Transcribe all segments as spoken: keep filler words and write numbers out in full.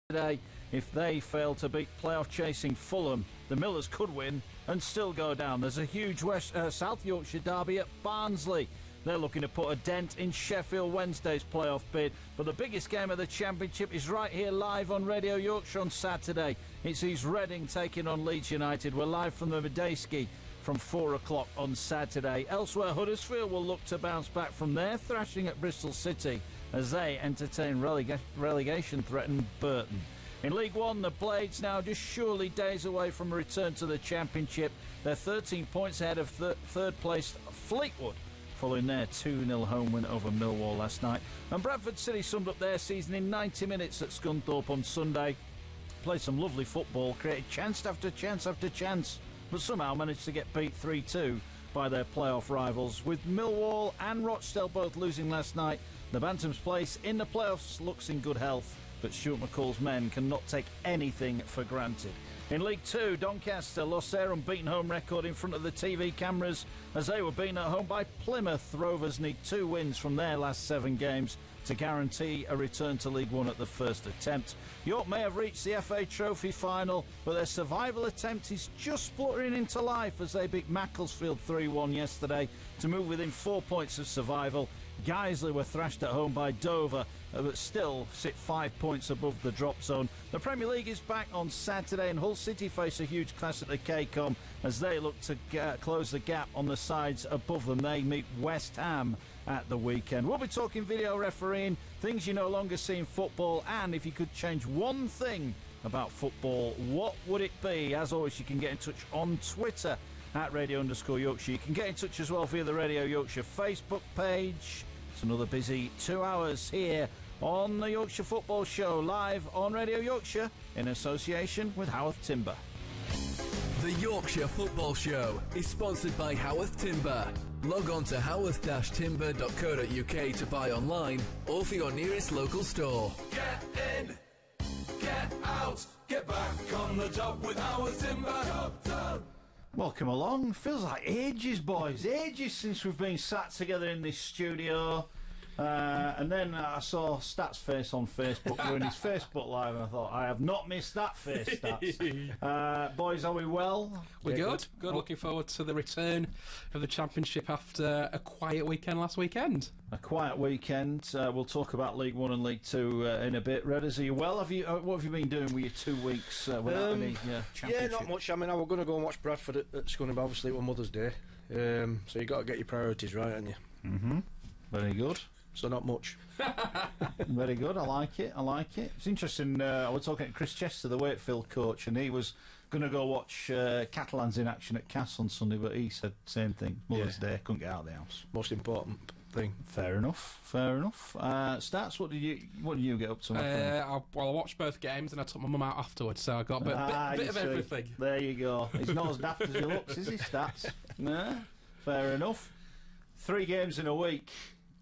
Saturday. If they fail to beat playoff-chasing Fulham, the Millers could win and still go down. There's a huge West uh, South Yorkshire derby at Barnsley. They're looking to put a dent in Sheffield Wednesday's playoff bid. But the biggest game of the Championship is right here live on Radio Yorkshire on Saturday. It's East Reading taking on Leeds United. We're live from the Medeski from four o'clock on Saturday. Elsewhere, Huddersfield will look to bounce back from their thrashing at Bristol City as they entertain relega- relegation-threatened Burton. In League One, the Blades now just surely days away from a return to the Championship. They're thirteen points ahead of th- third-placed Fleetwood, following their two nil home win over Millwall last night. And Bradford City summed up their season in ninety minutes at Scunthorpe on Sunday. Played some lovely football, created chance after chance after chance, but somehow managed to get beat three two by their playoff rivals. With Millwall and Rochdale both losing last night, the Bantams' place in the playoffs looks in good health, but Stuart McCall's men cannot take anything for granted. In League Two, Doncaster lost their unbeaten home record in front of the T V cameras as they were beaten at home by Plymouth. Rovers need two wins from their last seven games to guarantee a return to League One at the first attempt. York may have reached the F A Trophy final, but their survival attempt is just spluttering into life as they beat Macclesfield three one yesterday to move within four points of survival. Guiseley were thrashed at home by Dover, but still sit five points above the drop zone. The Premier League is back on Saturday, and Hull City face a huge clash at the K-Com as they look to get, close the gap on the sides above them. They meet West Ham at the weekend. We'll be talking video refereeing, things you no longer see in football, and if you could change one thing about football, what would it be? As always, you can get in touch on Twitter at Radio underscore Yorkshire. You can get in touch as well via the Radio Yorkshire Facebook page. It's another busy two hours here on the Yorkshire Football Show, live on Radio Yorkshire in association with Howarth Timber. The Yorkshire Football Show is sponsored by Howarth Timber. Log on to howarth dash timber dot co dot uk to buy online or for your nearest local store. Get in, get out, get back on the job with Howarth Timber. Job done. Welcome along. Feels like ages, boys. Ages since we've been sat together in this studio. Uh, and then I saw Stats' face on Facebook doing his Facebook Live, and I thought, I have not missed that face, Stats. uh, boys, are we well? We're yeah, good. Good. Looking forward to the return of the Championship after a quiet weekend last weekend. A quiet weekend. Uh, we'll talk about League One and League Two uh, in a bit. Redders, are you well? Have you? Uh, what have you been doing with your two weeks uh, without um, any uh, Championship? Yeah, not much. I mean, I was going to go and watch Bradford at, at Scunthorpe. Obviously, it was Mother's Day, um, so you got to get your priorities right, haven't you? Mm-hmm. Very good. So not much. Very good. I like it. I like it. It's interesting. Uh, I was talking to Chris Chester, the Wakefield coach, and he was going to go watch uh, Catalans in action at Cass on Sunday, but he said same thing. Mother's Yeah. Day, couldn't get out of the house. Most important thing. Fair enough. Fair enough. Uh, Stats, what did you what did you get up to? My friend? Uh, I, well, I watched both games and I took my mum out afterwards, so I got a bit, Ah, bit, bit you of see. everything. There you go. He's not as daft as he looks, is he, Stats? No. Fair enough. Three games in a week.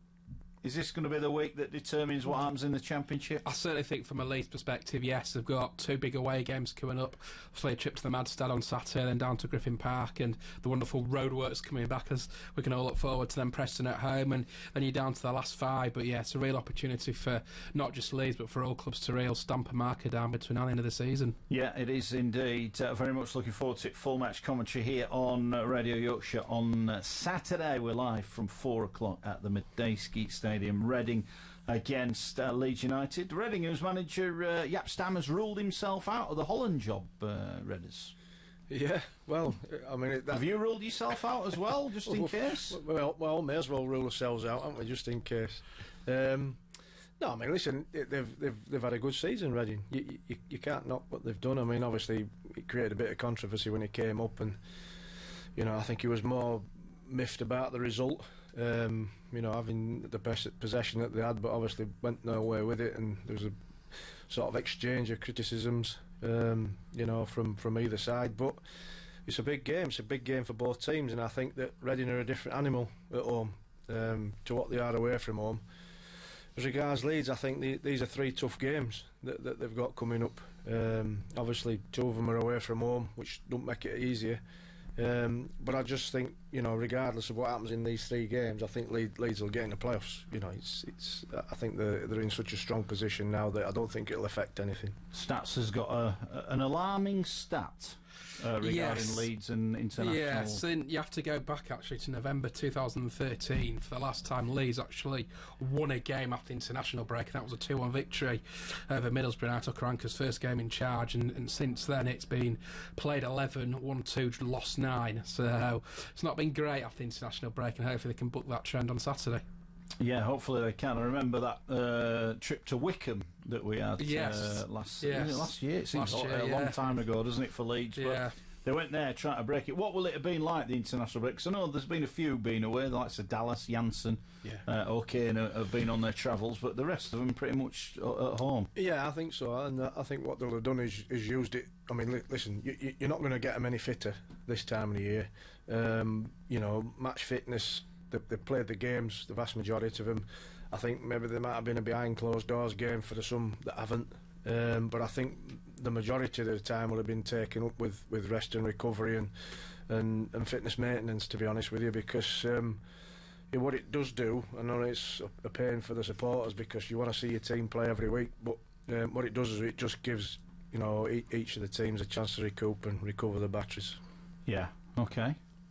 Is this going to be the week that determines what happens in the Championship? I certainly think from a Leeds perspective, yes, they've got two big away games coming up. Obviously a trip to the Madstad on Saturday, then down to Griffin Park, and the wonderful roadworks coming back as we can all look forward to them. Preston at home, and then you're down to the last five. But yeah, it's a real opportunity for not just Leeds but for all clubs to real stamp a marker down between now and the end of the season. Yeah, it is indeed. Uh, very much looking forward to it. Full match commentary here on uh, Radio Yorkshire on uh, Saturday. We're live from four o'clock at the Medeski Stadium, Reading against uh, Leeds United. Reading, whose manager uh, Jaap Stam has ruled himself out of the Holland job, uh, Redders. Yeah, well, I mean... It, that, Have you ruled yourself out as well, just in case? Well, well, may as well rule ourselves out, haven't we, just in case. Um, no, I mean, listen, it, they've, they've they've had a good season, Reading. You, you, you can't knock what they've done. I mean, obviously, it created a bit of controversy when he came up, and, you know, I think he was more miffed about the result, um, you know, having the best possession that they had, but obviously went nowhere with it, and there was a sort of exchange of criticisms, um, you know, from, from either side. But it's a big game, it's a big game for both teams, and I think that Reading are a different animal at home um, to what they are away from home. As regards Leeds, I think the, these are three tough games that, that they've got coming up. Um, obviously, two of them are away from home, which don't make it easier. Um, but I just think, you know, regardless of what happens in these three games, I think Leeds, Leeds will get in the playoffs. You know, it's, it's. I think they're, they're in such a strong position now that I don't think it'll affect anything. Stats has got a, an alarming stat uh, regarding Yes. Leeds and international. Yeah, so you have to go back actually to November two thousand thirteen for the last time Leeds actually won a game after international break, and that was a two one victory over Middlesbrough. Now took Ranker's first game in charge, and, and since then it's been played eleven, won two, lost nine. So it's not been great after international break, and hopefully they can book that trend on Saturday. Yeah, hopefully they can. I remember that uh, trip to Wickham that we had Yes. uh, last Yes. was it last year. It seems Last a, year, a yeah. long time ago, doesn't it, for Leeds? Yeah. But they went there trying to break it. What will it have been like, the international break? 'Cause I know there's been a few being away, the likes of Dallas, Janssen, Yeah. uh, O'Kane have have been on their travels, but the rest of them pretty much uh, at home. Yeah, I think so, and uh, I think what they'll have done is, is used it. I mean, li- listen, you, you- you're not going to get them any fitter this time of the year. Um, you know, match fitness. They, they've played the games, the vast majority of them. I think maybe there might have been a behind closed doors game for the some that haven't. Um, but I think the majority of the time will have been taken up with, with rest and recovery and, and and fitness maintenance. To be honest with you, because um, yeah, what it does do, I know it's a, a pain for the supporters because you want to see your team play every week, but um, what it does is it just gives, you know, e- each of the teams a chance to recoup and recover the batteries. Yeah. Okay.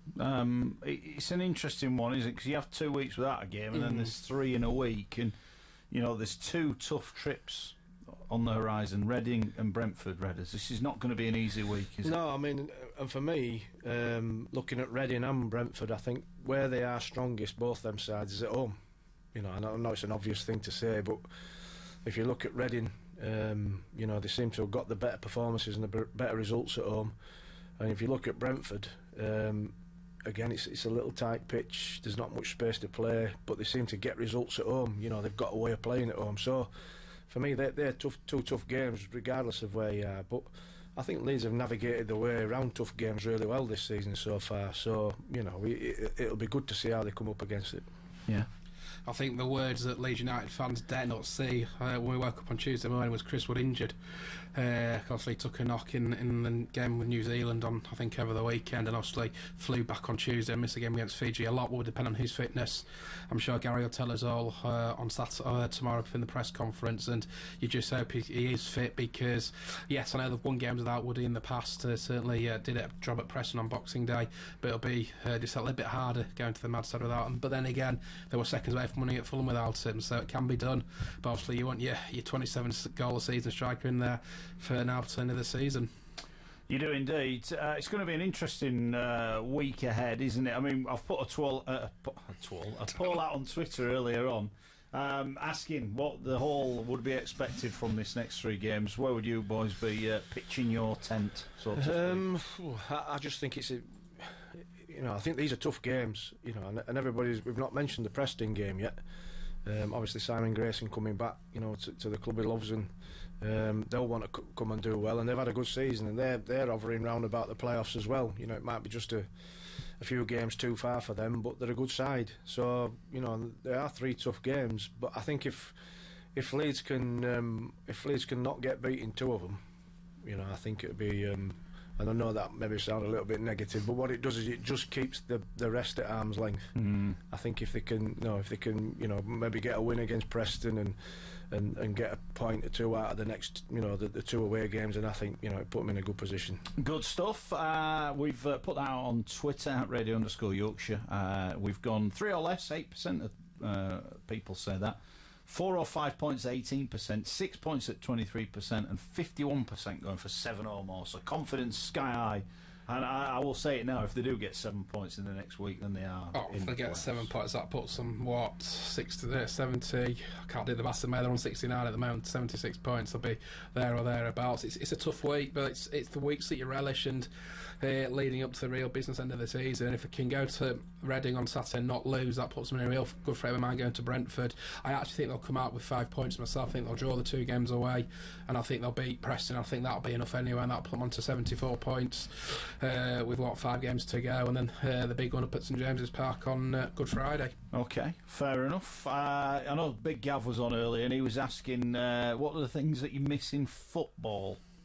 Um, it, it's an interesting one, isn't it? Because you have two weeks without a game, and then there's three in a week, and you know there's two tough trips on the horizon: Reading and Brentford. Redders. This is not going to be an easy week, is it? No, I mean, and for me, um, looking at Reading and Brentford, I think where they are strongest, both them sides, is at home. You know, I know, I know it's an obvious thing to say, but if you look at Reading, um, you know, they seem to have got the better performances and the b- better results at home. And if you look at Brentford, um, again, it's it's a little tight pitch. There's not much space to play, but they seem to get results at home. You know, they've got a way of playing at home. So, for me, they're, they're tough, two tough games, regardless of where you are. But I think Leeds have navigated the way around tough games really well this season so far. So, you know, it, it'll be good to see how they come up against it. Yeah. I think the words that Leeds United fans dare not see uh, when we woke up on Tuesday morning was Chris Wood injured. Uh, obviously he took a knock in, in the game with New Zealand on, I think, over the weekend, and obviously flew back on Tuesday and missed a game against Fiji. A lot will depend on his fitness. I'm sure Gary will tell us all uh, on Saturday, uh, tomorrow in the press conference, and you just hope he, he is fit, because yes, I know they've won games without Woody in the past. Uh, certainly uh, did a job at Preston on Boxing Day, but it'll be uh, just a little bit harder going to the Madside without him. But then again, they were seconds away from winning at Fulham without him, so it can be done. But obviously you want your, your twenty-seven goal a season striker in there for now to end of the season. You do indeed. Uh, it's going to be an interesting uh, week ahead, isn't it? I mean, I've put a twirl, uh, a, po- a, twirl, a poll out on Twitter earlier on, um, asking what the whole would be expected from this next three games. Where would you boys be uh, pitching your tent, so to speak? Um, I, I just think it's a, you know, I think these are tough games, you know, and, and everybody's, we've not mentioned the Preston game yet. Um, obviously Simon Grayson coming back, you know, to, to the club he loves, and um, they'll want to c- come and do well, and they've had a good season, and they're they're hovering round about the playoffs as well. You know, it might be just a, a few games too far for them, but they're a good side. So, you know, there are three tough games, but I think if if Leeds can um, if Leeds can not get beat in two of them, you know, I think it'd be. Um, and I know that maybe sound a little bit negative, but what it does is it just keeps the the rest at arm's length. Mm. I think if they can, you know, if they can, you know, maybe get a win against Preston and and, and get a point or two out of the next, you know, the, the two away games, and I think, you know, it put them in a good position. Good stuff. Uh, we've uh, put that out on Twitter at radio underscore Yorkshire. Uh, we've gone three or less, eight percent of uh, people say that. Four or five points, eighteen percent. Six points at twenty-three percent, and fifty-one percent going for seven or more. So confidence sky high. And I, I will say it now: if they do get seven points in the next week, then they are. Oh, in if they the get playoffs. seven points, that puts them, what, sixty, seventy, I can't do the maths in my head, they're on sixty-nine at the moment, seventy-six points, they'll be there or thereabouts. It's, it's a tough week, but it's it's the weeks that you relish, and uh, leading up to the real business end of the season. If they can go to Reading on Saturday and not lose, that puts them in a real good frame of mind going to Brentford. I actually think they'll come out with five points myself. I think they'll draw the two games away, and I think they'll beat Preston. I think that'll be enough anyway, and that'll put them on to seventy-four points uh, with, what, five games to go, and then uh, the big one up at St James's Park on uh, Good Friday. Okay, fair enough. Uh, I know Big Gav was on earlier, and he was asking uh, what are the things that you miss in football.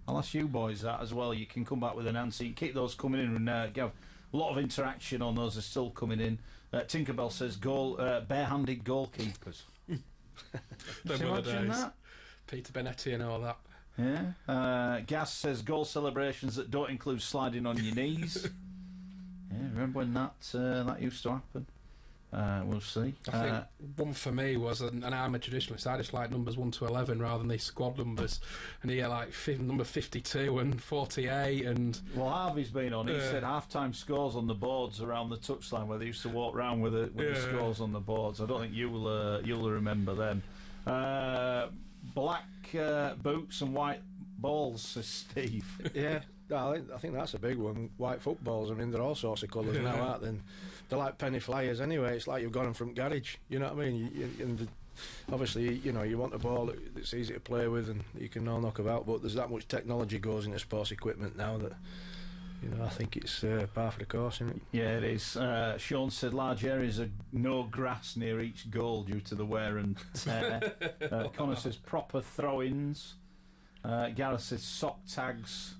I'll ask you boys that as well. You can come back with an answer. You can keep those coming in and uh, give a lot of interaction on those are still coming in. Uh, Tinkerbell says goal, uh, bare-handed goalkeepers. Them Can you were the imagine days. that? Peter Benetti and all that. Yeah. Uh, Gas says goal celebrations that don't include sliding on your knees. Yeah, remember when that uh, that used to happen? Uh, we'll see. I think Uh, one for me was, an, and I'm a traditionalist, I just like numbers one to eleven rather than these squad numbers. And you get like fi- number fifty-two and forty-eight and... well, Harvey's been on. He Uh, said half-time scores on the boards around the touchline where they used to walk round with, the, with the Yeah. scores on the boards. I don't think you'll uh, you'll remember them. Uh, black uh, boots and white balls, says Steve. Yeah, no, I think, I think that's a big one. White footballs, I mean, they're all sorts of colours now, aren't they? And they're like penny flyers anyway. It's like you've got them from garage, you know what I mean? You, you, and the, obviously, you know, you want a ball that, that's easy to play with and you can all knock about, but there's that much technology goes into sports equipment now that, you know, I think it's uh, par for the course, isn't it? Yeah, it is. Uh, Sean said large areas of no grass near each goal due to the wear and tear. uh, Connor says proper throw-ins. Uh, Gareth says sock tags.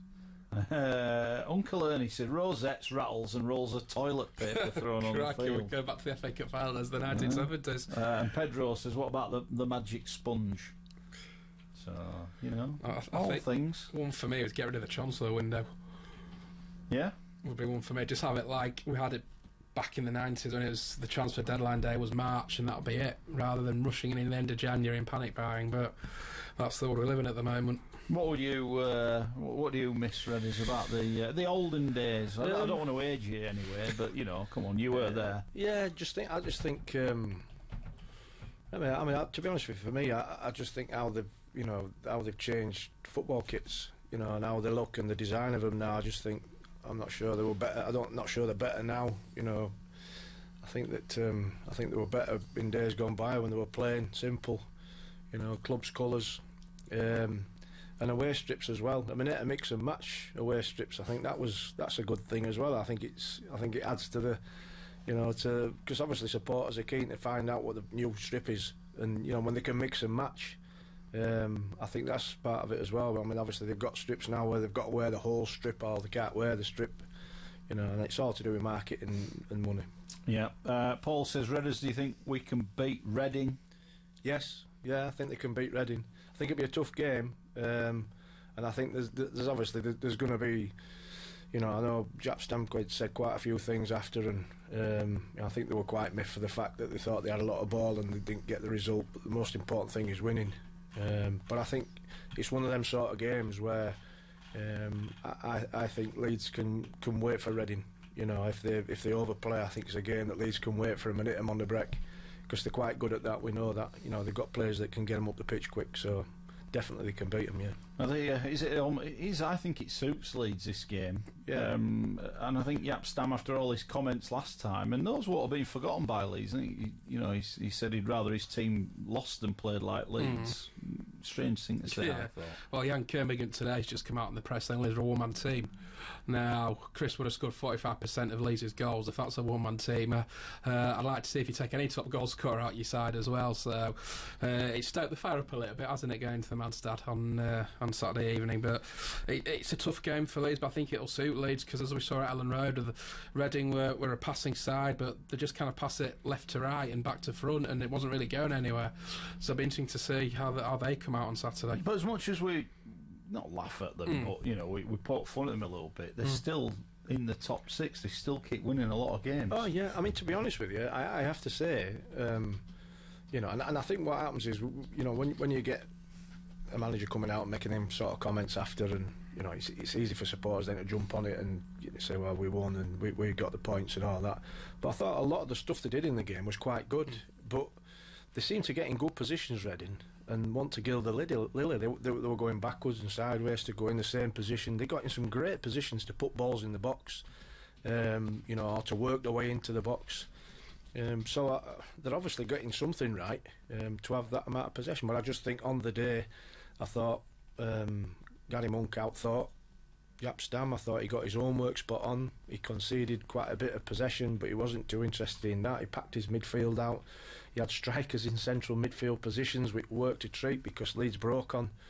Uh, Uncle Ernie said rosettes, rattles and rolls of toilet paper thrown on the Crikey, we field. go back to the F A Cup final as the nineteen seventies. Uh, and Pedro says, what about the, the magic sponge? So, you know, I, I all think things. one for me was get rid of the Chancellor window. Yeah? Would be one for me. Just have it like we had it back in the nineties when it was the transfer deadline day was March and that'll be it, rather than rushing in in the end of January and panic buying. But that's the world we're living at the moment. What would you, uh, what, what do you miss, Redders, about the uh, the olden days? I, I Um, don't want to age you anyway, but you know, come on, you were there. Yeah, just think. I just think. Um, I mean, I mean, uh, to be honest with you, for me, I, I just think how they've, you know, how they've changed football kits, you know, and how they look and the design of them now. I just think I'm not sure they were better. I don't, not sure they're better now. You know, I think that um, I think they were better in days gone by when they were plain, simple. You know, clubs colours. Um, And away strips as well. I mean, a mix and match away strips. I think that was that's a good thing as well. I think it's I think it adds to the, you know, to because obviously supporters are keen to find out what the new strip is, and you know when they can mix and match. Um, I think that's part of it as well. I mean, obviously they've got strips now where they've got to wear the whole strip or they can't wear the strip. You know, and it's all to do with marketing and money. Yeah. Uh, Paul says, Redders, do you think we can beat Reading? Yes, yeah, I think they can beat Reading. I think it'll be a tough game. Um, and I think there's, there's obviously there's going to be, you know, I know Jaap Stamkvist said quite a few things after, and um, you know, I think they were quite miffed for the fact that they thought they had a lot of ball and they didn't get the result. But the most important thing is winning. Um, but I think it's one of them sort of games where um, I, I think Leeds can, can wait for Reading. You know, if they if they overplay, I think it's a game that Leeds can wait for them and hit them on the break because they're quite good at that. We know that. You know, they've got players that can get them up the pitch quick. So. Definitely they can beat them, yeah. Are they, uh, is it? Um, is I think it suits Leeds this game. Yeah. Um, and I think Jaap Stam, after all his comments last time, and those what have been forgotten by Leeds. I think he, you know, he, he said he'd rather his team lost than played like Leeds. Mm. Strange thing to say. Yeah. I thought. Well, Jan Kermigan today's just come out in the press saying Leeds are a one-man team. Now, Chris would have scored forty-five percent of Leeds' goals if that's a one-man team. Uh, uh, I'd like to see if you take any top goal scorer out your side as well. So uh, it's stoked the fire up a little bit, hasn't it, going to the Madstad on uh, on Saturday evening. But it, it's a tough game for Leeds, but I think it'll suit Leeds because as we saw at Ellen Road, the Reading were, were a passing side, but they just kind of pass it left to right and back to front, and it wasn't really going anywhere. So it'll be interesting to see how, the, how they come out on Saturday. But as much as we not laugh at them, Mm. but you know, we, we poke fun at them a little bit. They're mm. still in the top six. They still keep winning a lot of games. Oh yeah, I mean to be honest with you, I, I have to say, um, you know, and, and I think what happens is, you know, when when you get a manager coming out and making them sort of comments after, and you know, it's, it's easy for supporters then to jump on it and say, well, we won and we we got the points and all that. But I thought a lot of the stuff they did in the game was quite good, but they seemed to get in good positions, Reading, and want to gild the lily. They, they, they were going backwards and sideways to go in the same position. They got in some great positions to put balls in the box, um, you know, or to work their way into the box. Um, so uh, they're obviously getting something right um, to have that amount of possession. But I just think on the day, I thought um, Gary Monk out thought Jaap Stam. I thought he got his homework spot on. He conceded quite a bit of possession, but he wasn't too interested in that. He packed his midfield out. He had strikers in central midfield positions which worked a treat because Leeds broke on.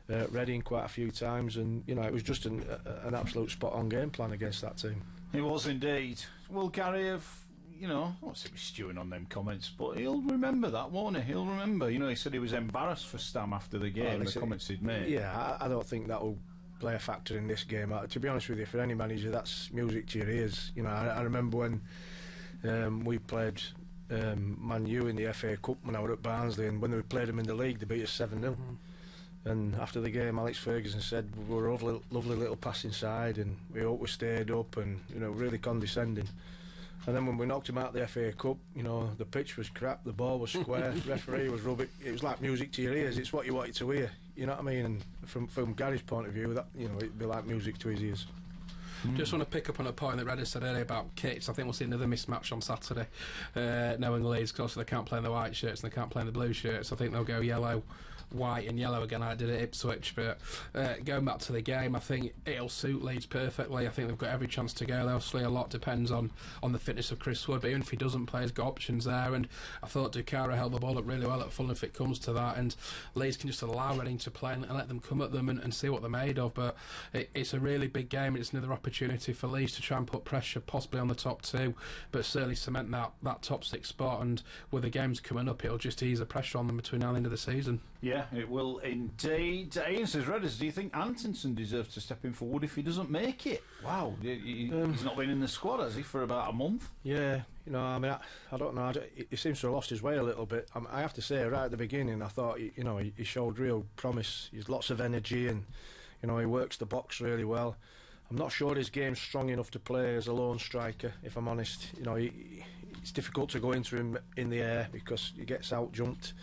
uh, Reading quite a few times, and you know it was just an, a, an absolute spot-on game plan against that team. It was indeed. Well, Gary, have you know, I won't say he's stewing on them comments, but he'll remember that, won't he? He'll remember. You know, he said he was embarrassed for Stam after the game, Well, the comments he'd made. Yeah, I, I don't think that will play a factor in this game. Uh, to be honest with you, for any manager, that's music to your ears. You know, I, I remember when um, we played um, Man U in the F A Cup when I was at Barnsley, and when we played them in the league, they beat us seven nil. Mm. And after the game, Alex Ferguson said we were a lovely, lovely little pass inside, and we hope we stayed up, and you know, really condescending. And then when we knocked him out of the F A Cup, you know, the pitch was crap, the ball was square, referee was rubbish. It was like music to your ears. It's what you wanted to hear. You know what I mean? And from from Gary's point of view, that, you know, it'd be like music to his ears. Mm. Just want to pick up on a point that Redder said earlier about kits. I think we'll see another mismatch on Saturday, uh, knowing Leeds, because they can't play in the white shirts and they can't play in the blue shirts. I think they'll go yellow, white and yellow again. I did it at Ipswich, but uh, going back to the game, I think it'll suit Leeds perfectly. I think they've got every chance to go. Obviously, a lot depends on, on the fitness of Chris Wood, but even if he doesn't play, he's got options there. And I thought Dukara held the ball up really well at Fulham if it comes to that, and Leeds can just allow Reading to play and, and let them come at them and, and see what they're made of. But it, it's a really big game, and it's another opportunity for Leeds to try and put pressure possibly on the top two, but certainly cement that, that top six spot. And with the games coming up, it'll just ease the pressure on them between now and the end of the season. Yeah, it will indeed. Ian says, Redders, do you think Antonsen deserves to step in for Wood if he doesn't make it? Wow, he, he, um, he's not been in the squad, has he, for about a month? Yeah, you know, I mean, I, I don't know. I don't, he seems to have lost his way a little bit. I, mean, I have to say, right at the beginning, I thought, he, you know, he, he showed real promise. He's lots of energy, and you know, he works the box really well. I'm not sure his game's strong enough to play as a lone striker, if I'm honest. You know, he, it's difficult to go into him in the air because he gets out jumped.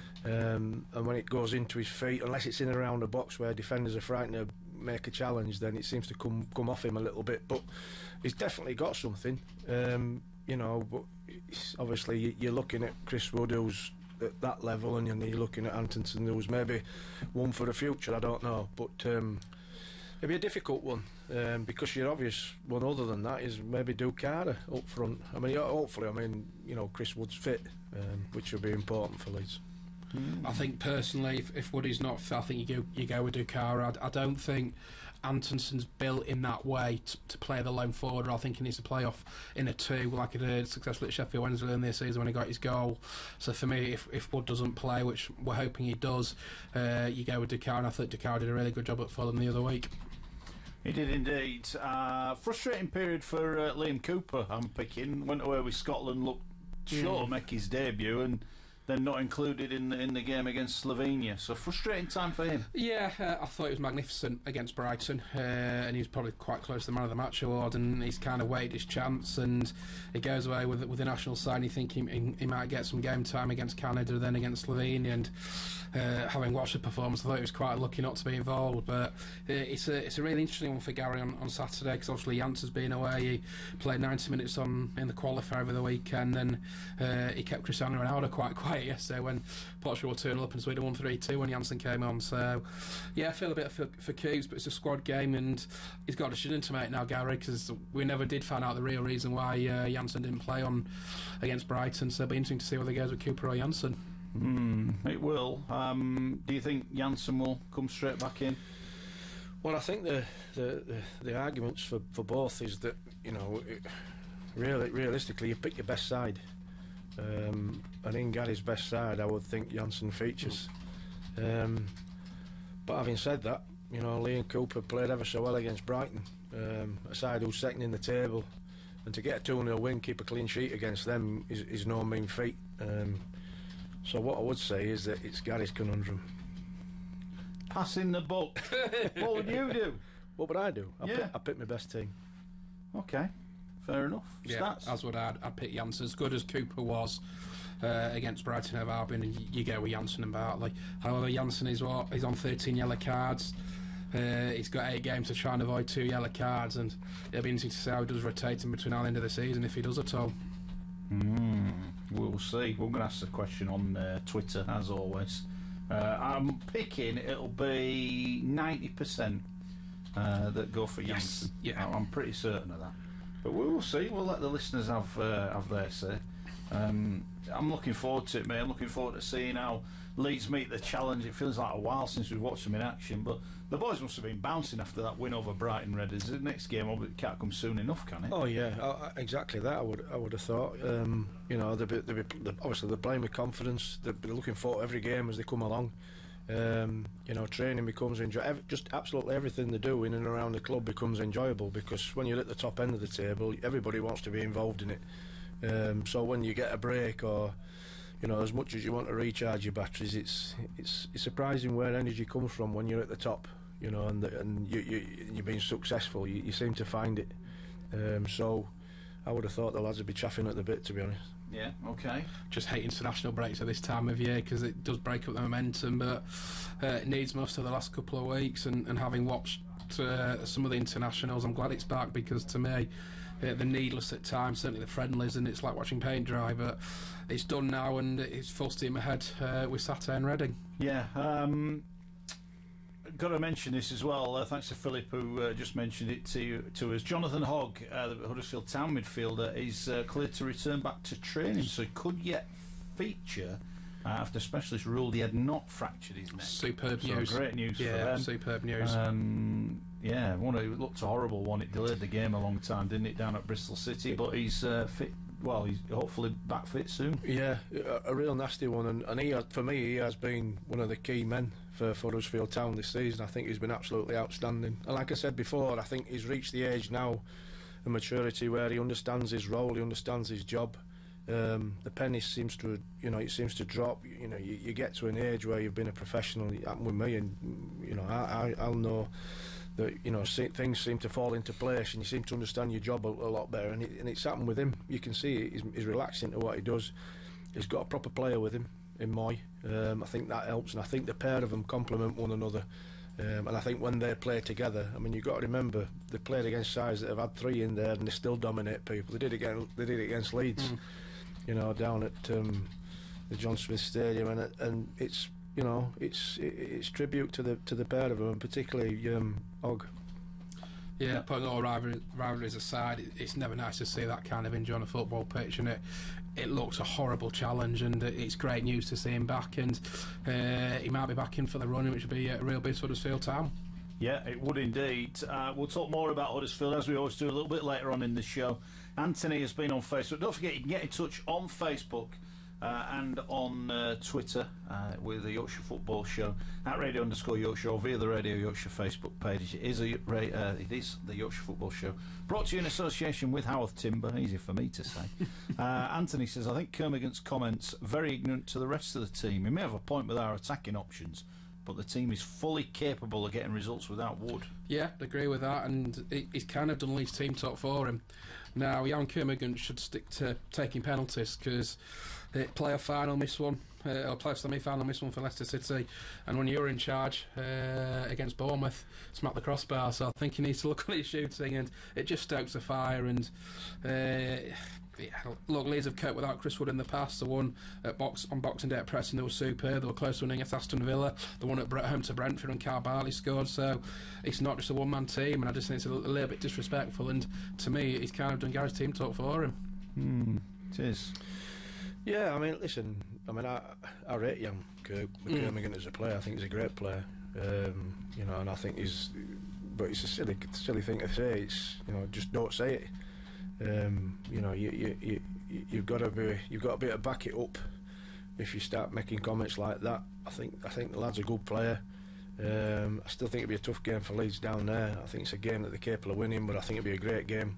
Um, and when it goes into his feet, unless it's in and around the box where defenders are frightened to make a challenge, then it seems to come come off him a little bit. But he's definitely got something, um, you know. But it's obviously you're looking at Chris Wood, who's at that level, and you're looking at Antonsen, who's maybe one for the future. I don't know, but um, it'll be a difficult one um, because your obvious one, other than that, is maybe Dukara up front. I mean, hopefully, I mean, you know, Chris Wood's fit, um, which will be important for Leeds. I think personally, if, if Woody's not fit, I think you go you go with Dukara. I, I don't think Antonsen's built in that way to, to play the lone forward. I think he needs to play off in a two, like he did successfully at Sheffield Wednesday in this season when he got his goal. So for me, if, if Wood doesn't play, which we're hoping he does, uh, you go with Dukara. And I thought Dukara did a really good job at Fulham the other week. He did indeed. Uh, frustrating period for uh, Liam Cooper, I'm picking. Went away with Scotland, looked sure to make his debut, and then not included in the, in the game against Slovenia. So frustrating time for him. Yeah, uh, I thought he was magnificent against Brighton, uh, and he was probably quite close to the Man of the Match award, and he's kind of waited his chance, and he goes away with with the national side. You think he, he, he might get some game time against Canada, then against Slovenia, and uh, having watched the performance, I thought he was quite lucky not to be involved. But uh, it's a it's a really interesting one for Gary on, on Saturday, because obviously Jansen's been away. He played ninety minutes on in the qualifier over the weekend, and uh, he kept Cristiano Ronaldo quite quiet yesterday when Portugal were two nil up and Sweden won three two when Jansen came on. So yeah, I feel a bit for, for Coops, but it's a squad game, and he's got a decision to make now, Gary, because we never did find out the real reason why uh, Jansen didn't play on against Brighton. So it'll be interesting to see whether he goes with Cooper or Jansen. Mm, it will. Um, do you think Jansen will come straight back in? Well, I think the the, the, the arguments for, for both is that, you know, it, really realistically, you pick your best side. Um, and in Gary's best side, I would think Jansen features. Um, but having said that, you know, Liam Cooper played ever so well against Brighton, um, a side who's second in the table, and to get a two nil win, keep a clean sheet against them is, is no mean feat. Um, so what I would say is that it's Gary's conundrum. Passing the buck. What would you do? What would I do? I Yeah. pick, I pick my best team. Okay, fair enough. Yeah, Stats. as would I'd, I'd pick Jansen. As good as Cooper was uh, against Brighton of Albion, and you, you go with Jansen and Bartley. However, Jansen is what he's on thirteen yellow cards. Uh, he's got eight games to try and avoid two yellow cards, and it'll be interesting to see how he does rotating between now and the end of the season, if he does at all. Mm, we'll see. We're going to ask the question on uh, Twitter, as always. Uh, I'm picking it'll be ninety percent uh, that go for Yes, Jansen. yeah. I'm pretty certain of that. But we will see. We'll let the listeners have uh, have their say. Um, I'm looking forward to it, mate. I'm looking forward to seeing how Leeds meet the challenge. It feels like a while since we've watched them in action, but the boys must have been bouncing after that win over Brighton Red. The next game obviously can't come soon enough, can it? Oh yeah, I, I, exactly that. I would I would have thought. Um, you know, they'll be, they'll be, they're, obviously they're playing with confidence. They're, they're looking forward to every game as they come along. Um, you know, training becomes enjoyable. Just absolutely everything they do in and around the club becomes enjoyable, because when you're at the top end of the table, everybody wants to be involved in it. Um, so when you get a break, or you know, as much as you want to recharge your batteries, it's it's it's surprising where energy comes from when you're at the top. You know, and the, and you, you you've been successful. You, you seem to find it. Um, so I would have thought the lads would be chaffing at the bit, to be honest. Yeah, okay. Just hate international breaks at this time of year because it does break up the momentum, but uh, it needs most of the last couple of weeks. And, and having watched uh, some of the internationals, I'm glad it's back, because to me, uh, they're needless at times, certainly the friendlies, and it's like watching paint dry. But it's done now, and it's full steam ahead uh, with Saturday and Reading. Yeah. Um, got to mention this as well. Uh, thanks to Philip, who uh, just mentioned it to to us. Jonathan Hogg, uh, the Huddersfield Town midfielder, is uh, cleared to return back to training, so he could yet feature uh, after specialists ruled he had not fractured his neck. Superb so news. Great news yeah, for them. superb news. Um, yeah, one it looked a horrible one. It delayed the game a long time, didn't it, down at Bristol City? But he's uh, fit. Well, he's hopefully back fit soon. Yeah, a, a real nasty one, and, and he has, for me, he has been one of the key men for, for Huddersfield Town this season. I think he's been absolutely outstanding. And like I said before, I think he's reached the age now, a maturity where he understands his role, he understands his job. Um, the penny seems to, you know, it seems to drop. You know, you, you get to an age where you've been a professional. It happened with me, and you know, I, I, I'll know that, you know, see, things seem to fall into place, and you seem to understand your job a, a lot better. And, it, and it's happened with him. You can see it. He's, he's relaxed into what he does. He's got a proper player with him in Moy. Um, I think that helps, and I think the pair of them complement one another. Um, and I think when they play together, I mean, you've got to remember they played against sides that have had three in there, and they still dominate people. They did it against, they did it against Leeds, mm. you know, down at um, the John Smith Stadium, and and it's, you know, it's it's tribute to the to the pair of them, and particularly um, Og. Yeah, putting all rivalry, rivalries aside, it, it's never nice to see that kind of injury on a football pitch, and it it looks a horrible challenge, and it's great news to see him back, and uh, he might be back in for the run, which would be a real big Huddersfield Town. Yeah, it would indeed. Uh, we'll talk more about Huddersfield, as we always do, a little bit later on in the show. Anthony has been on Facebook. Don't forget, you can get in touch on Facebook uh, and on uh, Twitter uh, with the Yorkshire Football Show at Radio underscore Yorkshire, or via the Radio Yorkshire Facebook page. It is, a, uh, it is the Yorkshire Football Show, brought to you in association with Haworth Timber. Easy for me to say. uh, Anthony says, I think Kermigant's comments very ignorant to the rest of the team. He may have a point with our attacking options, but the team is fully capable of getting results without Wood. Yeah, I agree with that, and he, he's kind of done Leeds team talk for him. Now, Jan Kermigant should stick to taking penalties, because they play a final, miss one, uh, or play a semi-final, miss one for Leicester City, and when you're in charge uh, against Bournemouth, smack the crossbar. So I think he needs to look at his shooting, and it just stokes a fire. And uh, yeah, look, Leeds have coped without Chris Wood in the past. The one at box on Boxing Day at Preston, they were superb. They were close to winning at Aston Villa. The one at Bre- home to Brentford, and Carl Barley scored. So it's not just a one-man team, and I just think it's a, a little bit disrespectful. And to me, he's kind of done Gary's team talk for him. Mm, it is. Yeah, I mean, listen, I mean, I, I rate young Kirk, McKermigan mm. as a player. I think he's a great player. Um, you know, and I think he's, but it's a silly, silly thing to say. It's, you know, just don't say it. Um, you know, you, you, you, you've got to be, you've got to be able to back it up. If you start making comments like that, I think, I think the lad's a good player. Um, I still think it'd be a tough game for Leeds down there. I think it's a game that they're capable of winning, but I think it'd be a great game.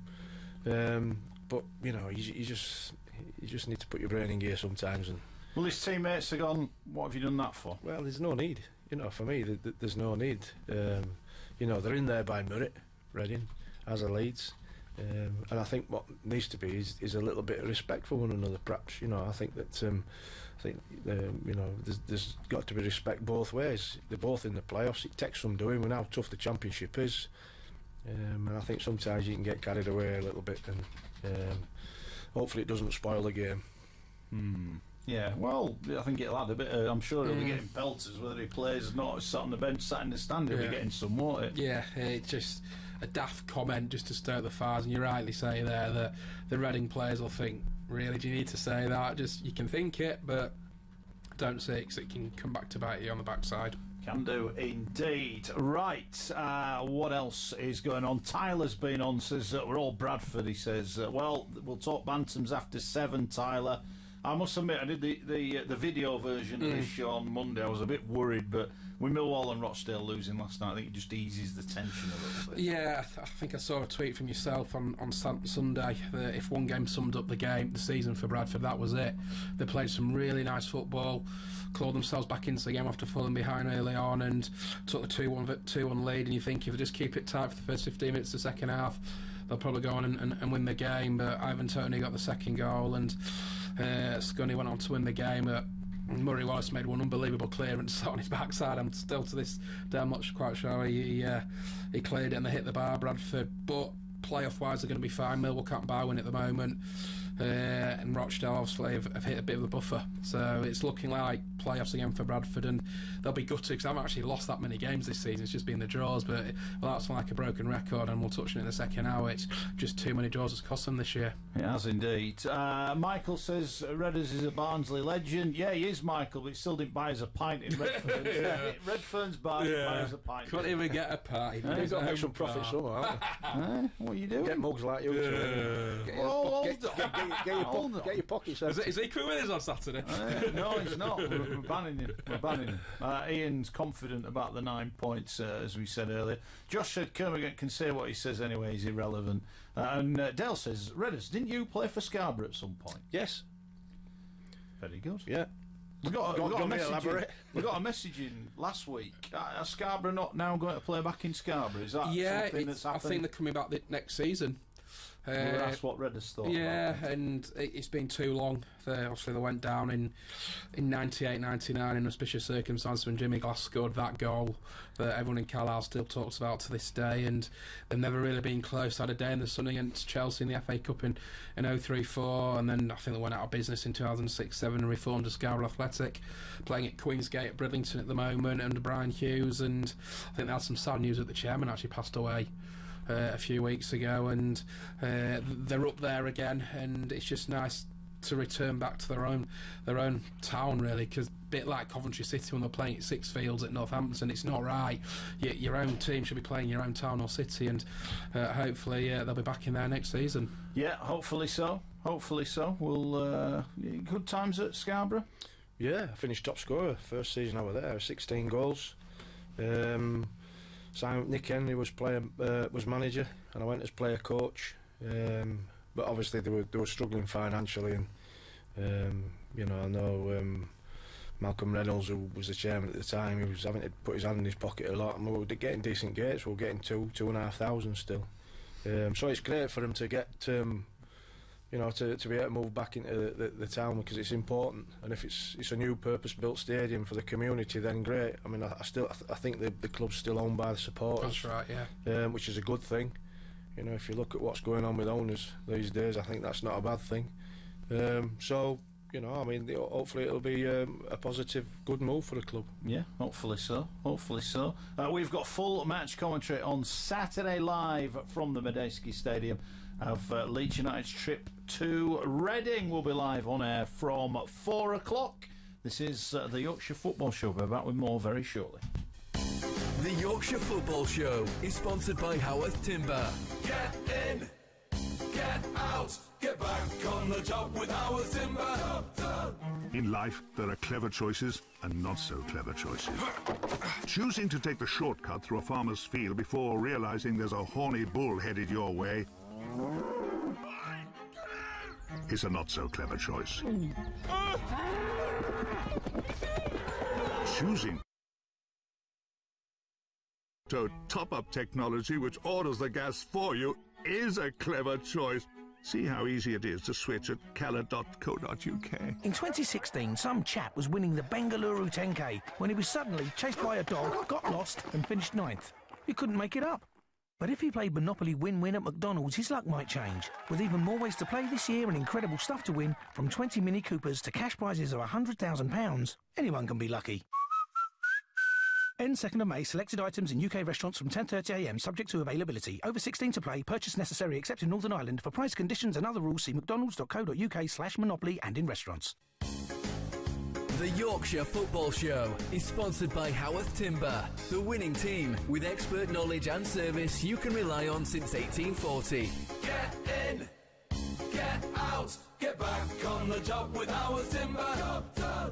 Um, but you know, you, you just, you just need to put your brain in gear sometimes. And well, his teammates are gone. What have you done that for? Well, there's no need. You know, for me, th th there's no need. Um, you know, they're in there by merit, Reading, as a Leeds. Um, and I think what needs to be is, is a little bit of respect for one another, perhaps. You know, I think that um, I think um, you know, there's, there's got to be respect both ways. They're both in the playoffs. It takes some doing. We know how tough the Championship is, um, and I think sometimes you can get carried away a little bit, and um, hopefully it doesn't spoil the game. Hmm. Yeah, well, I think it'll add a bit. Of, I'm sure he'll mm. be getting pelters whether he plays or not. Sat on the bench, sat in the stand, he'll yeah. be getting some, won't it? Yeah, it's just a daft comment just to stoke the fires, and you rightly say there that the Reading players will think, really, do you need to say that? Just, you can think it, but don't see it because it can come back to bite you on the backside. Can do indeed. Right, uh, what else is going on? Tyler's been on, says uh, we're all Bradford. He says, uh, well, we'll talk bantams after seven, Tyler. I must admit, I did the the, uh, the video version of this show on Monday. I was a bit worried, but with Millwall and Rochdale losing last night, I think it just eases the tension a little bit. Yeah, I, th- I think I saw a tweet from yourself on, on Sun- Sunday that if one game summed up the game, the season for Bradford, that was it. They played some really nice football, clawed themselves back into the game after falling behind early on, and took the two one two one lead. And you think if they just keep it tight for the first fifteen minutes of the second half, they'll probably go on and, and, and win the game. But Ivan Toney got the second goal, and uh, Scunny went on to win the game. But Murray Wallace made one unbelievable clearance on his backside. I'm still to this day I'm not quite sure he he, uh, he cleared it and they hit the bar, Bradford. But playoff wise, they're going to be fine. Millwall can't buy one at the moment. Uh, and Rochdale obviously have, have hit a bit of a buffer, so it's looking like playoffs again for Bradford, and they'll be gutted because I haven't actually lost that many games this season. It's just been the draws, but well, that's like a broken record, and we'll touch on it in the second hour. It's just too many draws has cost them this year. It has indeed. Uh, Michael says Redders is a Barnsley legend. Yeah, he is, Michael, but he still didn't buy us a pint in Redfern. yeah. Redfern's bar didn't buy us a pint. Couldn't even get a pint. Uh, You've got to make some profit somewhere, haven't uh, what are you doing? Get mugs like you. Yeah. Get, oh, get, get, get, get, get, your po- get your pockets out. Is, it, is he coming with us on Saturday? Uh, no, he's not. We're, we're banning him. We're banning him. Uh, Ian's confident about the nine points, uh, as we said earlier. Josh said Kermagant can say what he says anyway. He's irrelevant. Uh, and uh, Dale says, Redders, didn't you play for Scarborough at some point? Yes. Very good. Yeah. We got, Go, we got go a message. In, elaborate. we got a message in last week. Uh, are Scarborough not now going to play back in Scarborough? Is that yeah, something that's I happened? think they're coming back the next season. Uh, well, that's what Redders thought. Yeah, about and it, it's been too long. They, obviously, they went down in in ninety-eight ninety-nine in auspicious circumstances when Jimmy Glass scored that goal that everyone in Carlisle still talks about to this day, and they've never really been close. Had a day in the sun against Chelsea in the F A Cup in, in oh three four, and then I think they went out of business in two thousand six seven and reformed as Scarborough Athletic, playing at Queensgate at Bridlington at the moment under Brian Hughes, and I think they had some sad news that the chairman actually passed away Uh, a few weeks ago, and uh, they're up there again, and it's just nice to return back to their own their own town, really, because a bit like Coventry City when they're playing at Six Fields at Northampton, it's not right. Your, your own team should be playing your own town or city, and uh, hopefully uh, they'll be back in there next season. Yeah, hopefully so. Hopefully so. We'll uh, good times at Scarborough. Yeah, I finished top scorer first season I was there, sixteen goals. Um, Simon, Nick Henry was player uh, was manager, and I went as player coach. Um, but obviously they were they were struggling financially, and um, you know I know um, Malcolm Reynolds, who was the chairman at the time, he was having to put his hand in his pocket a lot, and we were getting decent gates. We were getting two two and a half thousand still. Um, so it's great for him to get. Um, You know, to, to be able to move back into the, the, the town, because it's important, and if it's it's a new purpose-built stadium for the community, then great. I mean, I, I still I, th- I think the the club's still owned by the supporters. That's right, yeah. Um, which is a good thing. You know, if you look at what's going on with owners these days, I think that's not a bad thing. Um, so, you know, I mean, the, hopefully it'll be um, a positive, good move for the club. Yeah, hopefully so. Hopefully so. Uh, we've got full match commentary on Saturday live from the Medeski Stadium of uh, Leeds United's trip to Reading. Will be live on air from four o'clock. This is uh, the Yorkshire Football Show. We're back with more very shortly. The Yorkshire Football Show is sponsored by Howarth Timber. Get in, get out, get back on the job with our Timber. In life, there are clever choices and not so clever choices. Choosing to take the shortcut through a farmer's field before realizing there's a horny bull headed your way is a not so clever choice. Choosing to top-up technology which orders the gas for you is a clever choice. See how easy it is to switch at cala dot co dot U K. In twenty sixteen, some chap was winning the Bengaluru ten K when he was suddenly chased by a dog, got lost and finished ninth. He couldn't make it up. But if he played Monopoly Win-Win at McDonald's, his luck might change. With even more ways to play this year and incredible stuff to win, from twenty Mini Coopers to cash prizes of one hundred thousand pounds, anyone can be lucky. End second of May. Selected items in U K restaurants from ten thirty a m subject to availability. Over sixteen to play. Purchase necessary except in Northern Ireland. For price, conditions and other rules, see mcdonalds dot co dot U K slash monopoly and in restaurants. The Yorkshire Football Show is sponsored by Howarth Timber, the winning team with expert knowledge and service you can rely on since eighteen forty. Get in, get out, get back on the job with Howarth Timber. Job done.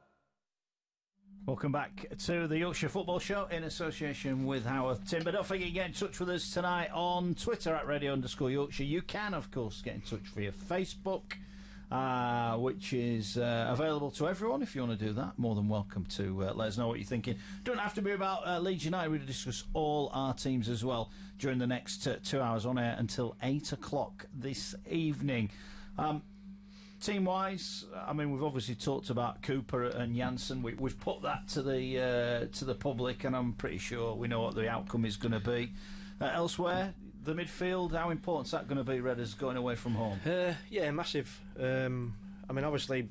Welcome back to the Yorkshire Football Show in association with Howarth Timber. Don't forget to get in touch with us tonight on Twitter at radio underscore Yorkshire. You can, of course, get in touch via Facebook, uh, which is uh, available to everyone. If you want to do that, more than welcome to uh, let us know what you're thinking. Don't have to be about uh, Leeds United. We'll discuss all our teams as well during the next uh, two hours on air until eight o'clock this evening. Um, Team-wise, I mean, we've obviously talked about Cooper and Janssen. We, we've put that to the uh, to the public, and I'm pretty sure we know what the outcome is going to be. Uh, elsewhere, the midfield, how important is that going to be, Redders, going away from home? Uh, yeah, massive. Um, I mean, obviously,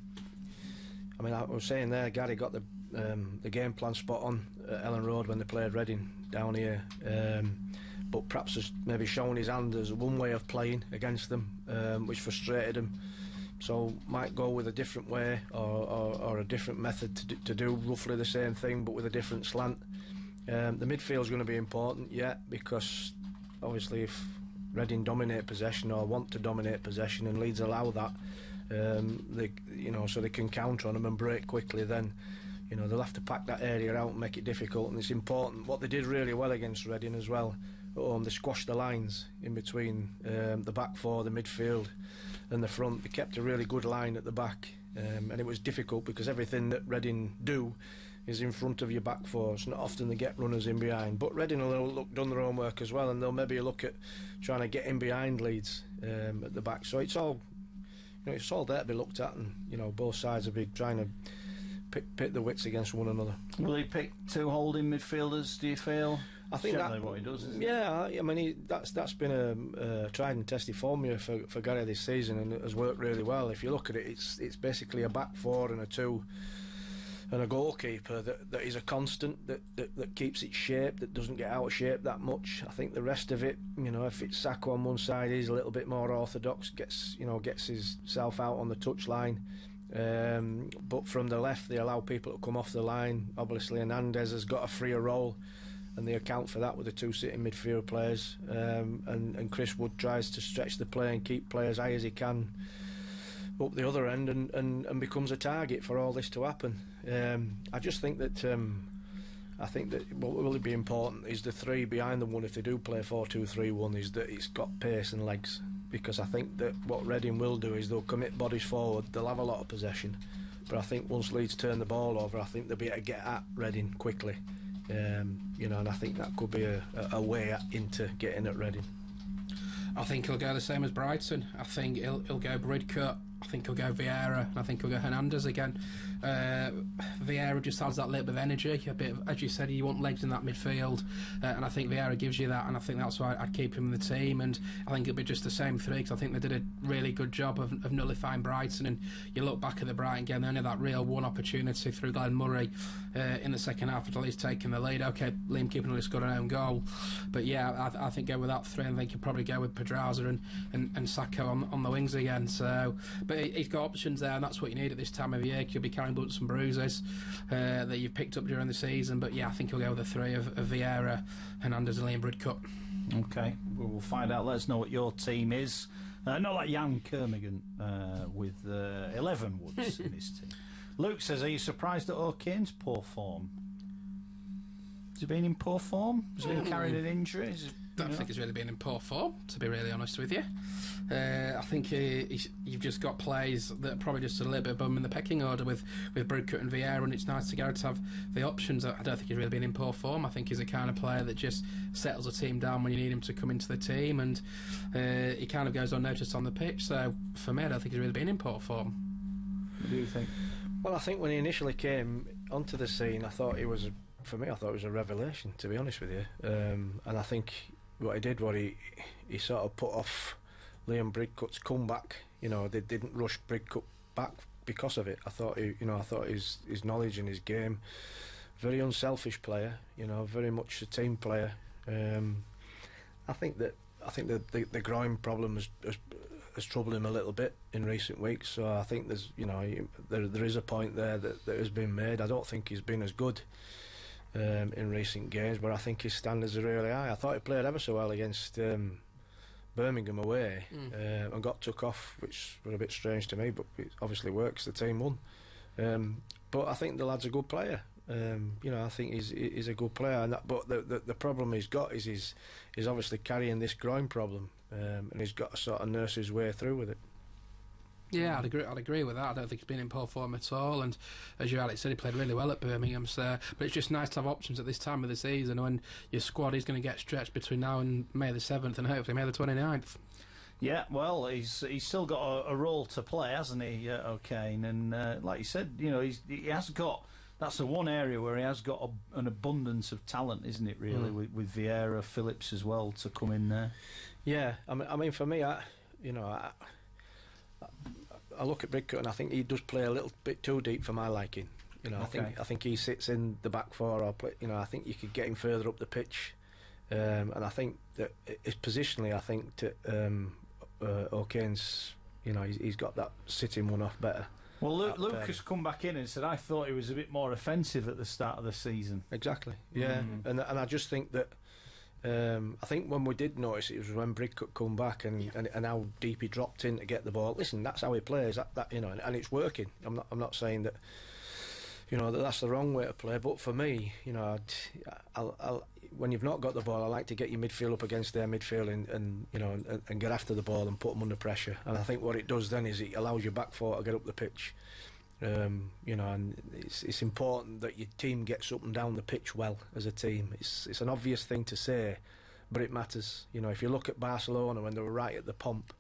I mean, I was saying there, Gary got the um, the game plan spot on at Ellen Road when they played Reading down here. Um, but perhaps has maybe shown his hand as one way of playing against them, um, which frustrated him. So might go with a different way or, or, or a different method to do, to do roughly the same thing but with a different slant. Um, the midfield's going to be important, yeah, because obviously if Reading dominate possession or want to dominate possession and Leeds allow that, um, they, you know, so they can counter on them and break quickly, then you know they'll have to pack that area out and make it difficult. And it's important. What they did really well against Reading as well, um, they squashed the lines in between um, the back four, the midfield and the front. They kept a really good line at the back, um, and it was difficult because everything that Reading do is in front of your back four. It's not often they get runners in behind, but Reading will look done their own work as well, and they'll maybe look at trying to get in behind Leeds um, at the back. So it's all, you know, it's all there to be looked at, and you know both sides will be trying to pit, pit the wits against one another. Will he pick two holding midfielders, do you feel? I think Generally that, what he does, isn't yeah, it? I mean, he, that's that's been a, a tried and tested formula for for Gary this season, and it has worked really well. If you look at it, it's it's basically a back four and a two, and a goalkeeper that, that is a constant that, that that keeps its shape, that doesn't get out of shape that much. I think the rest of it, you know, if it's Sacco on one side, he's a little bit more orthodox, gets you know gets himself out on the touchline. Um, but from the left, they allow people to come off the line. Obviously, Hernandez has got a freer role, and they account for that with the two sitting midfield players, um, and, and Chris Wood tries to stretch the play and keep play as high as he can up the other end, and, and, and becomes a target for all this to happen. Um, I just think that um, I think that what will be important is the three behind the one, if they do play four two three one, is that it's got pace and legs, because I think that what Reading will do is they'll commit bodies forward, they'll have a lot of possession, but I think once Leeds turn the ball over, I think they'll be able to get at Reading quickly. Um, you know, and I think that could be a, a, a way into getting at Reading. I think he'll go the same as Brighton. I think he'll, he'll go Bridcut. I think he'll go Vieira, and I think he'll go Hernandez again. Uh, Vieira just has that little bit of energy, a bit of, as you said, you want legs in that midfield, uh, and I think Vieira gives you that, and I think that's why I'd keep him in the team. And I think it'll be just the same three, because I think they did a really good job of, of nullifying Brighton. And you look back at the Brighton game, they only had that real one opportunity through Glenn Murray uh, in the second half, at least taking the lead. Okay, Liam Keeper only scored an own goal, but yeah, I, I think go with that three, and I think you'll probably go with Pedraza and, and, and Sacco on, on the wings again. So, but he's got options there, and that's what you need at this time of year, because you'll be carrying bumps and bruises uh, that you've picked up during the season. But yeah, I think he'll go with the three of, of Vieira, Hernandez and Liam Bridcut. Okay, we'll find out. Let us know what your team is. Uh, not like Jan Kermigan uh, with uh, eleven woods in his team. Luke says, are you surprised at O'Kane's poor form? Has he been in poor form? Has he been carrying an injury? Is it, I don't know? think he's really been in poor form, to be really honest with you. Uh, I think uh, he's, you've just got plays that are probably just a little bit above him in the pecking order with, with Bridcut and Vieira, and it's nice to go to have the options. I don't think he's really been in poor form. I think he's a kind of player that just settles a team down when you need him to come into the team, and uh, he kind of goes unnoticed on the pitch. So for me, I don't think he's really been in poor form. What do you think? Well, I think when he initially came onto the scene, I thought he was, for me, I thought it was a revelation, to be honest with you. Um, and I think what he did, what he he sort of put off Liam Bridcut's comeback. You know, they didn't rush Bridcut back because of it. I thought he, you know, I thought his his knowledge and his game, very unselfish player. You know, very much a team player. Um, I think that I think that the, the groin problem has, has has troubled him a little bit in recent weeks. So I think there's, you know, there there is a point there that, that has been made. I don't think he's been as good um, in recent games, but I think his standards are really high. I thought he played ever so well against um, Birmingham away mm. uh, and got took off, which was a bit strange to me, but it obviously works. The team won. Um, but I think the lad's a good player. Um, you know, I think he's he's a good player, and that, but the, the the problem he's got is he's he's obviously carrying this groin problem, um, and he's got to sort of nurse his way through with it. Yeah, I'd agree. I'd agree with that. I don't think he's been in poor form at all, and as you Alex said, he played really well at Birmingham. So, but it's just nice to have options at this time of the season when your squad is going to get stretched between now and May the seventh, and hopefully May the twenty-ninth. Yeah, well, he's he's still got a, a role to play, hasn't he, uh, O'Kane? And uh, like you said, you know, he's, he has got. That's the one area where he has got a, an abundance of talent, isn't it? Really, mm. with, with Vieira, Phillips as well to come in there. Yeah, I mean, I mean, for me, I, you know, I, I look at Bridcut and I think he does play a little bit too deep for my liking. You know, okay. I think I think he sits in the back four or play. You know, I think you could get him further up the pitch, um, and I think that his positionally, I think to um, uh, O'Kane's, you know, he's, he's got that sitting one off better. Well, Luke, Luke has come back in and said, I thought he was a bit more offensive at the start of the season. Exactly, yeah. Mm. And and I just think that, um, I think when we did notice it was when Bridcut come back and, yeah. and and how deep he dropped in to get the ball. Listen, that's how he plays, that, that you know, and, and it's working. I'm not I'm not saying that, you know, that that's the wrong way to play, but for me, you know, I'd, I'll, I'll, when you've not got the ball, I like to get your midfield up against their midfield and, and you know and, and get after the ball and put them under pressure. And I think what it does then is it allows your back four to get up the pitch. Um, you know, and it's it's important that your team gets up and down the pitch well as a team. It's it's an obvious thing to say, but it matters. You know, if you look at Barcelona when they were right at the pump,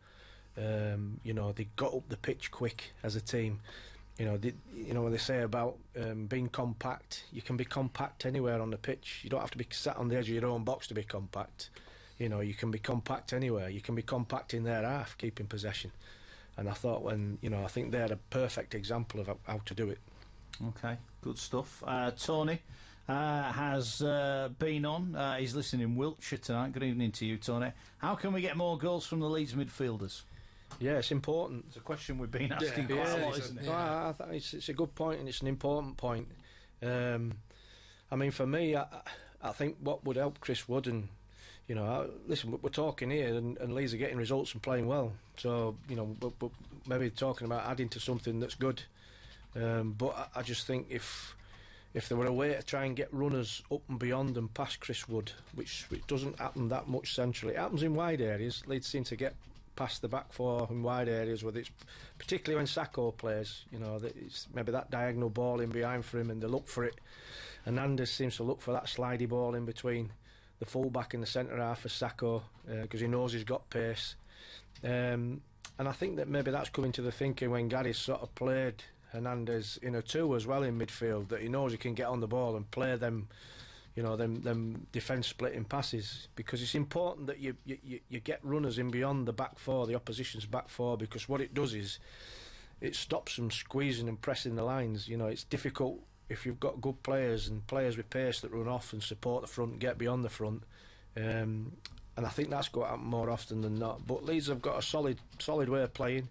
um, you know, they got up the pitch quick as a team. You know, they, you know what they say about um, being compact. You can be compact anywhere on the pitch. You don't have to be sat on the edge of your own box to be compact. You know, you can be compact anywhere. You can be compact in their half, keeping possession. And I thought when, you know, I think they're a perfect example of how to do it. Okay, good stuff. Uh, Tony uh, has uh, been on. Uh, he's listening in Wiltshire tonight. Good evening to you, Tony. How can we get more goals from the Leeds midfielders? Yeah, it's important. It's a question we've been asking yeah, quite yeah, a lot, isn't it? Yeah. I, I think it's, it's a good point and it's an important point. Um, I mean, for me, I, I think what would help Chris Wood and, you know, I, listen, we're talking here and, and Leeds are getting results and playing well. So, you know, but, but maybe talking about adding to something that's good. Um, but I, I just think if if there were a way to try and get runners up and beyond and past Chris Wood, which, which doesn't happen that much centrally. It happens in wide areas. Leeds seem to get past the back four in wide areas, whether it's particularly when Sacco plays, you know, that it's maybe that diagonal ball in behind for him and they look for it. And Anders seems to look for that slidey ball in between the full-back and the centre half for Sacco because uh, he knows he's got pace. Um, and I think that maybe that's coming to the thinking when Gary's sort of played Hernandez in a two as well in midfield, that he knows he can get on the ball and play them, you know, them them defence splitting passes, because it's important that you, you you get runners in beyond the back four, the opposition's back four, because what it does is it stops them squeezing and pressing the lines. You know, it's difficult if you've got good players and players with pace that run off and support the front and get beyond the front. Um, and I think that's going to happen more often than not. But Leeds have got a solid solid way of playing.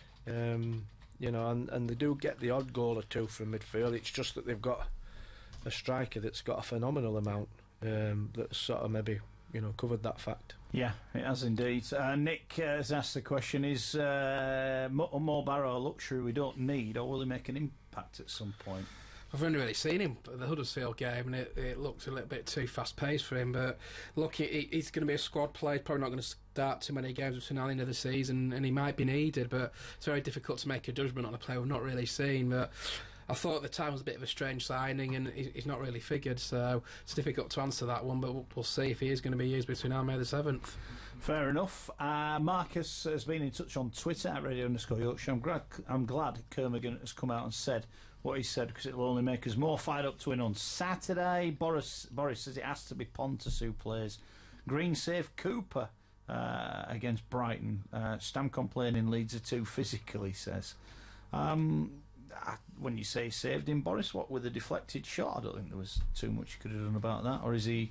Um, you know, and, and they do get the odd goal or two from midfield. It's just that they've got a striker that's got a phenomenal amount um, that's sort of maybe, you know, covered that fact. Yeah, it has indeed. Uh, Nick uh, has asked the question, is uh, Mo Barrow a luxury we don't need, or will he make an impact at some point? I've only really seen him at the Huddersfield game, and it, it looked a little bit too fast-paced for him. But look, he, he's going to be a squad player. He's probably not going to start too many games between now and the end of the season, and he might be needed. But it's very difficult to make a judgment on a player we've not really seen. But I thought at the time was a bit of a strange signing, and he's not really figured. So it's difficult to answer that one. But we'll see if he is going to be used between now and May the seventh. Fair enough. Uh, Marcus has been in touch on Twitter at Radio underscore Yorkshire. I'm glad, I'm glad Kermigan has come out and said what he said, because it will only make us more fired up to win on Saturday. Boris Boris says it has to be Pontus who plays. Green save Cooper uh, against Brighton. Uh, Stam complaining Leeds are too physical, he says. Um, when you say saved him, Boris, what with a deflected shot? I don't think there was too much you could have done about that. Or is he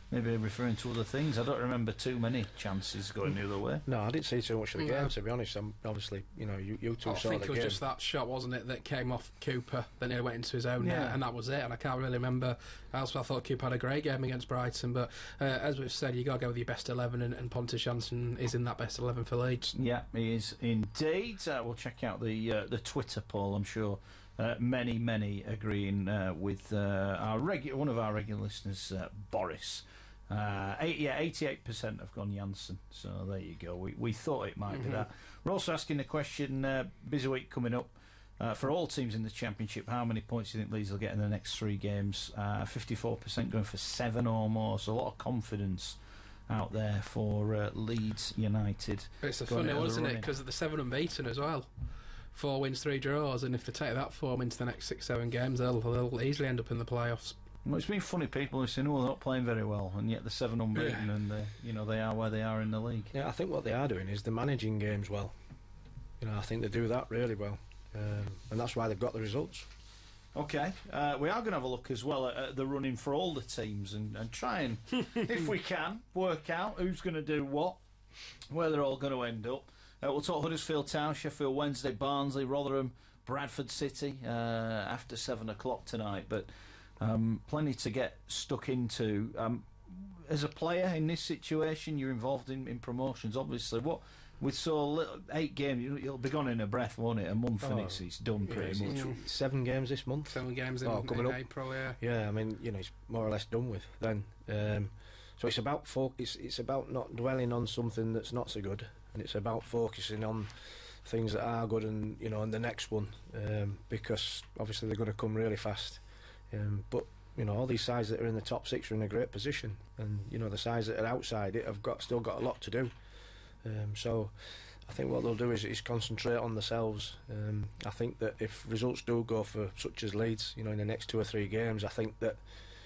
maybe referring to other things. I don't remember too many chances going the other way. No, I didn't see too much of the No. game, to be honest. I'm, obviously, you know, you, you two I saw think the it was game. just that shot, wasn't it, that came off Cooper, then he went into his own Yeah. net, and that was it. And I can't really remember else. I thought Cooper had a great game against Brighton, but uh, as we've said, you got to go with your best eleven, and, and Pontus Jansson is in that best eleven for Leeds. Yeah, he is indeed. Uh, we'll check out the uh, the Twitter poll. I'm sure uh, many, many agreeing uh, with uh, our regu- one of our regular listeners, uh, Boris. Uh, eight, yeah, eighty-eight percent have gone Janssen. So there you go. We we thought it might Mm-hmm. be that. We're also asking the question. Uh, busy week coming up. Uh, for all teams in the Championship, how many points do you think Leeds will get in the next three games? Uh, fifty-four percent going for seven or more, so a lot of confidence out there for uh, Leeds United. It's a going funny out one, of the isn't it? running. Because they're seven unbeaten as well. Four wins, three draws, and if they take that form into the next six, seven games, they'll, they'll easily end up in the playoffs. Well, it's been funny, people who say, "Oh, they're not playing very well," and yet they're seven unbeaten, Yeah. and they, you know they are where they are in the league. Yeah, I think what they are doing is they're managing games well. You know, I think they do that really well. Um, and that's why they've got the results. Okay, uh, we are going to have a look as well at, at the running for all the teams and, and try and, if we can, work out who's going to do what, where they're all going to end up. Uh, we'll talk Huddersfield Town, Sheffield Wednesday, Barnsley, Rotherham, Bradford City uh, after seven o'clock tonight. But um, plenty to get stuck into. Um, as a player in this situation, you're involved in, in promotions, obviously. What with so little, eight games, you- you'll be gone in a breath, won't it? A month and Oh, it's, it's done pretty Yeah, it's- much. it's seven games this month. Seven games in, Oh, coming in up. April, yeah. Yeah, I mean, you know, it's more or less done with then. Um, so it's about fo- it's, it's about not dwelling on something that's not so good, and it's about focusing on things that are good, and you know, and the next one, um, because obviously they're going to come really fast. Um, but you know, all these sides that are in the top six are in a great position, and you know, the sides that are outside it have got still got a lot to do. Um, so. I think what they'll do is, is concentrate on themselves. Um, I think that if results do go for such as Leeds, you know, in the next two or three games, I think that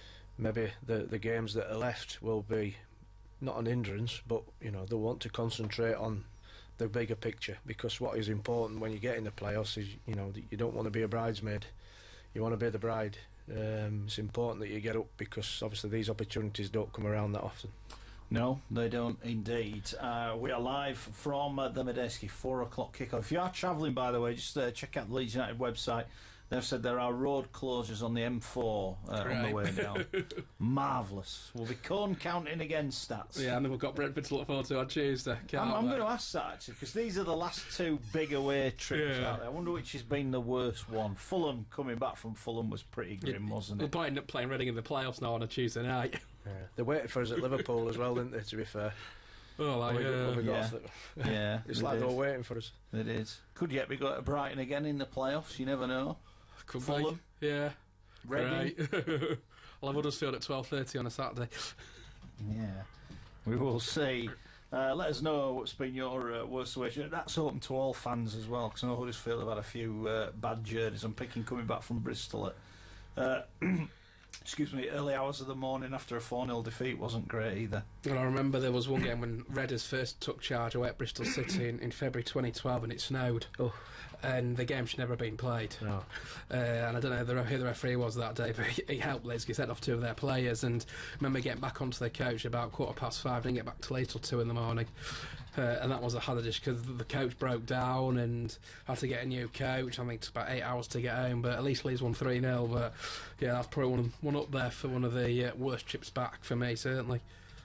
maybe the the games that are left will be not an hindrance, but you know, they'll want to concentrate on the bigger picture, because what is important when you get in the playoffs is, you know, that you don't want to be a bridesmaid, you want to be the bride. Um, it's important that you get up, because obviously these opportunities don't come around that often. No, they don't indeed. Uh, we are live from uh, the Medeski, four o'clock kickoff. If you are travelling, by the way, just uh, check out the Leeds United website. They've said there are road closures on the M four uh, on the Right. way down. Marvellous. We'll be cone counting again, stats. Yeah, and then we've got Brentford to look forward to on Tuesday. Can't I'm, I'm we? going to ask that, actually, because these are the last two big away trips Yeah. out there. I wonder which has been the worst one. Fulham, coming back from Fulham, was pretty grim, wasn't We're it? probably end up playing Reading in the playoffs now on a Tuesday night. Yeah. They waited for us at Liverpool as well, didn't they, to be fair? Oh, like, When we- when we uh, got yeah. off the- Yeah, it's they like they did. were waiting for us. It is. Could yet be go to Brighton again in the playoffs, you never know. could Fulham. be. Yeah. Reading. Right. I'll have Huddersfield at twelve thirty on a Saturday. Yeah, we will see. Uh, let us know what's been your uh, worst situation. That's open to all fans as well, because I know Huddersfield have had a few uh, bad journeys. I'm picking coming back from Bristol at, uh, excuse me, early hours of the morning after a four nil defeat wasn't great either. And I remember there was one game when Redders first took charge away at Bristol City in, in February twenty twelve, and it snowed. Oh. And the game should never have been played. No. Uh, and I don't know who the, who the referee was that day, but he, he helped Leeds. He sent off two of their players, and I remember getting back onto the coach about quarter past five, didn't get back till eight till two in the morning. Uh, and that was a hazardous because the coach broke down and had to get a new coach. I think it took about eight hours to get home, but at least Leeds won three nil. But yeah, that's probably one, one up there for one of the uh, worst trips back for me, certainly.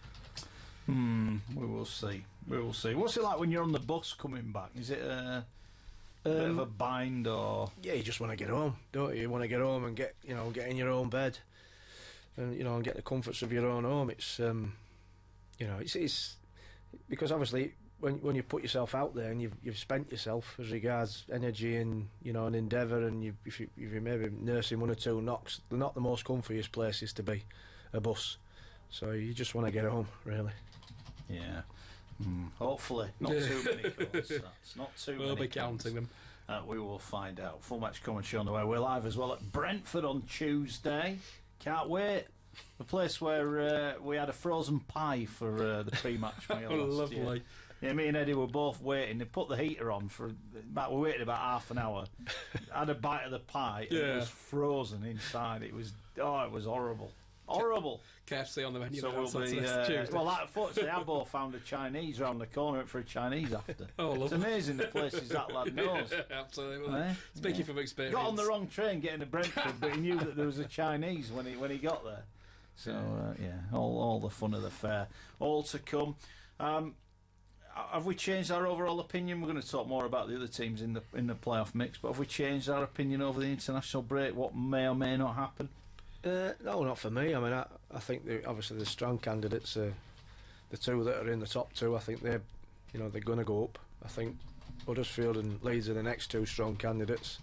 Hmm, we will see. We will see. What's it like when you're on the bus coming back? Is it a, a bit of a bind or? Yeah, you just want to get home, don't you? You want to get home and get, you know, get in your own bed, and you know, and get the comforts of your own home. It's, um, you know, it's, it's because obviously when when you put yourself out there and you've you've spent yourself as regards energy and you know and endeavour, and you if you if you maybe nursing one or two knocks, they're not the most comfiest places to be, a bus. So you just want to get home, really. Yeah. Hmm. Hopefully, not Yeah. too many calls. That's not too We'll many. be calls. counting them. Uh, we will find out. Full match commentary on the way. We're live as well at Brentford on Tuesday. Can't wait. The place where uh, we had a frozen pie for uh, the pre-match meal Oh, last year. lovely. Yeah, me and Eddie were both waiting. They put the heater on for about. We waited about half an hour. Had a bite of the pie. And Yeah. it was frozen inside. It was. Oh, it was horrible. Horrible. K F C on the menu. So there on we'll be, Saturday, uh, Tuesday. well, unfortunately, Abbo found a Chinese round the corner for a Chinese after. Oh, It's lovely. amazing the places that lad knows. Absolutely. Eh? Speaking Yeah. from experience. Got on the wrong train getting to Brentford, but he knew that there was a Chinese when he when he got there. So uh, yeah, all all the fun of the fair, all to come. Um, have we changed our overall opinion? We're going to talk more about the other teams in the in the playoff mix, but have we changed our opinion over the international break? What may or may not happen? Uh, no, not for me. I mean, I, I think the, obviously the strong candidates, uh, the two that are in the top two, I think they're, you know, they're going to go up. I think Huddersfield and Leeds are the next two strong candidates.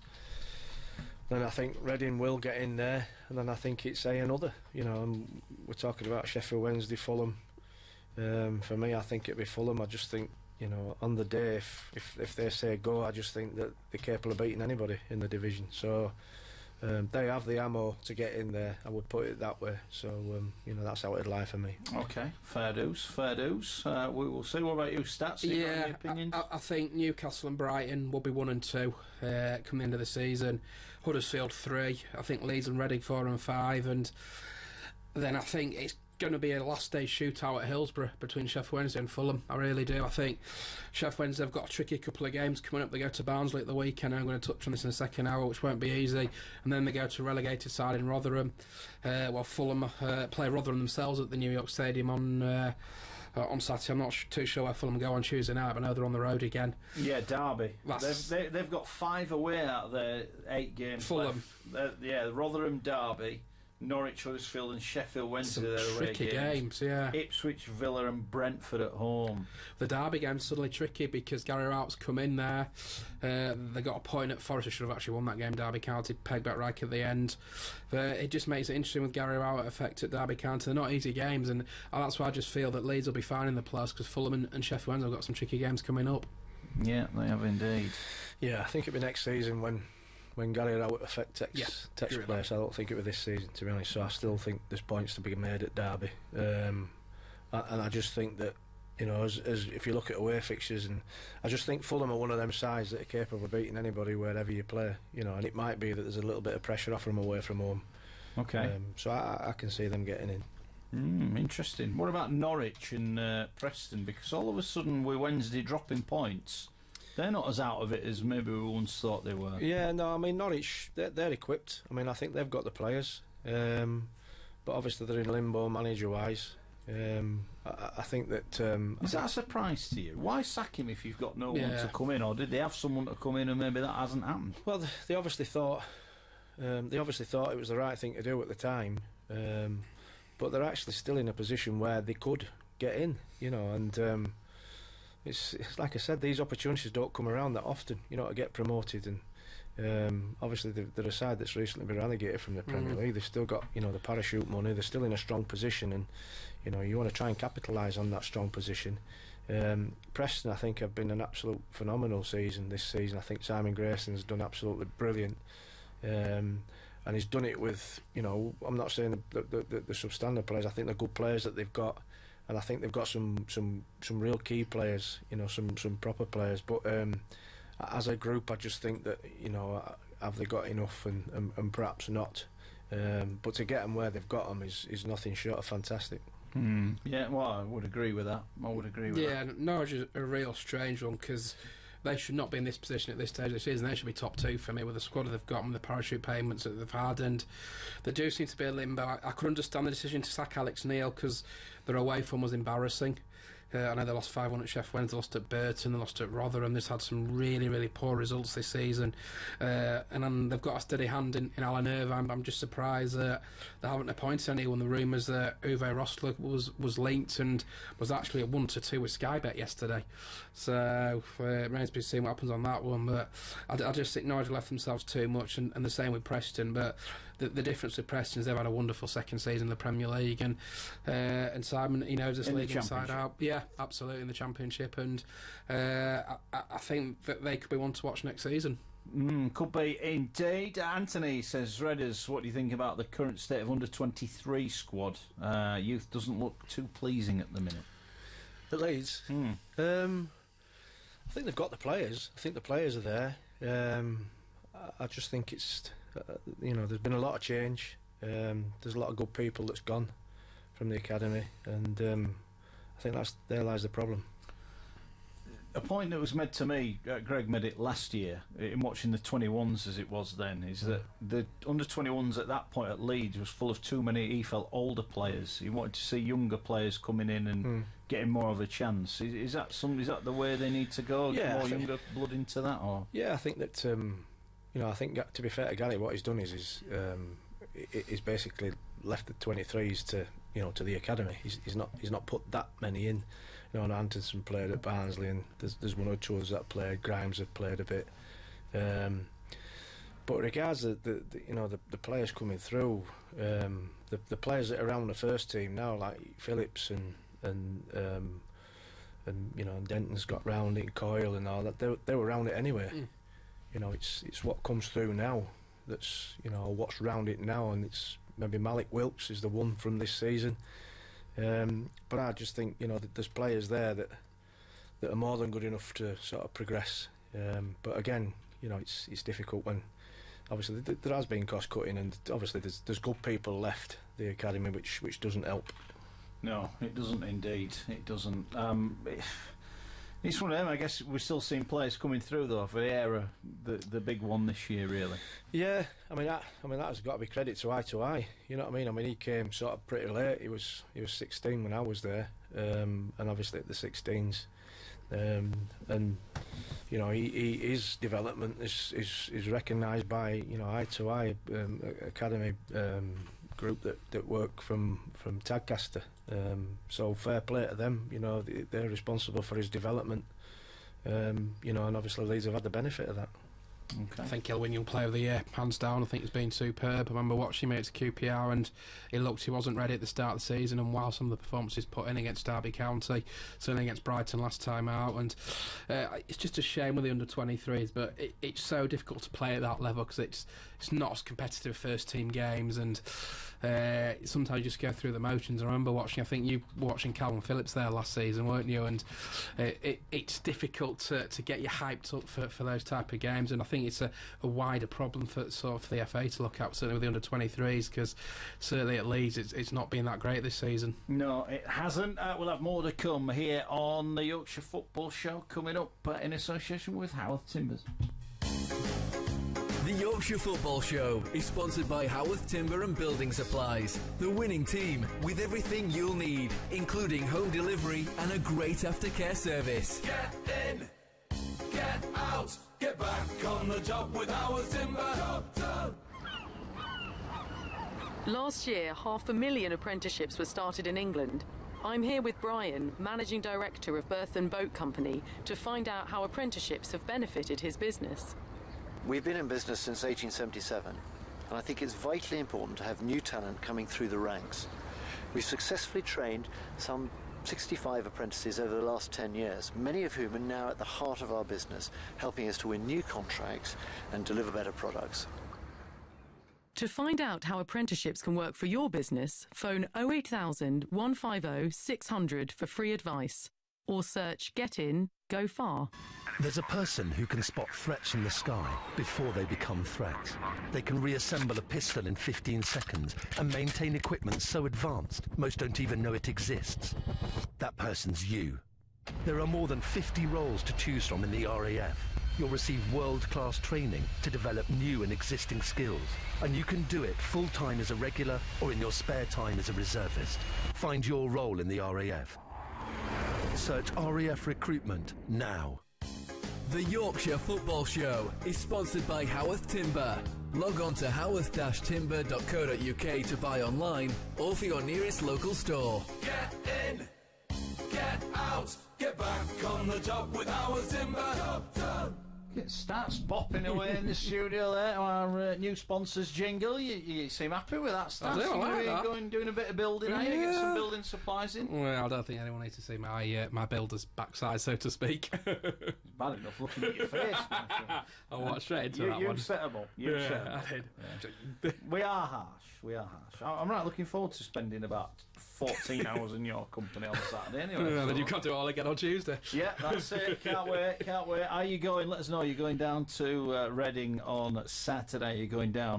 Then I think Reading will get in there, and then I think it's say another. You know, and we're talking about Sheffield Wednesday, Fulham. Um, for me, I think it'd be Fulham. I just think, you know, on the day, if, if if they say go, I just think that they're capable of beating anybody in the division. So. Um, they have the ammo to get in there, I would put it that way. So, um, you know, that's how it'd lie for me. Okay, fair dues, fair dues. Uh, we will see. What about you, Stats? You got Yeah, any opinions? I, I- I think Newcastle and Brighton will be one and two uh, come the end of the season. Huddersfield three. I think Leeds and Reading four and five, and then I think it's going to be a last day shootout at Hillsborough between Sheffield Wednesday and Fulham. I really do. I think Sheffield Wednesday have got a tricky couple of games coming up. They go to Barnsley at the weekend. I'm going to touch on this in the second hour, which won't be easy. And then they go to a relegated side in Rotherham. Uh, well, Fulham uh, play Rotherham themselves at the New York Stadium on. Uh, Uh, on Saturday. I'm not sh- too sure where Fulham go on Tuesday night, but I know they're on the road again. Yeah, Derby. That's- They've, they, they've got five away out of their eight games Fulham. left. They're- yeah, Rotherham, Derby, Norwich, Huddersfield and Sheffield Wednesday. Some their away tricky games. games, yeah. Ipswich, Villa and Brentford at home. The Derby game's suddenly tricky because Gary Rout's come in there. Uh, they got a point at Forest. They should have actually won that game. Derby County pegged back right at the end. But it just makes it interesting with Gary Rout effect at Derby County. They're not easy games, and that's why I just feel that Leeds will be fine in the playoffs because Fulham and, and Sheffield Wednesday have got some tricky games coming up. Yeah, they have indeed. Yeah, I think it'll be next season when when Gary Rowett effect takes, Yeah, takes agree with place. I don't think it'll be this season, to be honest. So I still think there's points to be made at Derby. Um, a- and I just think that, you know, as, as if you look at away fixtures, and I just think Fulham are one of them sides that are capable of beating anybody wherever you play. You know, and it might be that there's a little bit of pressure off them away from home. Okay. Um, so I, I can see them getting in. Mm, interesting. What about Norwich and uh, Preston? Because all of a sudden we're Wednesday dropping points. They're not as out of it as maybe we once thought they were. Yeah, no, I mean, Norwich, they're, they're equipped. I mean, I think they've got the players. Um, but obviously they're in limbo manager-wise. Um, I, I think that... Um, Is that a surprise to you? Why sack him if you've got no one Yeah. to come in? Or did they have someone to come in and maybe that hasn't happened? Well, th- they obviously thought... Um, they obviously thought it was the right thing to do at the time. Um, but they're actually still in a position where they could get in, you know, and... Um, It's, it's like I said, these opportunities don't come around that often, you know, to get promoted. And um, obviously, they're, they're a side that's recently been relegated from the Premier Mm. League. They've still got, you know, the parachute money. They're still in a strong position, and you know, you want to try and capitalise on that strong position. Um, Preston, I think, have been an absolute phenomenal season this season. I think Simon Grayson's done absolutely brilliant. Um, and he's done it with, you know, I'm not saying the, the, the, the substandard players. I think the good players that they've got. And I think they've got some, some, some real key players, you know, some, some proper players. But um, as a group, I just think that, you know, have they got enough, and, and, and perhaps not. Um, but to get them where they've got them is, is nothing short of fantastic. Mm. Yeah, well, I would agree with that. I would agree with that. Yeah, Norwich is a real strange one because they should not be in this position at this stage of the season. They should be top two for me with the squad they've got and the parachute payments that they've had, and they do seem to be a limbo. I, I could understand the decision to sack Alex Neil because their away form was embarrassing. Uh, I know they lost five one at Sheffield Wednesday, they lost at Burton, they lost at Rotherham. They've had some really, really poor results this season. Uh, and then they've got a steady hand in, in Alan Irvine. I'm just surprised that they haven't appointed anyone. The rumours that Uwe Rostler was, was linked and was actually at one to two with Sky Bet yesterday. So uh, it remains to be seen what happens on that one. But I, I just think Norwich left themselves too much, and, and the same with Preston. But the, the difference with Preston is they've had a wonderful second season in the Premier League, and uh, and Simon, he knows this In the league inside Championship. out. Yeah, absolutely, in the Championship, and uh, I, I think that they could be one to watch next season. Mm, could be indeed. Anthony says, Redders, what do you think about the current state of under twenty-three squad? Uh, youth doesn't look too pleasing at the minute. At Leeds, Mm. um, I think they've got the players. I think the players are there. Um, I, I just think it's, uh, you know, there's been a lot of change. Um, there's a lot of good people that's gone from the academy, and um, I think that's there lies the problem. A point that was made to me, uh, Greg made it last year in watching the twenty-ones as it was then, is that the under twenty-ones at that point at Leeds was full of too many, he felt, older players. He wanted to see younger players coming in and mm. getting more of a chance. Is, is that some? Is that the way they need to go? Yeah, Get more think, younger blood into that, or yeah, I think that um, you know, I think to be fair to Gary, what he's done is is um, he's basically left the twenty-threes to you know to the academy. He's, he's not he's not put that many in. You know, and Anderson played at Barnsley, and there's, there's one or two others that played. Grimes have played a bit, um, but regards the, the, the you know the, the players coming through, um, the the players that are around the first team now, like Phillips and and um, and you know Denton's got round it, Coyle and all that. They they were around it anyway. Mm. You know, it's it's what comes through now that's you know what's round it now, and it's maybe Malik Wilkes is the one from this season. Um, but I just think you know that there's players there that that are more than good enough to sort of progress. Um, but again, you know, it's it's difficult when obviously th there has been cost cutting, and obviously there's there's good people left the academy, which which doesn't help. No, it doesn't indeed. It doesn't. Um, it, it's one of them. I guess we're still seeing players coming through though for the era, the the big one this year, really. Yeah, I mean that. I mean that has got to be credit to Eye to Eye. You know what I mean? I mean he came sort of pretty late. He was he was sixteen when I was there, um, and obviously at the sixteens, um, and you know he, he his development is is, is recognised by you know Eye to Eye um, academy um, group that that work from from Tadcaster. Um, so fair play to them. You know they, they're responsible for his development. Um, you know, and obviously Leeds have had the benefit of that. Okay. I think he'll win Young Player of the Year, hands down. I think he's been superb. I remember watching him at Q P R, and he looked he wasn't ready at the start of the season, and while some of the performances put in against Derby County, certainly against Brighton last time out, and uh, it's just a shame with the under twenty-threes, but it, it's so difficult to play at that level because it's it's not as competitive first team games, and uh, sometimes you just go through the motions. I remember watching, I think you were watching Calvin Phillips there last season, weren't you? And uh, it, it's difficult to, to get you hyped up for, for those type of games, and I think it's a, a wider problem for sort of for the F A to look at, certainly with the under twenty-threes, because certainly at Leeds it's, it's not been that great this season. No, it hasn't. Uh, we'll have more to come here on the Yorkshire Football Show coming up uh, in association with Haworth Timbers. The Yorkshire Football Show is sponsored by Haworth Timber and Building Supplies, the winning team with everything you'll need, including home delivery and a great aftercare service. Get in, get out, get back on the job with Haworth Timber. Job done. Last year, half a million apprenticeships were started in England. I'm here with Brian, Managing Director of Berth and Boat Company, to find out how apprenticeships have benefited his business. We've been in business since eighteen seventy-seven, and I think it's vitally important to have new talent coming through the ranks. We've successfully trained some sixty-five apprentices over the last ten years, many of whom are now at the heart of our business, helping us to win new contracts and deliver better products. To find out how apprenticeships can work for your business, phone oh eight thousand, one five oh, six hundred for free advice, or search Get In, Go Far. There's a person who can spot threats in the sky before they become threats. They can reassemble a pistol in fifteen seconds and maintain equipment so advanced most don't even know it exists. That person's you. There are more than fifty roles to choose from in the R A F. You'll receive world-class training to develop new and existing skills, and you can do it full-time as a regular or in your spare time as a reservist. Find your role in the R A F. Search R A F Recruitment now. The Yorkshire Football Show is sponsored by Haworth Timber. Log on to haworth dash timber dot co dot U K to buy online or for your nearest local store. Get in, get out, get back on the job with Haworth Timber. Job done. It starts bopping away in the studio there. Our uh, new sponsors jingle. You, you seem happy with that, Stats? I do, I like you that. Going doing a bit of building, yeah. Are you? Get some building supplies in. Well, I don't think anyone needs to see my uh, my builder's backside, so to speak. It's bad enough looking at your face. I walked straight into you, that you've one. Set them up. You've yeah, set them up. I did. Yeah. We are harsh. We are harsh. I'm right looking forward to spending about fourteen hours in your company on Saturday anyway. Yeah, so. Then you can't do it all again on Tuesday. Yeah, that's it. Can't wait, can't wait. Are you going, let us know, you're going down to uh, Reading on Saturday. You're going down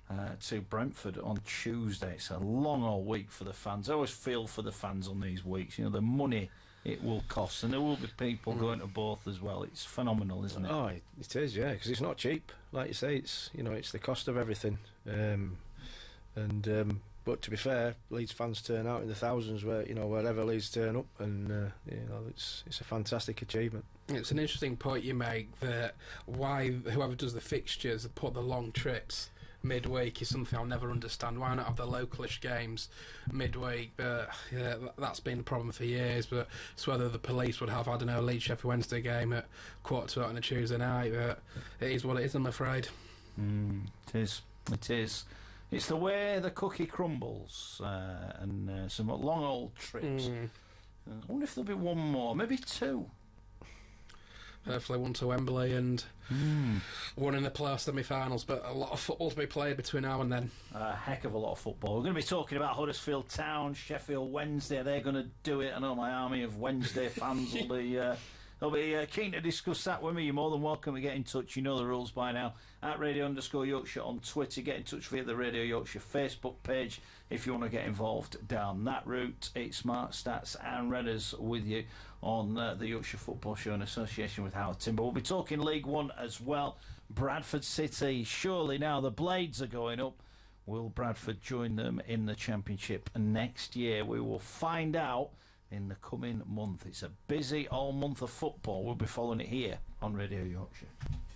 uh, to Brentford on Tuesday. It's a long old week for the fans. I always feel for the fans on these weeks. You know, the money it will cost, and there will be people mm. going to both as well. It's phenomenal, isn't it? Oh, it, it is, yeah, because it's not cheap. Like you say, it's you know, it's the cost of everything. Um, and um, but to be fair, Leeds fans turn out in the thousands, where you know wherever Leeds turn up, and uh, you know it's it's a fantastic achievement. It's an interesting point you make that why whoever does the fixtures put the long trips midweek is something I'll never understand. Why not have the localish games midweek? But yeah, that's been a problem for years. But it's whether the police would have, I don't know, a Leeds Sheffield Wednesday game at quarter to eight on a Tuesday night. But it is what it is, I'm afraid. Mm, it is. It is. It's the way the cookie crumbles, uh, and uh, some long old trips. Mm. I wonder if there'll be one more, maybe two. Hopefully one to Wembley and mm. one in the playoff semi-finals, but a lot of football to be played between now and then. A heck of a lot of football. We're going to be talking about Huddersfield Town, Sheffield Wednesday. They're going to do it. I know my army of Wednesday fans will be... Uh, They'll be uh, keen to discuss that with me. You're more than welcome to get in touch. You know the rules by now. At Radio underscore Yorkshire on Twitter. Get in touch via the Radio Yorkshire Facebook page if you want to get involved down that route. It's Smart Stats and Redders with you on uh, the Yorkshire Football Show in association with Howard Timber. We'll be talking League One as well. Bradford City. Surely now the Blades are going up. Will Bradford join them in the Championship next year? We will find out in the coming month. It's a busy all month of football. We'll be following it here on Radio Yorkshire.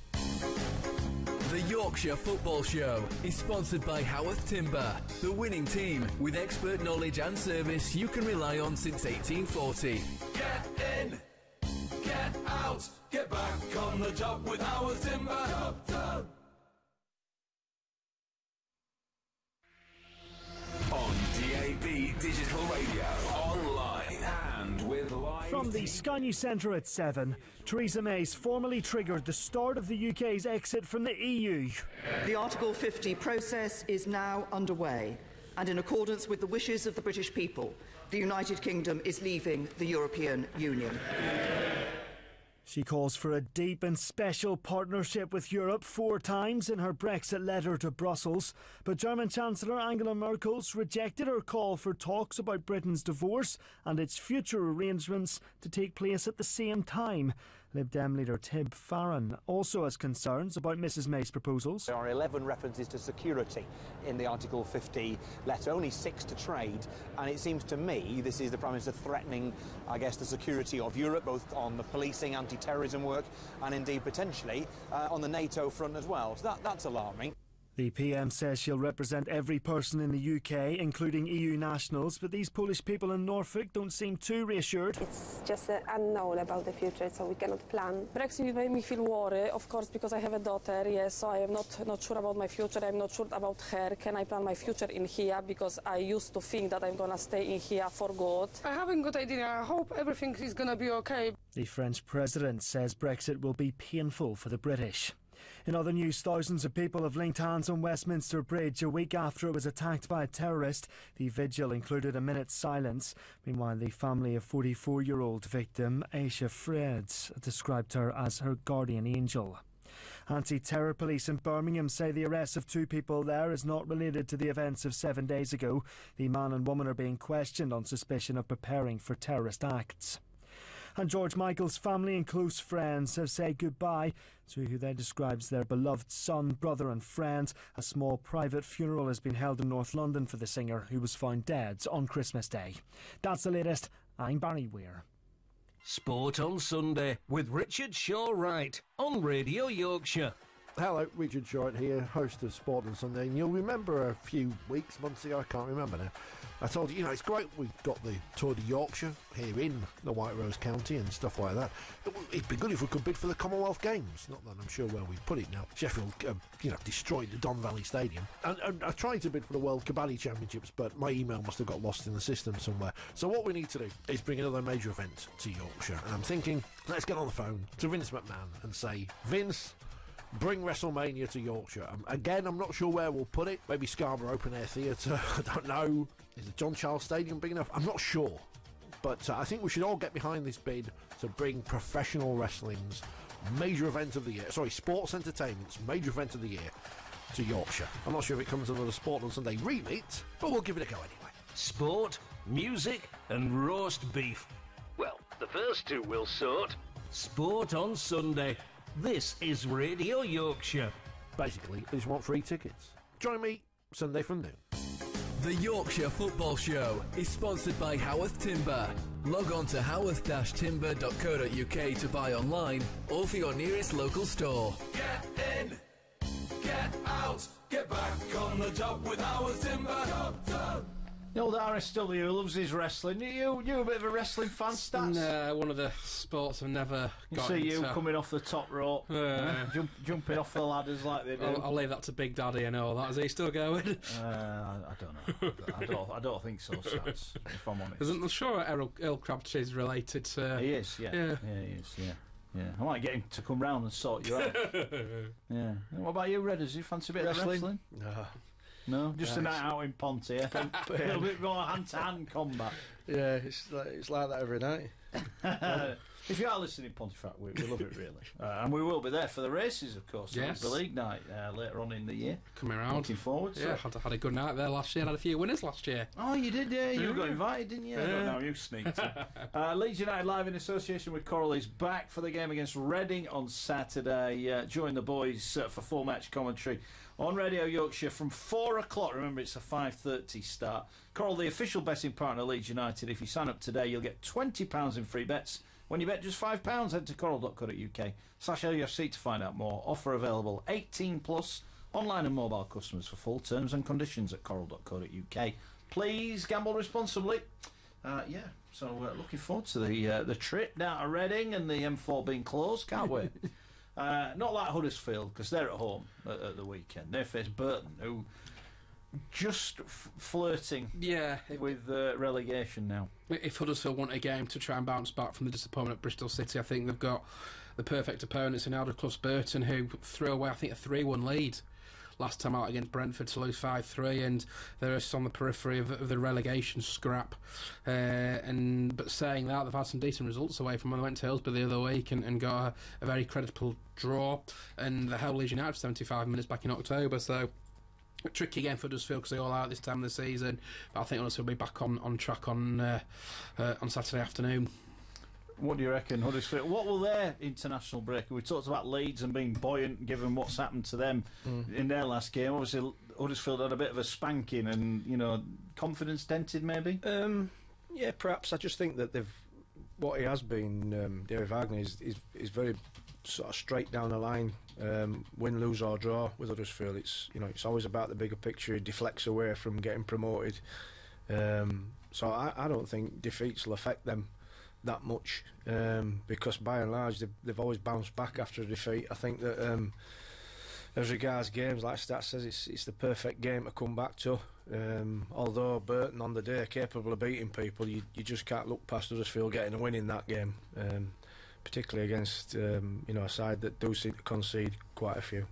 The Yorkshire Football Show is sponsored by Howard Timber, the winning team with expert knowledge and service you can rely on since eighteen forty. Get in, get out, get back on the job with Howard Timber. Job done. On D A B Digital Radio, online and with live... From the Sky News Centre at seven, Theresa May's formally triggered the start of the U K's exit from the E U. The Article fifty process is now underway, and in accordance with the wishes of the British people, the United Kingdom is leaving the European Union. She calls for a deep and special partnership with Europe four times in her Brexit letter to Brussels. But German Chancellor Angela Merkel's rejected her call for talks about Britain's divorce and its future arrangements to take place at the same time. Lib Dem leader Tib Farron also has concerns about Mrs May's proposals. There are eleven references to security in the Article fifty letter, only six to trade, and it seems to me this is the Prime Minister threatening, I guess, the security of Europe, both on the policing, anti-terrorism work, and indeed potentially uh, on the NATO front as well. So that, that's alarming. The P M says she'll represent every person in the U K, including E U nationals, but these Polish people in Norfolk don't seem too reassured. It's just an unknown about the future, so we cannot plan. Brexit made me feel worried, of course, because I have a daughter, yes, so I am not, not sure about my future, I'm not sure about her. Can I plan my future in here, because I used to think that I'm going to stay in here for good. I haven't got idea. I hope everything is going to be okay. The French president says Brexit will be painful for the British. In other news, thousands of people have linked hands on Westminster Bridge a week after it was attacked by a terrorist. The vigil included a minute's silence. Meanwhile, the family of forty-four-year-old victim Aisha Freds described her as her guardian angel. Anti-terror police in Birmingham say the arrest of two people there is not related to the events of seven days ago. The man and woman are being questioned on suspicion of preparing for terrorist acts. And George Michael's family and close friends have said goodbye to who they describe as their beloved son, brother and friend. A small private funeral has been held in North London for the singer, who was found dead on Christmas Day. That's the latest. I'm Barry Weir. Sport on Sunday with Richard Shaw-Wright on Radio Yorkshire. Hello, Richard Shaw-Wright here, host of Sport on Sunday. And you'll remember a few weeks, months ago, I can't remember now, I told you, you know, it's great we've got the Tour de Yorkshire here in the White Rose County and stuff like that. It'd be good if we could bid for the Commonwealth Games. Not that I'm sure where we'd put it now. Sheffield, uh, you know, destroyed the Don Valley Stadium. And, and I tried to bid for the World Kabaddi Championships, but my email must have got lost in the system somewhere. So what we need to do is bring another major event to Yorkshire. And I'm thinking, let's get on the phone to Vince McMahon and say, Vince, bring WrestleMania to Yorkshire. Um, again, I'm not sure where we'll put it. Maybe Scarborough Open Air Theatre. I don't know. Is the John Charles Stadium big enough? I'm not sure. But uh, I think we should all get behind this bid to bring professional wrestling's major event of the year, sorry, sports entertainment's major event of the year to Yorkshire. I'm not sure if it comes under the Sport on Sunday remit, but we'll give it a go anyway. Sport, music, and roast beef. Well, the first two will sort. Sport on Sunday. This is Radio Yorkshire. Basically, I just want free tickets. Join me Sunday from noon. The Yorkshire Football Show is sponsored by Howarth Timber. Log on to howarth dash timber dot co dot uk to buy online or for your nearest local store. Get in, get out, get back on the job with Howarth Timber. Job done. The old R S W loves his wrestling. You, you a bit of a wrestling fan, Stats? No, one of the sports I've never You got see you into. coming off the top rope, Uh, eh? Jump, jumping off the ladders like they do. I'll, I'll leave that to Big Daddy and all that. Is he still going? Uh, I, I don't know. I don't. I don't think so, Stats. If I'm honest. Isn't I'm sure Errol, Earl Crabtree is related to? He is. Yeah. Yeah. Yeah. He is. Yeah. Yeah. I might get him to come round and sort you out. Yeah. What about you, Redders? You fancy a bit Wrestling? of wrestling? No. No, just a Nice. night out in Ponty. I think a little bit more hand-to-hand combat. Yeah, it's like, it's like that every night. If you are listening, Pontefract, we, we love it really, uh, and we will be there for the races, of course. Yes. The league night uh, later on in the year. Coming around. Looking forward to Yeah, it. had, had a good night there last year. Had a few winners last year. Oh, you did, yeah. You Yeah. got invited, didn't you? I don't Yeah. know. You sneaked in. uh, Leeds United live in association with Coral is back for the game against Reading on Saturday. Uh, join the boys uh, for full match commentary on Radio Yorkshire from four o'clock. Remember, it's a five thirty start. Coral, the official betting partner of Leeds United. If you sign up today, you'll get twenty pounds in free bets. When you bet just five pounds, head to coral dot co dot uk slash L U F C to find out more. Offer available eighteen plus, online and mobile customers for full terms and conditions at coral dot co dot uk. Please gamble responsibly. Uh, yeah, so uh, looking forward to the uh, the trip down to Reading and the M four being closed. Can't wait. uh, not like Huddersfield, because they're at home at, at the weekend. They face Burton, who just f- flirting Yeah. with uh, relegation now. If Huddersfield want a game to try and bounce back from the disappointment at Bristol City, I think they've got the perfect opponents in Elder Clubs Burton, who threw away, I think, a three one lead last time out against Brentford to lose five three, and they're just on the periphery of, of the relegation scrap. Uh, and But saying that, they've had some decent results away from when they went to Hillsborough the other week and, and got a, a very creditable draw, and they held Leeds United for seventy-five minutes back in October, so a tricky game for Huddersfield because they're all out at this time of the season. But I think Huddersfield will be back on, on track on uh, uh, on Saturday afternoon. What do you reckon, Huddersfield? What will their international break? We talked about Leeds and being buoyant, given what's happened to them Mm. in their last game. Obviously, Huddersfield had a bit of a spanking, and you know, confidence dented, maybe. Um, yeah, perhaps. I just think that they've what he has been. Um, David Wagner is, is is very sort of straight down the line. Um, win, lose or draw with Huddersfield. It's you know it's always about the bigger picture. He deflects away from getting promoted. Um, so I, I don't think defeats will affect them that much um, because by and large they've, they've always bounced back after a defeat. I think that um, as regards games, like Stats says, it's it's the perfect game to come back to. Um, although Burton on the day are capable of beating people, you you just can't look past Huddersfield getting a win in that game, um, particularly against um, you know a side that do seem to concede quite a few.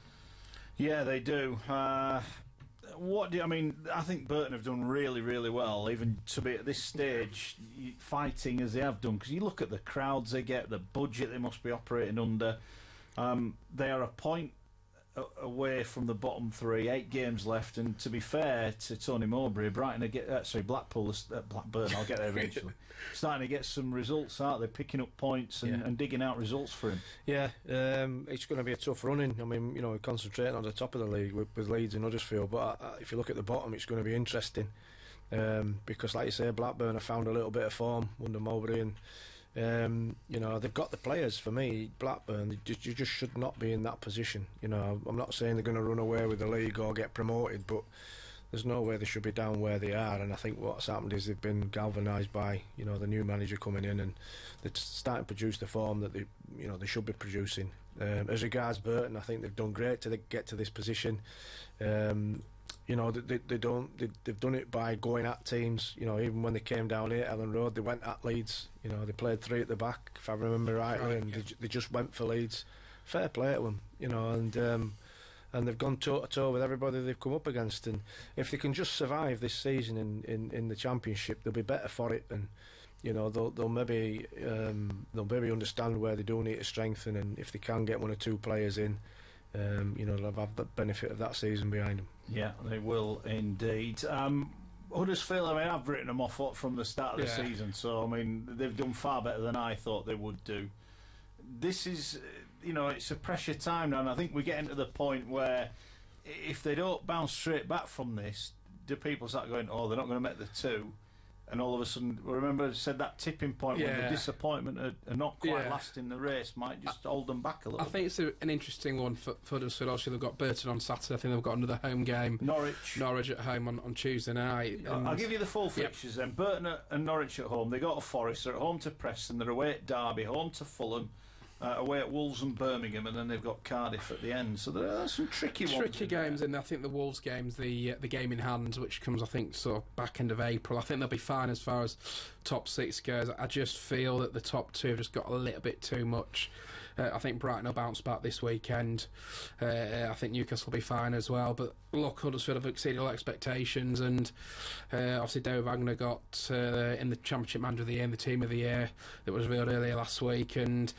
Yeah, they do. Uh, what do you, I mean? I think Burton have done really, really well, even to be at this stage y- fighting as they have done. Because you look at the crowds they get, the budget they must be operating under. Um, they are a point a- away from the bottom three, eight games left. And to be fair to Tony Mowbray, Brighton are get uh, sorry Blackpool, is- uh, Blackburn. I'll get there eventually. Starting to get some results, aren't they? Picking up points and, Yeah. and digging out results for him. Yeah, um, it's going to be a tough running. I mean, you know, we're concentrating on the top of the league with, with Leeds and Huddersfield, but uh, if you look at the bottom, it's going to be interesting um, because, like you say, Blackburn have found a little bit of form under Mowbray, and um, you know they've got the players. For me, Blackburn, you just, you just should not be in that position. You know, I'm not saying they're going to run away with the league or get promoted, but there's no way they should be down where they are, and I think what's happened is they've been galvanised by you know the new manager coming in, and they're starting to produce the form that they you know they should be producing. Um, as regards Burton, I think they've done great to get to this position. Um, you know they, they, they don't they, they've done it by going at teams. You know even when they came down here Ellen Road, they went at Leeds. You know they played three at the back, if I remember rightly, Right, and yeah. they, ju- they just went for Leeds. Fair play to them. You know and. Um, And they've gone toe to toe with everybody they've come up against. And if they can just survive this season in, in, in the Championship, they'll be better for it. And you know they'll they'll maybe um, they'll maybe understand where they do need to strengthen. And if they can get one or two players in, um, you know, they'll have the benefit of that season behind them. Yeah, they will indeed. Um, Huddersfield, I mean, I've written them off from the start of the Yeah. season, so I mean, they've done far better than I thought they would do. This is, you know, it's a pressure time now, and I think we're getting to the point where if they don't bounce straight back from this, do people start going, oh, they're not going to make the two? And all of a sudden, remember I said that tipping point when the Yeah. disappointment are, are not quite Yeah. lasting the race might just hold them back a little I think it's a, an interesting one for, for Huddersfield. Obviously, they've got Burton on Saturday. I think they've got another home game. Norwich. Norwich at home on, on Tuesday night. I'll give you the full fixtures then. Burton and Norwich at home. They go to Forest. They're at home to Preston. They're away at Derby. Home to Fulham. Uh, away at Wolves and Birmingham, and then they've got Cardiff at the end. So there are some tricky ones. Tricky in games, and I think the Wolves game's the uh, the game in hand, which comes I think sort of back end of April. I think they'll be fine as far as top six goes. I just feel that the top two have just got a little bit too much. Uh, I think Brighton will bounce back this weekend. Uh, I think Newcastle will be fine as well. But look, Huddersfield have exceeded all expectations, and uh, obviously David Wagner got uh, in the Championship Manager of the Year and the Team of the Year that was revealed earlier last week, and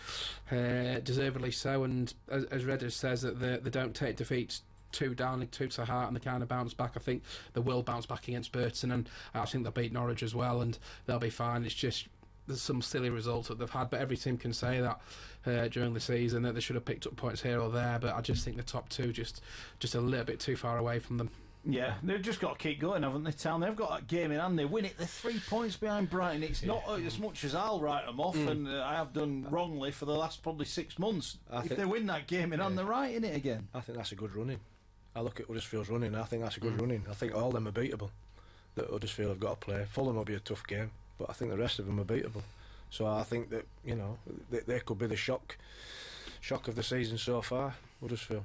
uh, deservedly so. And as, as Redders says, that they, they don't take defeats too down, too to heart, and they kind of bounce back. I think they will bounce back against Burton, and I think they'll beat Norwich as well, and they'll be fine. It's just there's some silly results that they've had, but every team can say that uh, during the season that they should have picked up points here or there. But I just think the top two just just a little bit too far away from them. Yeah, they've just got to keep going, haven't they, Town? They've got that game in hand. They win it. They're three points behind Brighton. It's Yeah. not as much as I'll write them off, Mm. and uh, I have done wrongly for the last probably six months. I if think- they win that game in hand, Yeah. they're right in it again. I think that's a good running. I look at Huddersfield's running, I think that's a good Mm. running. I think all of them are beatable that Huddersfield have got to play. Fulham will be a tough game, but I think the rest of them are beatable. So I think that, you know, they, they could be the shock shock of the season so far, Huddersfield.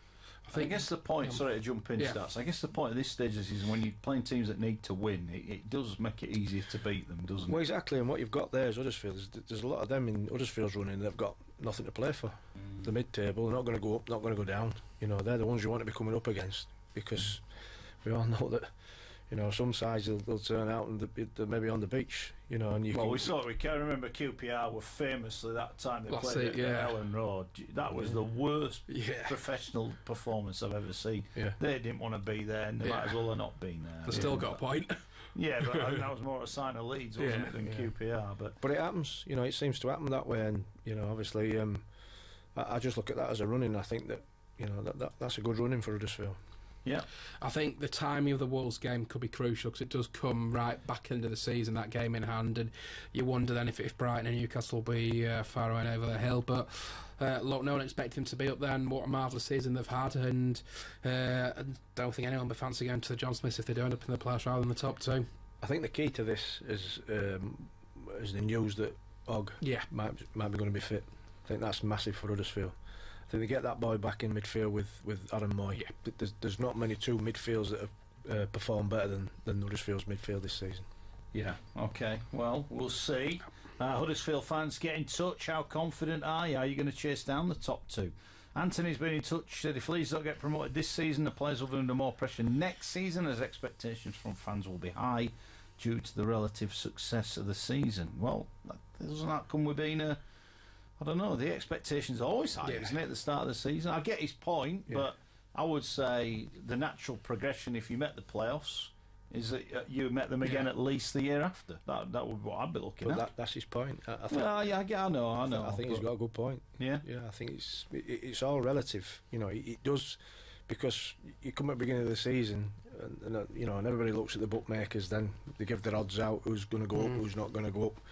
I, think, I guess the point, um, sorry to jump in, yeah. Stats, I guess the point of this stage of the season, when you're playing teams that need to win, it, it does make it easier to beat them, doesn't Well, it? exactly, and what you've got there is Huddersfield. There's, there's a lot of them in Huddersfield's running. They've got nothing to play for. Mm. The mid-table, they're not going to go up, not going to go down. You know, they're the ones you want to be coming up against, because we all know that, you know, some sides they'll, they'll turn out and they're, they're maybe on the beach. You know, and you Well, can, we saw, we can remember Q P R were famously that time they Last played week, at yeah. Ellen Road. That was Yeah. the worst Yeah. professional performance I've ever seen. Yeah. They didn't want to be there, and they Yeah. might as well have not been there. They've still got a point. Yeah, but I think that was more a sign of Leeds, wasn't Yeah. it, than Yeah. Q P R? But But it happens, you know, it seems to happen that way, and you know, obviously, um, I, I just look at that as a running. I think that, you know, that, that that's a good running for Huddersfield. yeah, I think the timing of the Wolves game could be crucial because it does come right back into the season, that game in hand, and you wonder then if, if Brighton and Newcastle will be uh, far away and over the hill. But uh, look, no one expected them to be up there, and what a marvellous season they've had, and uh, I don't think anyone would fancy going to the John Smiths if they do end up in the playoffs rather than the top two. I think the key to this is um, is the news that Og Yeah. might might be going to be fit. I think that's massive for Huddersfield. I think they get that boy back in midfield with, with Adam Moy. Yeah. Th- There's, there's not many two midfields that have uh, performed better than, than Huddersfield's midfield this season. yeah. Okay, well, we'll see. Uh, Huddersfield fans, get in touch. How confident are you? Are you going to chase down the top two? Anthony's been in touch, said if Leeds don't get promoted this season, the players will be under more pressure next season, as expectations from fans will be high due to the relative success of the season. Well, that, doesn't that come with being a... I don't know, the expectations are always high, Yeah. isn't it, at the start of the season? I get his point, Yeah. but I would say the natural progression, if you met the playoffs, is that uh, you met them again Yeah. at least the year after. That that would be what I'd be looking But at. that, that's his point. I, I think, Well, yeah, I, get- I know, I know. I think he's but- got a good point. Yeah. Yeah, I think it's it, it's all relative. You know, it, it does, because you come at the beginning of the season, and, and uh, you know, and everybody looks at the bookmakers. Then they give their odds out: who's going to go Mm. up, who's not going to go up.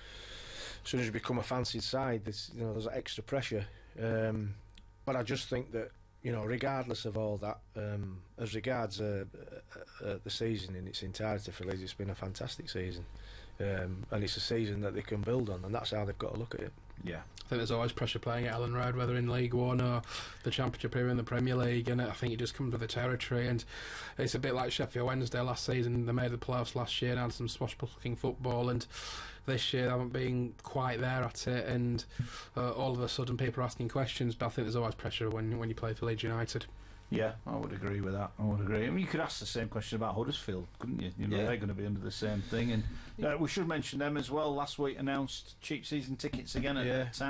As soon as you become a fancied side, there's you know there's extra pressure. Um, but I just think that, you know, regardless of all that, um, as regards uh, uh, uh, the season in its entirety for Leeds, it's been a fantastic season, um, and it's a season that they can build on, and that's how they've got to look at it. Yeah. I think there's always pressure playing at Ellen Road, whether in League One or the Championship or in the Premier League, and I think it just comes with the territory. And it's a bit like Sheffield Wednesday last season. They made the playoffs last year and had some swashbuckling football, and this year they haven't been quite there at it. And uh, all of a sudden, people are asking questions. But I think there's always pressure when when you play for Leeds United. Yeah, I would agree with that. I would agree. I mean, you could ask the same question about Huddersfield, couldn't you? You know, Yeah. they're going to be under the same thing. And uh, we should mention them as well. Last week announced cheap season tickets again at Yeah. Town.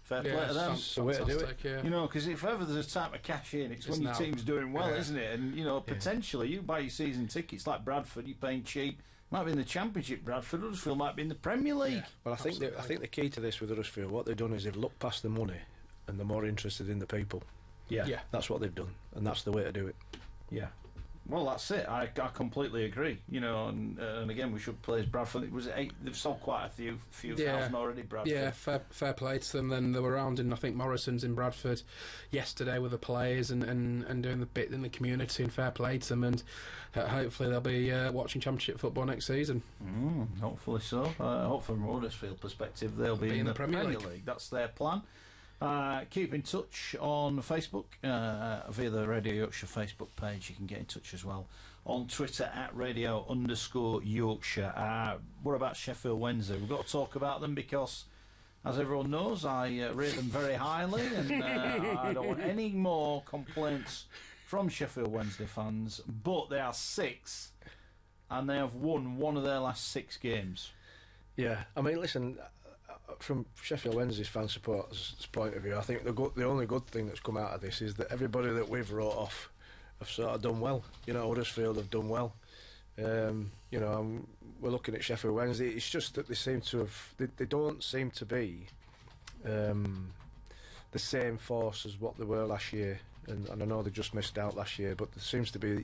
Fair Yeah, play to them. It's the way to do it. Yeah. You know, because if ever there's a time to cash in, it's, It's when now. your team's doing well, Yeah. isn't it? And, you know, potentially you buy your season tickets like Bradford, you're paying cheap. Might be in the Championship, Bradford. Huddersfield might be in the Premier League. Well, I think the, I think the key to this with Huddersfield, what they've done is they've looked past the money and they're more interested in the people. Yeah. Yeah. That's what they've done, and that's the way to do it. Yeah. Well, that's it. I, I completely agree. You know, and, uh, and again, we should praise Bradford. It was eight. They've sold quite a few, few Yeah. thousand already. Bradford. Yeah, fair, fair play to them. Then they were around in, I think, Morrison's in Bradford yesterday with the players and, and, and doing the bit in the community, and fair play to them. And uh, hopefully they'll be uh, watching Championship football next season. Mm, hopefully so. Uh, hopefully from Huddersfield perspective, they'll be, in, the, Premier League. League. That's their plan. Uh, keep in touch on Facebook uh, via the Radio Yorkshire Facebook page. You can get in touch as well on Twitter at Radio underscore Yorkshire. Uh, what about Sheffield Wednesday? We've got to talk about them because, as everyone knows, I uh, rate them very highly, and uh, I don't want any more complaints from Sheffield Wednesday fans. But they are sixth, and they have won one of their last six games. Yeah, I mean, listen, from Sheffield Wednesday's fan supporters' point of view, I think the go- the only good thing that's come out of this is that everybody that we've wrote off have sort of done well. You know, Huddersfield have done well. Um, you know, um, we're looking at Sheffield Wednesday. It's just that they seem to have, they, they don't seem to be um, the same force as what they were last year. And, and I know they just missed out last year, but there seems to be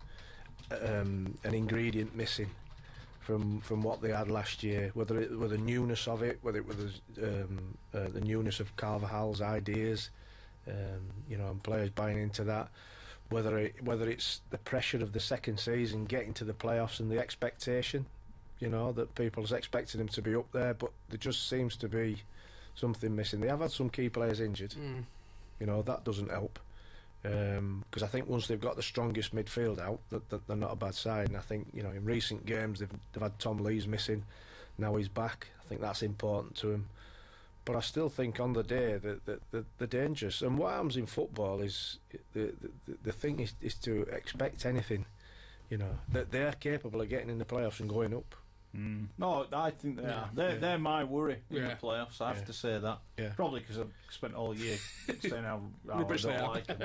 um, an ingredient missing from from what they had last year, whether it were the newness of it, whether it was um, uh, the newness of Carvajal's ideas, um, you know, and players buying into that, whether it, whether it's the pressure of the second season, getting to the playoffs and the expectation, you know, that people's expecting them to be up there, but there just seems to be something missing. They have had some key players injured, Mm. you know, that doesn't help. Because um, I think once they've got the strongest midfield out, that, that they're not a bad side. And I think, you know, in recent games they've, they've had Tom Lees missing. Now he's back. I think that's important to him. But I still think on the day that, that, that they're dangerous. And what happens in football is the the, the thing is, is to expect anything. You know, that they are capable of getting in the playoffs and going up. Mm. No, I think they Yeah, are. They're, yeah. they're my worry in Yeah. the playoffs. I have Yeah. to say that. Yeah. Probably because I've spent all year saying how, how I Rubbish they don't are. like them.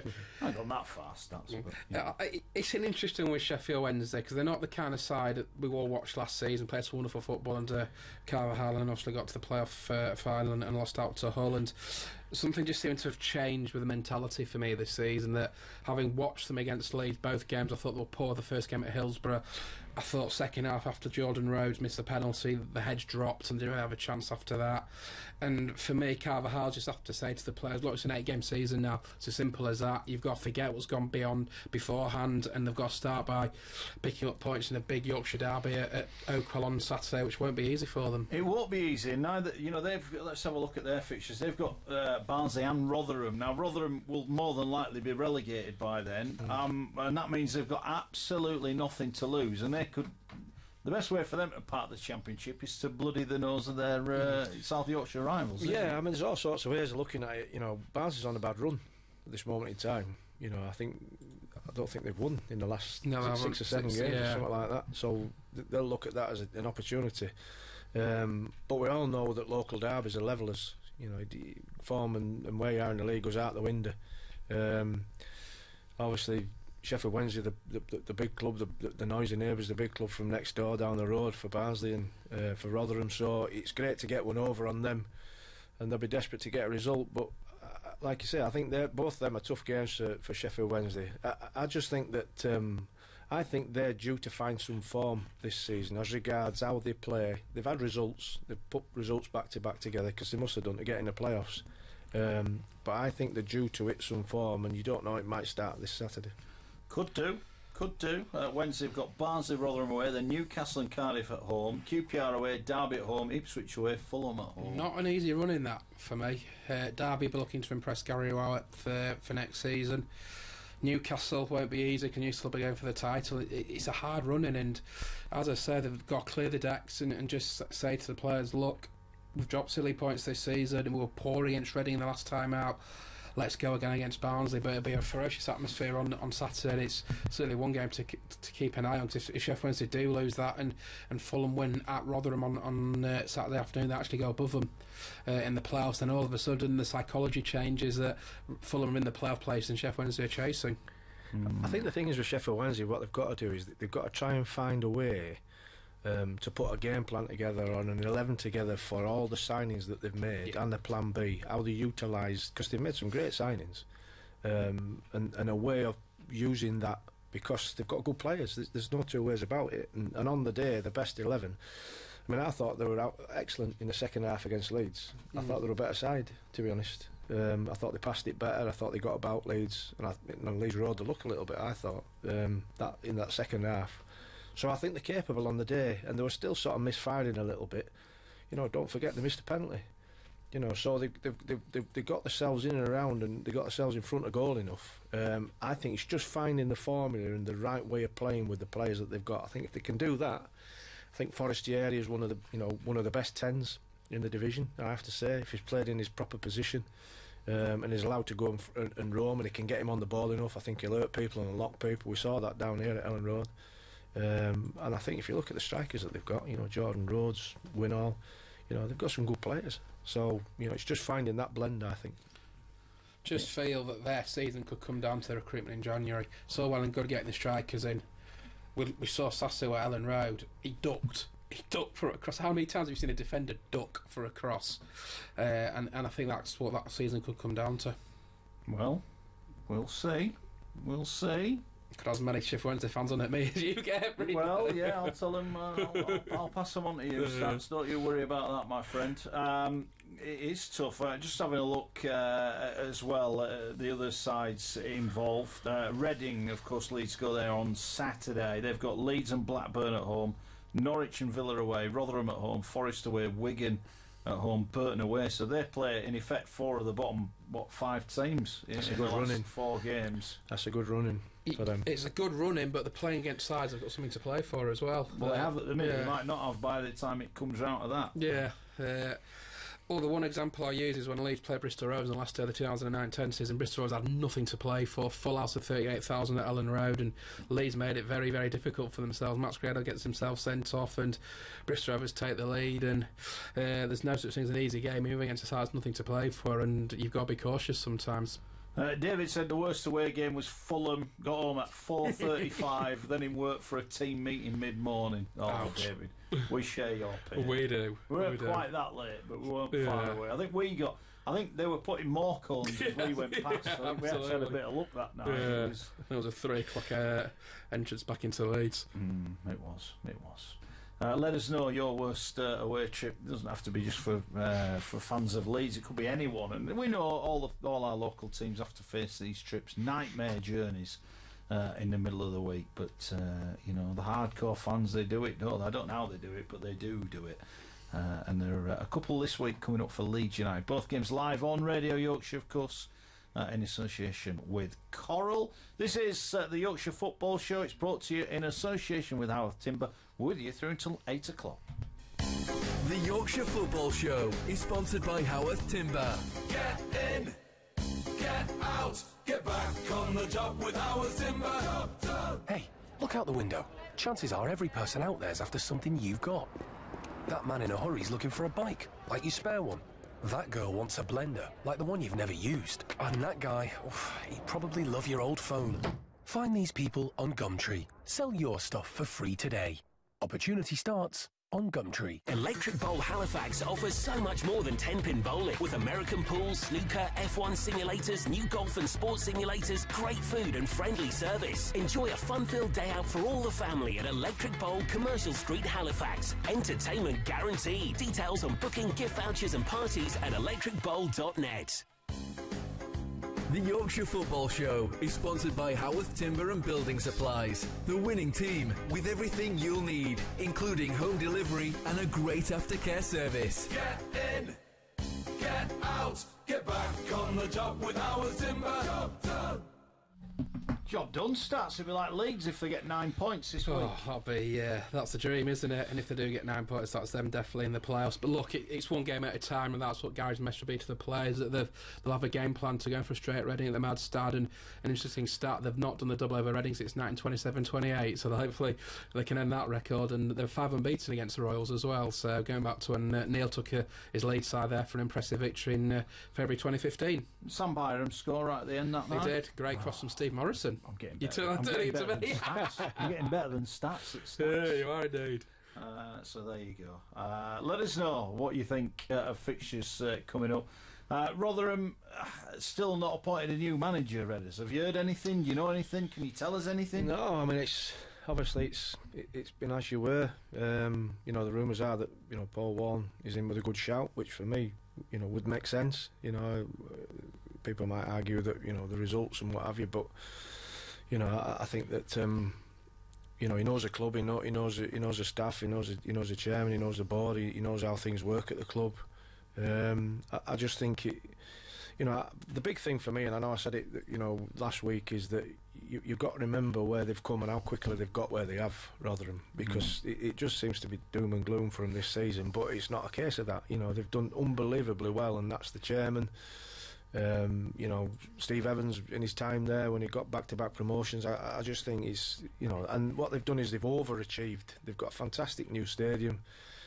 I haven't gone that far, stats. But, Yeah, I- it's an interesting with Sheffield Wednesday because they're not the kind of side that we all watched last season, played some wonderful football under Carvajal, and obviously got to the playoff uh, final and, and lost out to Hull. And something just seemed to have changed with the mentality for me this season. That having watched them against Leeds, both games, I thought they were poor. The first game at Hillsborough, I thought second half after Jordan Rhodes missed the penalty, the hedge dropped and didn't have a chance after that. And for me, Carvajal just have to say to the players, look, it's an eight-game season now. It's as simple as that. You've got to forget what's gone beyond beforehand, and they've got to start by picking up points in a big Yorkshire derby at, at Oakwell on Saturday, which won't be easy for them. It won't be easy. Neither, you know, they've. Let's have a look at their fixtures. They've got uh, Barnsley and Rotherham. Now, Rotherham will more than likely be relegated by then, Mm. um, and that means they've got absolutely nothing to lose, and they could. The best way for them to part the Championship is to bloody the nose of their uh, South Yorkshire rivals. isn't Yeah, it? I mean, there's all sorts of ways of looking at it. You know, Barnsley's on a bad run at this moment in time. You know, I think I don't think they've won in the last No, is they it haven't. six or seven Six, games yeah. or something like that. So th- they'll look at that as a, an opportunity. Um, but we all know that local derbies are levellers. You know, d- form and, and where you are in the league goes out the window. Um, obviously, Sheffield Wednesday, the, the the big club, the, the, the noisy neighbours, the big club from next door down the road for Barnsley and uh, for Rotherham. So it's great to get one over on them, and they'll be desperate to get a result. But uh, like you say, I think they're both of them are tough games for, for Sheffield Wednesday. I, I just think that um, I think they're due to find some form this season as regards how they play. They've had results, they've put results back to back together because they must have done to get in the playoffs. Um, but I think they're due to hit some form, and you don't know, it might start this Saturday. Could do, could do. Uh, Wednesday we've got Barnsley, Rotherham away, then Newcastle and Cardiff at home, Q P R away, Derby at home, Ipswich away, Fulham at home. Not an easy run in that for me. Uh, Derby be looking to impress Gary Rowett for, for next season. Newcastle won't be easy. Can you still be going for the title? It, it's a hard running, and as I said, they've got to clear the decks and, and just say to the players, look, we've dropped silly points this season and we were poor against Reading the last time out. let's go again against Barnsley, but it'll be a ferocious atmosphere on on Saturday. And it's certainly one game to to keep an eye on, because if, if Sheffield Wednesday do lose that and, and Fulham win at Rotherham on, on uh, Saturday afternoon, they actually go above them uh, in the playoffs, then all of a sudden the psychology changes that Fulham are in the playoff place and Sheffield Wednesday are chasing. I think the thing is with Sheffield Wednesday, what they've got to do is they've got to try and find a way um, to put a game plan together on an eleven together for all the signings that they've made, yeah. and the plan B, how they utilise, because they've made some great signings, um, and, and a way of using that, because they've got good players. There's, there's no two ways about it. And, and on the day, the best eleven, I mean, I thought they were out excellent in the second half against Leeds. Mm. I thought they were a better side, to be honest. Um, I thought they passed it better. I thought they got about Leeds, and, I, and Leeds rode the luck a little bit. I thought um, that in that second half. So I think they're capable on the day, and they were still sort of misfiring a little bit. You know, don't forget they missed a penalty. You know, so they they they they, they got themselves in and around, and they got themselves in front of goal enough. Um, I think it's just finding the formula and the right way of playing with the players that they've got. I think if they can do that, I think Forestieri is one of the you know one of the best tens in the division, I have to say, if he's played in his proper position, um, and is allowed to go and, and, and roam, and he can get him on the ball enough, I think he'll hurt people and unlock people. We saw that down here at Ellen Road. Um, and I think if you look at the strikers that they've got, you know, Jordan Rhodes, Winall, you know, they've got some good players. So, you know, it's just finding that blend, I think. Just feel that their season could come down to the recruitment in January. So well and good getting the strikers in. We, we saw Sasso at Ellen Road. He ducked. He ducked for a cross. How many times have you seen a defender duck for a cross? Uh, and, and I think that's what that season could come down to. Well, we'll see. We'll see. Could have as many Sheffield Wednesday fans on at me as you get. Really. Well, yeah, I'll tell them. Uh, I'll, I'll, I'll pass them on to you, Stats. Don't you worry about that, my friend. Um, it is tough. Uh, just having a look uh, as well. Uh, the other sides involved. Uh, Reading, of course, Leeds go there on Saturday. They've got Leeds and Blackburn at home, Norwich and Villa away, Rotherham at home, Forest away, Wigan at home, Burton away. So they play in effect four of the bottom, what, five teams in, That's in a good the last running. four games. That's a good running for them. It's a good running, but they're playing against sides they've got something to play for as well. Well, they have at the minute. Yeah. They might not have by the time it comes out of that. Yeah. Uh, well, the one example I use is when Leeds played Bristol Rovers on the last day of the two thousand nine ten season. Bristol Rovers had nothing to play for, full house of thirty-eight thousand at Ellen Road, and Leeds made it very, very difficult for themselves. Max Grado gets himself sent off, and Bristol Rovers take the lead, and uh, there's no such thing as an easy game. Moving against a side that's nothing to play for, and you've got to be cautious sometimes. Uh, David said the worst away game was Fulham. Got home at four thirty-five, then in work for a team meeting mid-morning. Oh, Ouch. David, we share your pain. We do. We weren't we quite do. that late, but we weren't Yeah. far away. I think we got. I think they were putting more cones as we went past. Yeah, I think we actually had a absolutely. bit of luck that night. Yeah. It was, There was a three o'clock uh, entrance back into Leeds. Mm, it was. It was. Uh, let us know your worst uh, away trip. It doesn't have to be just for uh, for fans of Leeds. It could be anyone, and we know all the, all our local teams have to face these trips, nightmare journeys uh, in the middle of the week. But uh, you know, the hardcore fans, they do it. No, I don't know how they do it, but they do do it. Uh, and there are a couple this week coming up for Leeds United. Both games live on Radio Yorkshire, of course. Uh, in association with Coral. This is uh, the Yorkshire Football Show. It's brought to you in association with Howarth Timber, with you through until eight o'clock. The Yorkshire Football Show is sponsored by Howarth Timber. Get in, get out, get back on the job with Howarth Timber. Job done. Hey, look out the window. Chances are every person out there's after something you've got. That man in a hurry's looking for a bike, like your spare one. That girl wants a blender, like the one you've never used. And that guy, oof, he'd probably love your old phone. Find these people on Gumtree. Sell your stuff for free today. Opportunity starts on Gumtree. Electric Bowl Halifax offers so much more than ten-pin bowling. With American pools, snooker, F one simulators, new golf and sports simulators, great food and friendly service. Enjoy a fun-filled day out for all the family at Electric Bowl, Commercial Street, Halifax. Entertainment guaranteed. Details on booking, gift vouchers and parties at electric bowl dot net. The Yorkshire Football Show is sponsored by Howarth Timber and Building Supplies, the winning team with everything you'll need, including home delivery and a great aftercare service. Get in, get out, get back on the job with Howarth Timber. Job done. Job done, Stats. It'll be like Leeds if they get nine points this week. Oh, that'll be, uh, that's the dream, isn't it? And if they do get nine points, that's them definitely in the playoffs. But look, it, it's one game at a time, and that's what Gary's message will be to the players, that they've, they'll have a game plan to go for straight at Reading at the Mad Stad. And an interesting stat, they've not done the double over Reading since nineteen twenty-seven twenty-eight, so hopefully they can end that record. And they're five unbeaten against the Royals as well, so going back to when uh, Neil took uh, his lead side there for an impressive victory in uh, February twenty fifteen. Sam Byram score right at the end that He night. did. Great cross from Steve Morrison. I'm getting You better. turn I'm that getting to better me. than Stats. I'm getting better than Stats at Stats. Yeah, you are indeed. Uh, so there you go. Uh, let us know what you think uh, of fixtures uh, coming up. Uh, Rotherham uh, still not appointed a new manager, Redders. Have you heard anything? Do you know anything? Can you tell us anything? No, I mean, it's obviously it's it, it's been as you were. Um, you know, the rumours are that, you know, Paul Warne is in with a good shout, which for me, you know, would make sense. You know, people might argue that, you know, the results and what have you, but you know, I, I think that um, you know, he knows the club, he, know, he knows he knows the staff, he knows the, he knows the chairman, he knows the board, he, he knows how things work at the club. Um, I, I just think it, you know, the big thing for me, and I know I said it, you know, last week, is that you, you've got to remember where they've come and how quickly they've got where they have, Rotherham, because mm. it, it just seems to be doom and gloom for them this season. But it's not a case of that. You know, they've done unbelievably well, and that's the chairman. Um, you know, Steve Evans in his time there when he got back-to-back promotions, I, I just think he's, you know, and what they've done is they've overachieved. They've got a fantastic new stadium.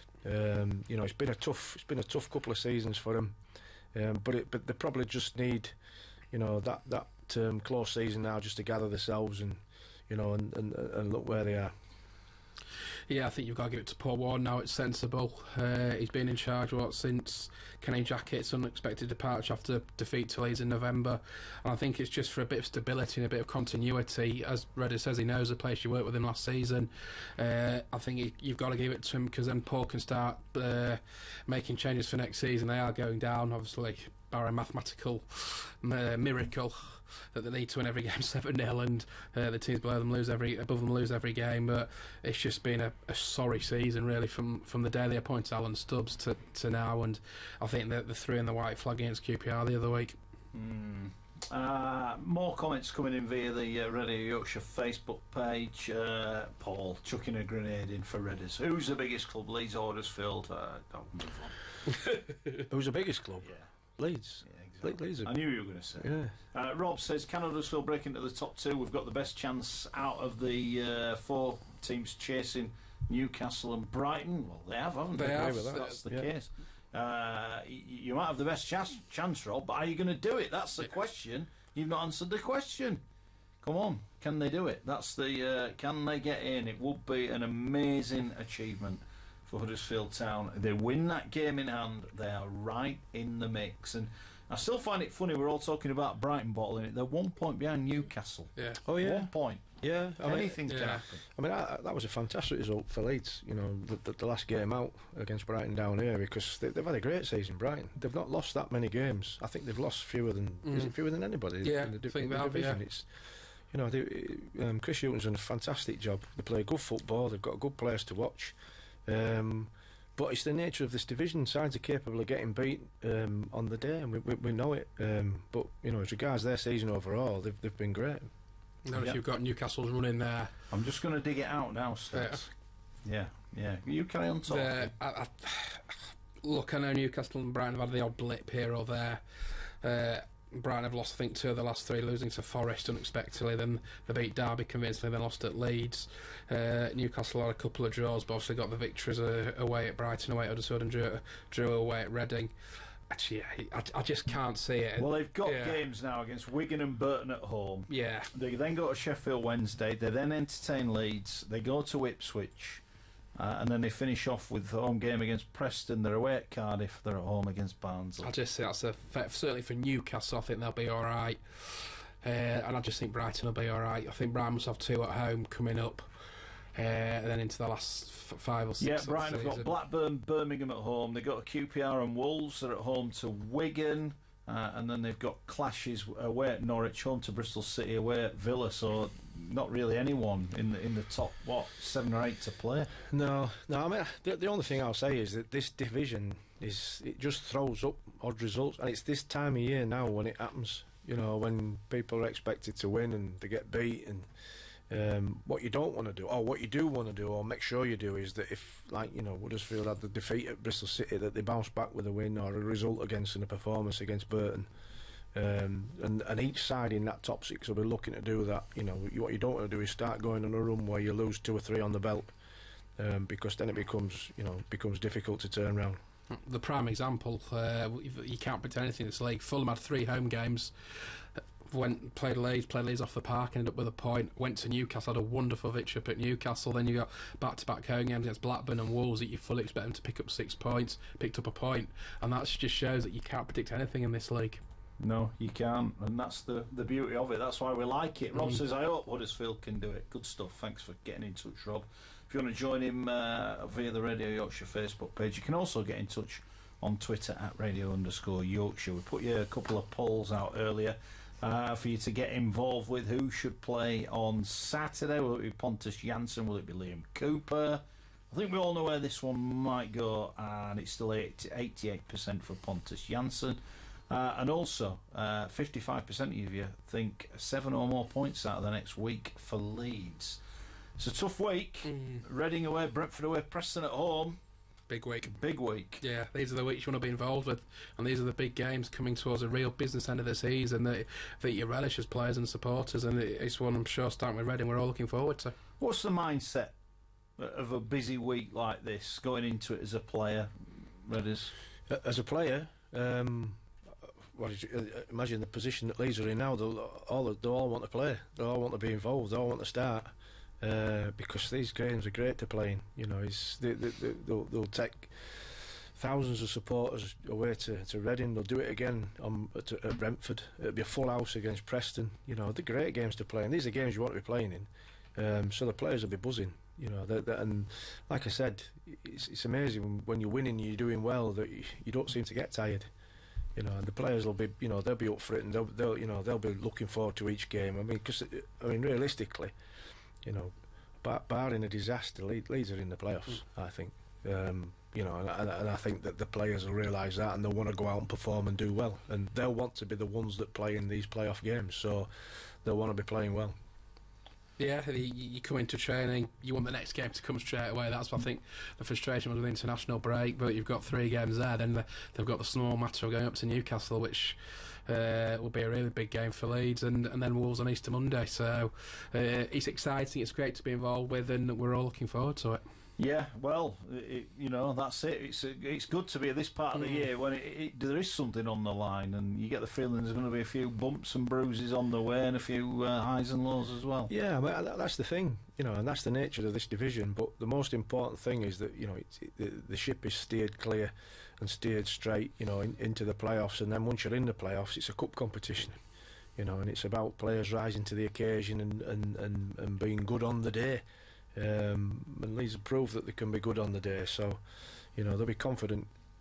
Um, you know, it's been a tough, it's been a tough couple of seasons for them, um, but it, but they probably just need, you know, that that um, close season now just to gather themselves and, you know, and, and, and look where they are. Yeah, I think you've got to give it to Paul Warne now. It's sensible. Uh, he's been in charge, what, since Kenny Jackett's unexpected departure after defeat to Leeds in November. And I think it's just for a bit of stability and a bit of continuity. As Redder says, he knows the place you worked with him last season. Uh, I think he, you've got to give it to him, because then Paul can start uh, making changes for next season. They are going down, obviously, by a mathematical uh, miracle that they need to win every game seven nil, and uh, the teams below them lose every above them lose every game. But it's just been a, a sorry season, really, from from the day they appointed Alan Stubbs to, to now. And I think that the three in the white flag against Q P R the other week. Mm. Uh, more comments coming in via the uh, Radio Yorkshire Facebook page. Uh, Paul chucking a grenade in for Redders. Who's the biggest club? Leeds or Huddersfield? Uh, don't move on. Who's the biggest club? Yeah. Leeds. Yeah, exactly. Leeds are... I knew you were going to say. Yeah. Uh, Rob says, can Huddersfield break into the top two? We've got the best chance out of the uh, four teams chasing Newcastle and Brighton. Well, they have, haven't they? They have. That's, that's the yeah. case. Uh, y- you might have the best chance, chance, Rob, but are you going to do it? That's the question. You've not answered the question. Come on, can they do it? That's the. Uh, can they get in? It would be an amazing achievement for Huddersfield Town. They win that game in hand, they are right in the mix. And I still find it funny, we're all talking about Brighton bottling it. They're one point behind Newcastle. Yeah. Oh yeah. One point. Yeah. I mean, Anything yeah. can happen. I mean, I, that was a fantastic result for Leeds, you know, the, the, the last game out against Brighton down here, because they, they've had a great season, Brighton. They've not lost that many games. I think they've lost fewer than Mm. is it fewer than anybody Yeah, in the, di- I think in the they have, division. yeah. It's, you know, they, um, Chris Hughton's done a fantastic job. They play good football. They've got good players to watch. Um, but it's the nature of this division. Sides are capable of getting beat um, on the day, and we, we, we know it. Um, but you know, as regards their season overall, they've they've been great. Now, if Yep. you've got Newcastle's running there, I'm just going to dig it out now, Stats. Yeah, yeah. You carry on talking. the, I, I, look, I know Newcastle and Brighton have had the odd blip here or there. Uh, Brighton have lost, I think, two of the last three, losing to Forest unexpectedly. Then they beat Derby convincingly, then lost at Leeds. Uh, Newcastle had a couple of draws, but obviously got the victories uh, away at Brighton, away at Huddersfield, and drew, drew away at Reading. Actually, yeah, I, I just can't see it. Well, they've got Yeah. games now against Wigan and Burton at home. Yeah. They then go to Sheffield Wednesday. They then entertain Leeds. They go to Ipswich. Uh, and then they finish off with the home game against Preston. They're away at Cardiff. They're at home against Barnsley. I just think that's a certainly for Newcastle. I think they'll be all right, uh, and I just think Brighton will be all right. I think Brighton must have two at home coming up, uh, and then into the last f- five or six. Yeah, of the Brighton have got season. Blackburn, Birmingham at home. They've got Q P R and Wolves. They're at home to Wigan. Uh, and then they've got clashes away at Norwich, home to Bristol City, away at Villa. So not really anyone in the in the top what seven or eight to play. No, no. I mean, the, the only thing I'll say is that this division is it just throws up odd results, and it's this time of year now when it happens. You know, when people are expected to win and they get beat, and um, what you don't want to do, or what you do want to do, or make sure you do, is that if, like, you know, Huddersfield had the defeat at Bristol City, that they bounce back with a win or a result against and a performance against Burton. Um, and, and each side in that top six will be looking to do that. You know, what you don't want to do is start going on a run where you lose two or three on the belt, um, because then it becomes, you know, becomes difficult to turn around. The prime example, uh, you can't predict anything in this league. Fulham had three home games, went played Leeds, played Leeds off the park, ended up with a point. Went to Newcastle, had a wonderful victory up at Newcastle. Then you got back-to-back home games against Blackburn and Wolves that you fully expect them to pick up six points. Picked up a point, and that just shows that you can't predict anything in this league. No, you can't, and that's the the beauty of it. That's why we like it. Rob mm. says, I hope Huddersfield can do it. Good stuff. Thanks for getting in touch, Rob. If you want to join him uh, via the Radio Yorkshire Facebook page, you can also get in touch on Twitter at Radio underscore Yorkshire. We put you a couple of polls out earlier uh, for you to get involved with. Who should play on Saturday? Will it be Pontus Jansson? Will it be Liam Cooper? I think we all know where this one might go, and it's still eighty-eight percent for Pontus Jansson. Uh, and also, uh, fifty-five percent of you think seven or more points out of the next week for Leeds. It's a tough week. Mm. Reading away, Brentford away, Preston at home. Big week. Big week. Yeah, these are the weeks you want to be involved with, and these are the big games coming towards a real business end of the season that, that you relish as players and supporters, and it's one I'm sure, starting with Reading, we're all looking forward to. What's the mindset of a busy week like this, going into it as a player, Redders? As a player, um... Well, imagine the position that Leeds are in now. They'll all, they'll all want to play. They all want to be involved. They all want to start, uh, because these games are great to play in. You know, it's, they, they, they'll, they'll take thousands of supporters away to, to Reading. They'll do it again on, at, at Brentford. It'll be a full house against Preston. You know, they're great games to play, and these are games you want to be playing in. Um, so the players will be buzzing. You know, they're, they're, and like I said, it's, it's amazing when you're winning, you're doing well, that you, you don't seem to get tired. You know, and the players will be, you know, they'll be up for it, and they'll, they'll, you know, they'll be looking forward to each game. I mean, because, I mean, realistically, you know, bar, barring a disaster, Leeds, Leeds are in the playoffs. Mm. I think, um, you know, and, and I think that the players will realise that, and they'll want to go out and perform and do well, and they'll want to be the ones that play in these playoff games. So they'll want to be playing well. Yeah, you, you come into training, you want the next game to come straight away. That's what I think the frustration was with the international break, but you've got three games there. Then the, they've got the small matter of going up to Newcastle, which uh, will be a really big game for Leeds, and, and then Wolves on Easter Monday. So uh, it's exciting, it's great to be involved with, and we're all looking forward to it. Yeah, well, it, you know, that's it. It's it's good to be at this part of the year when it, it, there is something on the line, and you get the feeling there's going to be a few bumps and bruises on the way, and a few uh, highs and lows as well. Yeah, I mean, that's the thing, you know, and that's the nature of this division. But the most important thing is that, you know, it's, it, the, the ship is steered clear and steered straight, you know, in, into the playoffs, and then once you're in the playoffs, it's a cup competition, you know, and it's about players rising to the occasion and and, and, and being good on the day. Um, and Leeds have proved that they can be good on the day, so, you know, they'll be confident.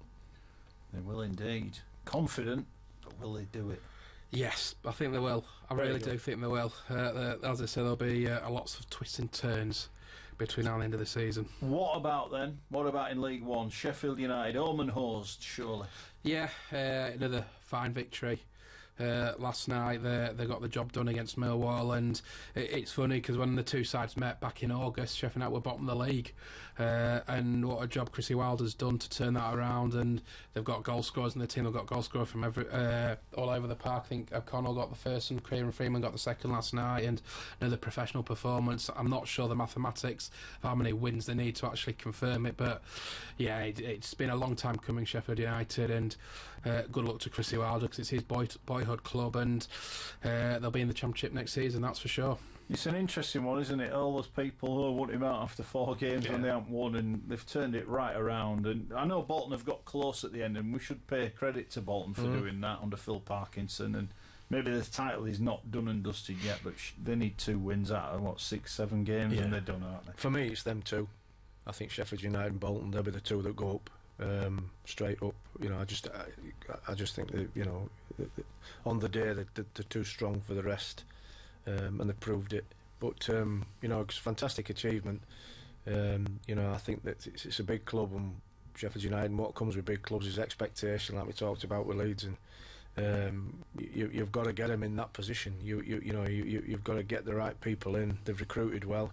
They will indeed. Confident, but will they do it? Yes, I think they will. I Very really good. do think they will. Uh, as I said, there'll be uh, lots of twists and turns between now and the end of the season. What about then? What about in League One? Sheffield United, home and hosed, surely. Yeah, uh, another fine victory. Uh, last night they they got the job done against Millwall, and it, it's funny because when the two sides met back in August, Sheffield United were bottom of the league, uh, and what a job Chrissy Wilder's done to turn that around, and they've got goal scorers in the team. They've got goal scorers from every uh, all over the park. I think O'Connell got the first and Kieran Freeman got the second last night, and another professional performance. I'm not sure the mathematics of how many wins they need to actually confirm it, but yeah, it, it's been a long time coming, Sheffield United, and uh, good luck to Chrissy Wilder because it's his boy, boyhood club, and uh, they'll be in the Championship next season, that's for sure. It's an interesting one, isn't it? All those people who want him out after four games Yeah. when they haven't won, and they've turned it right around. And I know Bolton have got close at the end, and we should pay credit to Bolton for Mm. doing that under Phil Parkinson. And maybe the title is not done and dusted yet, but sh- they need two wins out of what, six, seven games, Yeah. and they're done, aren't they? For me, it's them two. I think Sheffield United and Bolton, they'll be the two that go up, um, straight up. You know, I just, I, I just think that, you know, that, that on the day that they're, they're too strong for the rest, um, and they proved it. But um, you know, it's a fantastic achievement. Um, you know, I think that it's, it's a big club, and Sheffield United, and what comes with big clubs is expectation, like we talked about with Leeds, and Um, you, you've got to get them in that position. You, you, you know, you, you, you've got to get the right people in. They've recruited well.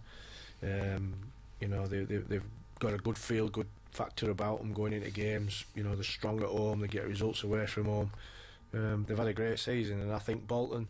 Um, you know, they, they, they've got a good feel, good factor about them going into games. You know, they're strong at home. They get results away from home. Um, they've had a great season, and I think Bolton.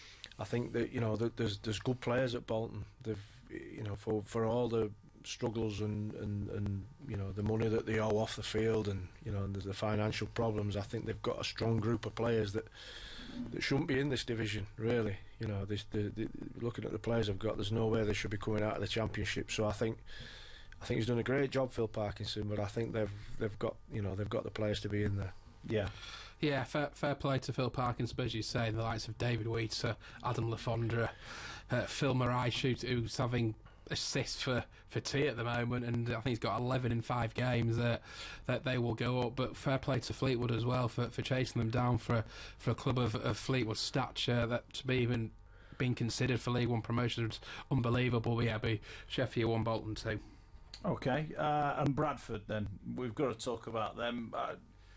I think that you know that there's there's good players at Bolton. They've you know for for all the struggles and, and, and you know the money that they owe off the field, and you know and the financial problems. I think they've got a strong group of players that that shouldn't be in this division. Really, you know, this, the, the, looking at the players they've got, there's no way they should be coming out of the Championship. So I think I think he's done a great job, Phil Parkinson. But I think they've they've got you know they've got the players to be in there. Yeah. Yeah, fair, fair play to Phil Parkinson, as you say, the likes of David Wheater, Adam Lafondra, uh, Phil Murray, who's having assists for, for T at the moment, and I think he's got eleven in five games that that they will go up. But fair play to Fleetwood as well for, for chasing them down for, for a club of, of Fleetwood stature, that to be even being considered for League One promotion is unbelievable. But yeah, be Sheffield one, Bolton two. Okay, uh, and Bradford then, we've got to talk about them. Uh,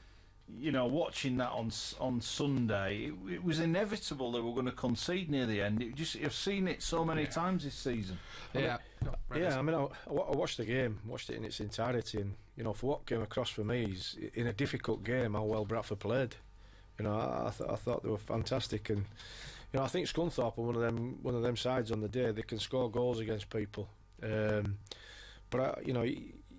You know, watching that on on Sunday, it, it was inevitable they were going to concede near the end. It just I've seen it so many yeah. times this season. Yeah, I mean, yeah. I mean, I, I watched the game, watched it in its entirety, and you know, for what came across for me is in a difficult game how well Bradford played. You know, I, I, th I thought they were fantastic, and you know, I think Scunthorpe are one of them one of them sides on the day. They can score goals against people, um, but I, you know.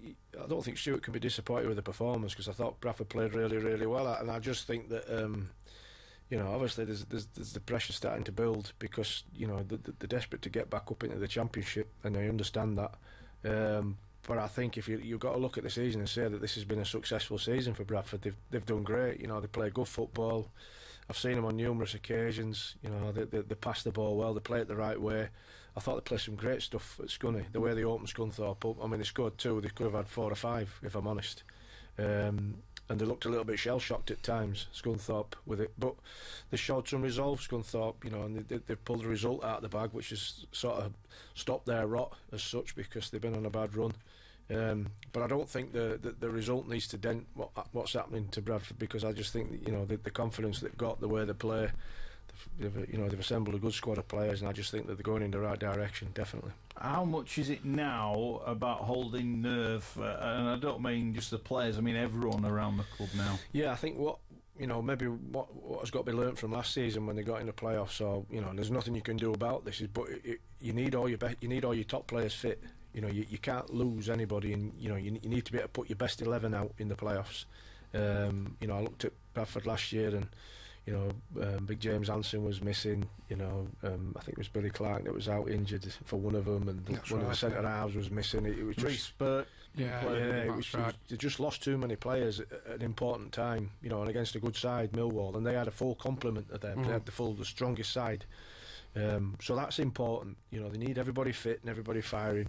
I don't think Stuart can be disappointed with the performance, because I thought Bradford played really, really well, and I just think that um, you know, obviously there's, there's there's the pressure starting to build, because you know they're desperate to get back up into the Championship, and I understand that. Um, but I think if you you've got to look at the season and say that this has been a successful season for Bradford. They've they've done great. You know, they play good football. I've seen them on numerous occasions. You know, they, they, they pass the ball well. They play it the right way. I thought they played some great stuff at Scunny. The way they opened Scunthorpe up. I mean, they scored two. They could have had four or five, if I'm honest. Um, and they looked a little bit shell-shocked at times, Scunthorpe, with it. But they showed some resolve, Scunthorpe, you know, and they, they pulled the result out of the bag, which has sort of stopped their rot as such, because they've been on a bad run. Um, but I don't think the, the the result needs to dent what, what's happening to Bradford, because I just think that, you know, the, the confidence they've got, the way they play, they've, you know, they've assembled a good squad of players, and I just think that they're going in the right direction, definitely. How much is it now about holding nerve? Uh, and I don't mean just the players, I mean everyone around the club now. Yeah, I think what, you know, maybe what, what has got to be learnt from last season when they got in the playoffs, so, you know, there's nothing you can do about this, but it, it, you need all your be you need all your top players fit. You know, you, you can't lose anybody, and you know you, you need to be able to put your best eleven out in the playoffs. Um, you know, I looked at Bradford last year, and you know, um, Big James Hansen was missing. You know, um, I think it was Billy Clark that was out injured for one of them, and That's one right, of the centre yeah. halves was missing. It, it was Reece just, Burke, yeah, yeah, yeah, it was, that's right. it was, they just lost too many players at, at an important time. You know, and against a good side, Millwall, and they had a full complement of them. Mm. They had the full, the strongest side. Um, so that's important. You know, they need everybody fit and everybody firing.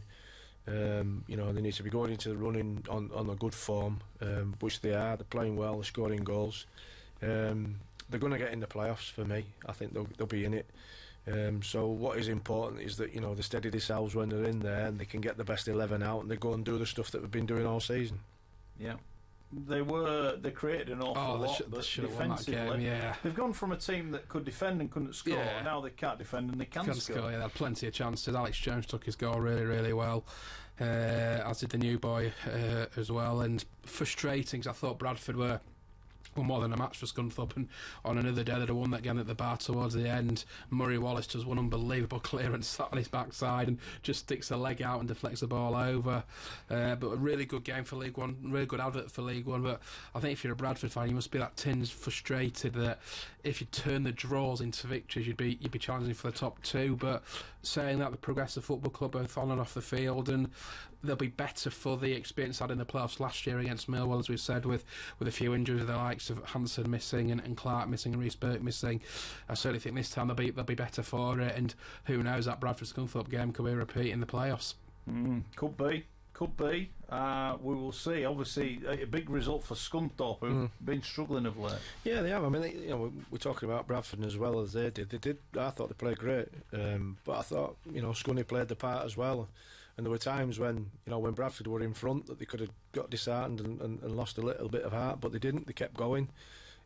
Um, you know, they need to be going into the running on, on a good form, um, which they are. They're playing well, they're scoring goals. Um, they're going to get in the playoffs for me. I think they'll, they'll be in it. Um, so what is important is that, you know, they steady themselves when they're in there, and they can get the best eleven out, and they go and do the stuff that they've been doing all season. Yeah. They were, they created an awful Oh, they lot, should- they but should have won that defensively, game, yeah. they've gone from a team that could defend and couldn't score, Yeah. now they can't defend and they can, Can score. score, yeah, they had plenty of chances. Alex Jones took his goal really, really well, uh, as did the new boy uh, as well. And frustrating, because I thought Bradford were were more than a match for Scunthorpe, and on another day they'd have won that game at the bar towards the end. Murray Wallace does one unbelievable clearance, sat on his backside and just sticks a leg out and deflects the ball over. Uh, but a really good game for League One, really good advert for League One. But I think if you're a Bradford fan, you must be that tins frustrated that if you turn the draws into victories, you'd be you'd be challenging for the top two. But saying that, the Progressive Football Club both on and off the field, and they'll be better for the experience had in the playoffs last year against Millwall, as we've said, with, with a few injuries, the likes of Hansen missing and, and Clark missing and Reece Burke missing. I certainly think this time they'll be they'll be better for it, and who knows, that Bradford Scunthorpe game could be a repeat in the playoffs. Mm, could be, could be. Uh, we will see. Obviously, a, a big result for Scunthorpe, who've Mm. been struggling of late. Yeah, they have. I mean, they, you know, we're, we're talking about Bradford as well as they did. They did. I thought they played great, um, but I thought, you know, Scunny played the part as well. And there were times when, you know, when Bradford were in front, that they could have got disheartened and, and, and lost a little bit of heart, but they didn't. They kept going.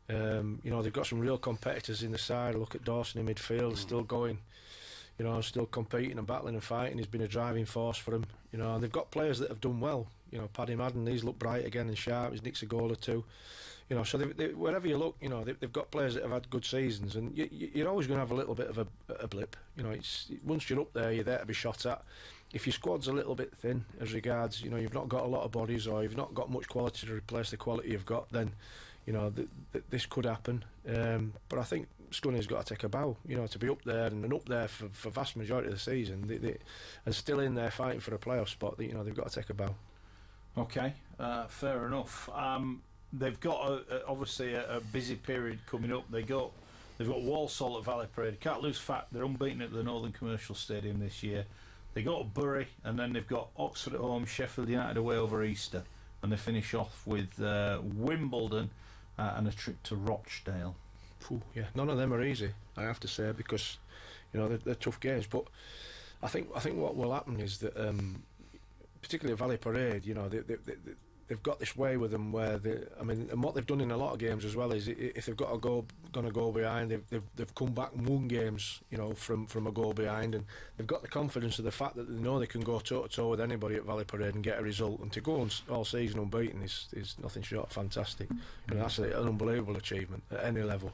Um, you know, they've got some real competitors in the side. Look at Dawson in midfield, mm. still going, you know, still competing and battling and fighting. He's been a driving force for them. You know, and they've got players that have done well. You know, Paddy Madden, he's looked bright again and sharp. He's nicked a goal or two. You know, so they, they, wherever you look, you know, they, they've got players that have had good seasons, and you, you, you're always going to have a little bit of a, a blip. You know, it's once you're up there, you're there to be shot at. If your squad's a little bit thin as regards, you know, you've not got a lot of bodies, or you've not got much quality to replace the quality you've got, then, you know, th th this could happen. Um, but I think Scunny's got to take a bow, you know, to be up there and, and up there for for vast majority of the season, they, they, and still in there fighting for a playoff spot. You know, they've got to take a bow. Okay, uh, fair enough. Um, they've got a, a, obviously a, a busy period coming up. They got they've got Walsall at Valley Parade. Can't lose fact they're unbeaten at the Northern Commercial Stadium this year. They got Bury, and then they've got Oxford at home, Sheffield United away over Easter, and they finish off with uh, Wimbledon uh, and a trip to Rochdale. Ooh, yeah, none of them are easy, I have to say, because you know they're, they're tough games. But I think I think what will happen is that. Um, particularly at Valley Parade, you know, they, they, they, they've got this way with them where they, I mean, and what they've done in a lot of games as well is if they've got a goal, gonna go behind, they've, they've they've come back and won games, you know, from from a goal behind, and they've got the confidence of the fact that they know they can go toe to toe with anybody at Valley Parade and get a result, and to go on all season unbeaten is is nothing short of fantastic. You know, that's a, an unbelievable achievement at any level.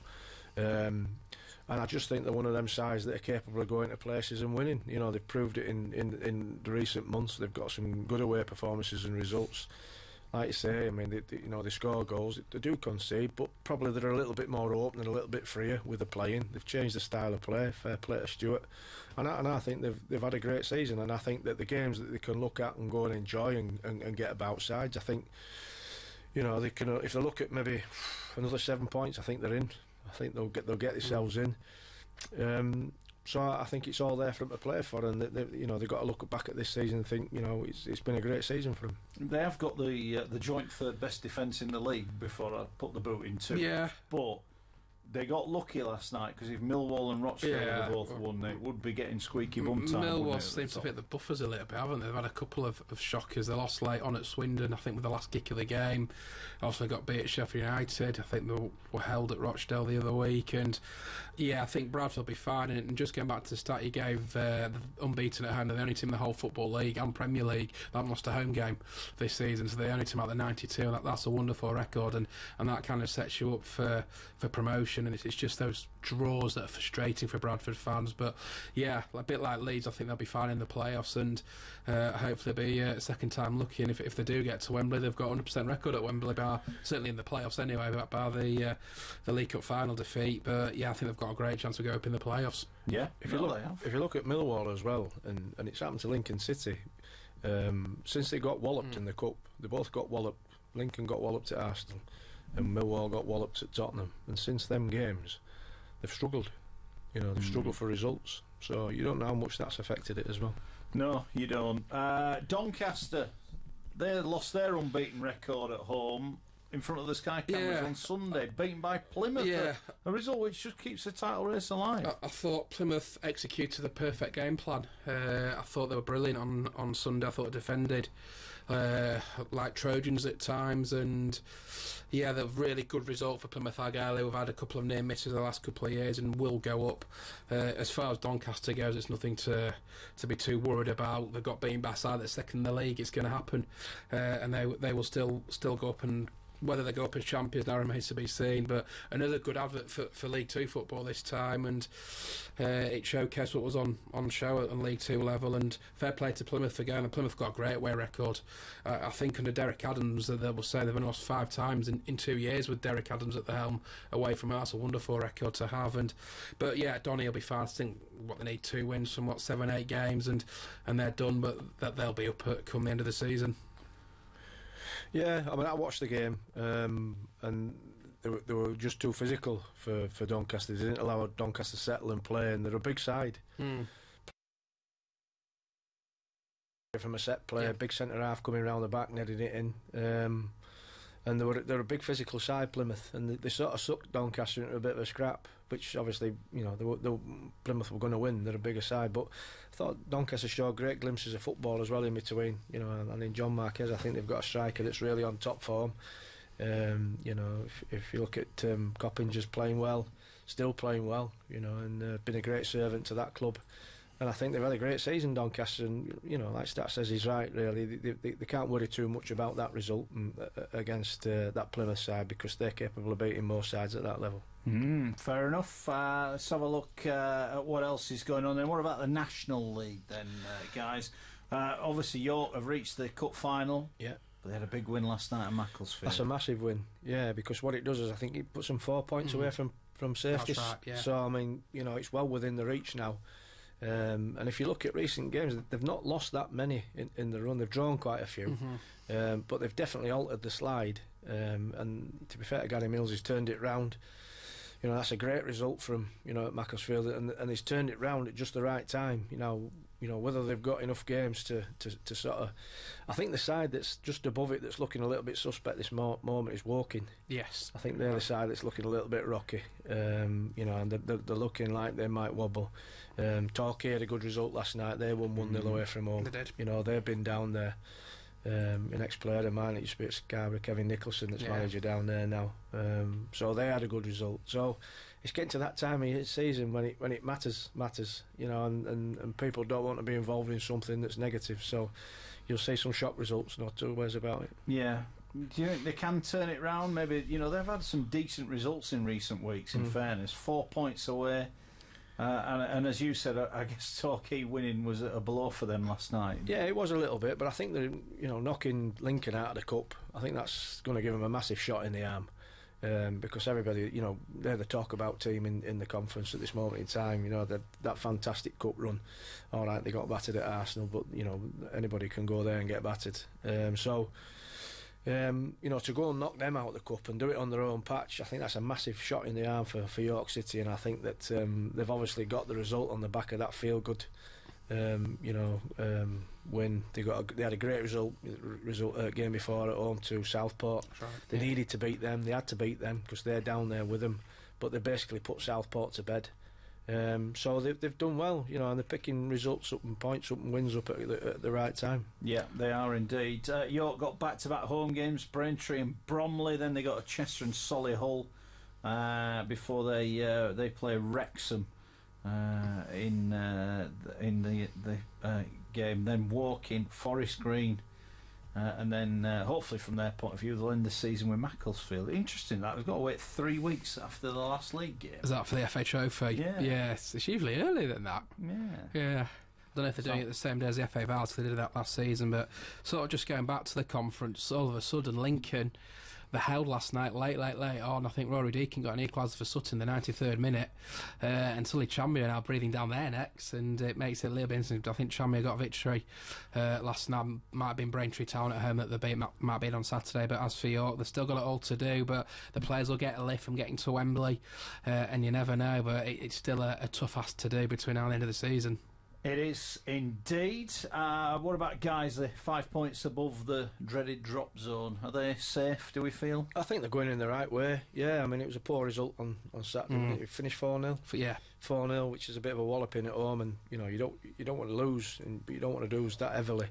Um, And I just think they're one of them sides that are capable of going to places and winning. You know, they've proved it in, in, in the recent months. They've got some good away performances and results. Like you say, I mean, they, they, you know, they score goals. They do concede, but probably they're a little bit more open and a little bit freer with the playing. They've changed the style of play. Fair play to Stuart. And I, and I think they've they've had a great season. And I think that the games that they can look at and go and enjoy and, and, and get about sides, I think, you know, they can. If they look at maybe another seven points, I think they're in. I think they'll get they'll get themselves in. Um, so I think it's all there for them to play for, and they, they, you know they've got to look back at this season and think, you know, it's it's been a great season for them. They have got the uh, the joint third best defence in the league before I put the boot in too. Yeah, but they got lucky last night because if Millwall and Rochdale yeah. had both won, it would be getting squeaky bum time. Millwall seem to hit the buffers a little bit, haven't they? They've had a couple of, of shockers. They lost late on at Swindon, I think, with the last kick of the game. Also got beat at Sheffield United. I think they were held at Rochdale the other week. And yeah, I think Bradford will be fine. And just going back to the stat you gave, uh, the unbeaten at home, they're the only team in the whole Football League and Premier League that haven't lost a home game this season. So they're the only team out the ninety-two. That, that's a wonderful record, and, and that kind of sets you up for, for promotion. And it's, it's just those draws that are frustrating for Bradford fans. But yeah, a bit like Leeds, I think they'll be fine in the playoffs, and uh, hopefully be a uh, second time lucky. And if, if they do get to Wembley, they've got one hundred percent record at Wembley, bar, certainly in the playoffs anyway, bar the uh, the League Cup final defeat. But yeah, I think they've got a great chance to go up in the playoffs. Yeah, if you look, if you look at Millwall as well, and, and it's happened to Lincoln City, um, since they got walloped mm. in the cup, they both got walloped. Lincoln got walloped at Arsenal, and Millwall got walloped at Tottenham. And since them games, they've struggled. You know, they've mm. struggled for results. So you don't know how much that's affected it as well. No, you don't. Uh, Doncaster, they lost their unbeaten record at home in front of the Sky Cameras yeah. on Sunday, beaten by Plymouth. Yeah. A result which just keeps the title race alive. I, I thought Plymouth executed the perfect game plan. Uh, I thought they were brilliant on, on Sunday. I thought they defended uh, like Trojans at times, and yeah, they're a really good result for Plymouth Argyle, who've had a couple of near misses the last couple of years and will go up. Uh, as far as Doncaster goes, it's nothing to to be too worried about. They've got beaten by a side that's second in the league. It's going to happen, uh, and they they will still still go up, and whether they go up as champions now remains to be seen. But another good advert for, for League Two football this time, and uh, it showcased what was on, on show at League Two level. And fair play to Plymouth for going. And Plymouth got a great away record. Uh, I think under Derek Adams, uh, they will say they've only lost five times in, in two years with Derek Adams at the helm away from us. A wonderful record to have. And but yeah, Donny will be fine. I think what they need two wins from what seven, eight games, and and they're done. But that they'll be up at come the end of the season. Yeah, I mean, I watched the game, um, and they were, they were just too physical for, for Doncaster. They didn't allow Doncaster to settle and play, and they're a big side. Mm. From a set play, yeah. Big centre half coming around the back, netting it in. Um, and they were they're a big physical side, Plymouth, and they, they sort of sucked Doncaster into a bit of a scrap, which obviously, you know, they were, they were, Plymouth were going to win. They're a bigger side, but I thought Doncaster showed great glimpses of football as well in between. You know, and in John Marquez, I think they've got a striker that's really on top form. Um, you know, if, if you look at um, Coppinger's playing well, still playing well, you know, and uh, been a great servant to that club. And I think they've had a great season, Doncaster, and, you know, like Stat says, he's right, really. They, they, they can't worry too much about that result and, uh, against uh, that Plymouth side, because they're capable of beating most sides at that level. Mm, fair enough. Uh, let's have a look uh, at what else is going on then. What about the National League then, uh, guys? Uh, obviously, York have reached the cup final. Yeah. But they had a big win last night at Macclesfield. That's a massive win, yeah, because what it does is I think it puts them four points mm. away from, from safety. That's right, yeah. So, I mean, you know, it's well within the reach now. Um, and if you look at recent games, they've not lost that many in, in the run. They've drawn quite a few, mm-hmm. um, but they've definitely altered the slide. Um, and to be fair to Gary Mills, he's turned it round. You know, that's a great result from, you know, at Macclesfield, and, and he's turned it round at just the right time. You know, you know whether they've got enough games to, to, to sort of. I think the side that's just above it, that's looking a little bit suspect this mo moment, is Woking. Yes, I think they're the side that's looking a little bit rocky. Um, you know, and they're, they're, they're looking like they might wobble. Um, Torquay had a good result last night. They won one nil away from home. They did. You know, they've been down there. Um, an ex-player of mine, it used to be at Scarborough, Kevin Nicholson, that's yeah. manager down there now. Um, so they had a good result. So it's getting to that time of the season when it when it matters, matters. You know, and, and, and people don't want to be involved in something that's negative. So you'll see some shock results, no two ways about it. Yeah. Do you think they can turn it round? Maybe, you know, they've had some decent results in recent weeks, in mm. fairness. Four points away. Uh, and, and as you said, I, I guess Torquay winning was a blow for them last night. Yeah, it was a little bit, but I think they're, you know, knocking Lincoln out of the cup, I think that's going to give them a massive shot in the arm. Um, because everybody, you know, they're the talk about team in, in the conference at this moment in time. You know, that fantastic cup run. All right, they got battered at Arsenal, but, you know, anybody can go there and get battered. Um, so... Um, you know, to go and knock them out of the cup and do it on their own patch, I think that's a massive shot in the arm for, for York City, and I think that um, they've obviously got the result on the back of that feel-good, um, you know, um, win. They got a, they had a great result result uh, game before at home to Southport. Right, they yeah. needed to beat them. They had to beat them because they're down there with them, but they basically put Southport to bed. Um, so they've, they've done well, you know, and they're picking results up and points up and wins up at the, at the right time. Yeah, they are indeed. Uh, York got back-to-back home games, Braintree and Bromley. Then they got a Chester and Solihull uh, before they uh, they play Wrexham uh, in uh, in the the uh, game. Then Woking, Forest Green. Uh, and then, uh, hopefully, from their point of view, they'll end the season with Macclesfield. Interesting that we've got to wait three weeks after the last league game. Is that for the F A Trophy? Yeah. Yes, it's usually earlier than that. Yeah. Yeah. I don't know if they're doing it the same day as the F A Vals, they did that last season, but sort of just going back to the conference, all of a sudden, Lincoln, they held last night late, late, late on. I think Rory Deakin got an equaliser for Sutton in the ninety-third minute, uh, and Tully Tranmere now breathing down their necks, and it makes it a little bit interesting. I think Tranmere got a victory uh, last night. Might have been Braintree Town at home that the beat might, might be on Saturday, but as for York, they've still got it all to do, but the players will get a lift from getting to Wembley, uh, and you never know, but it, it's still a, a tough ask to do between now and the end of the season. It is indeed. Uh, what about Guiseley? Five points above the dreaded drop zone. Are they safe, do we feel? I think they're going in the right way. Yeah, I mean, it was a poor result on, on Saturday. Mm. It finished four nil. Yeah. four nil, which is a bit of a walloping at home, and, you know, you don't you don't want to lose, and but you don't want to lose that heavily.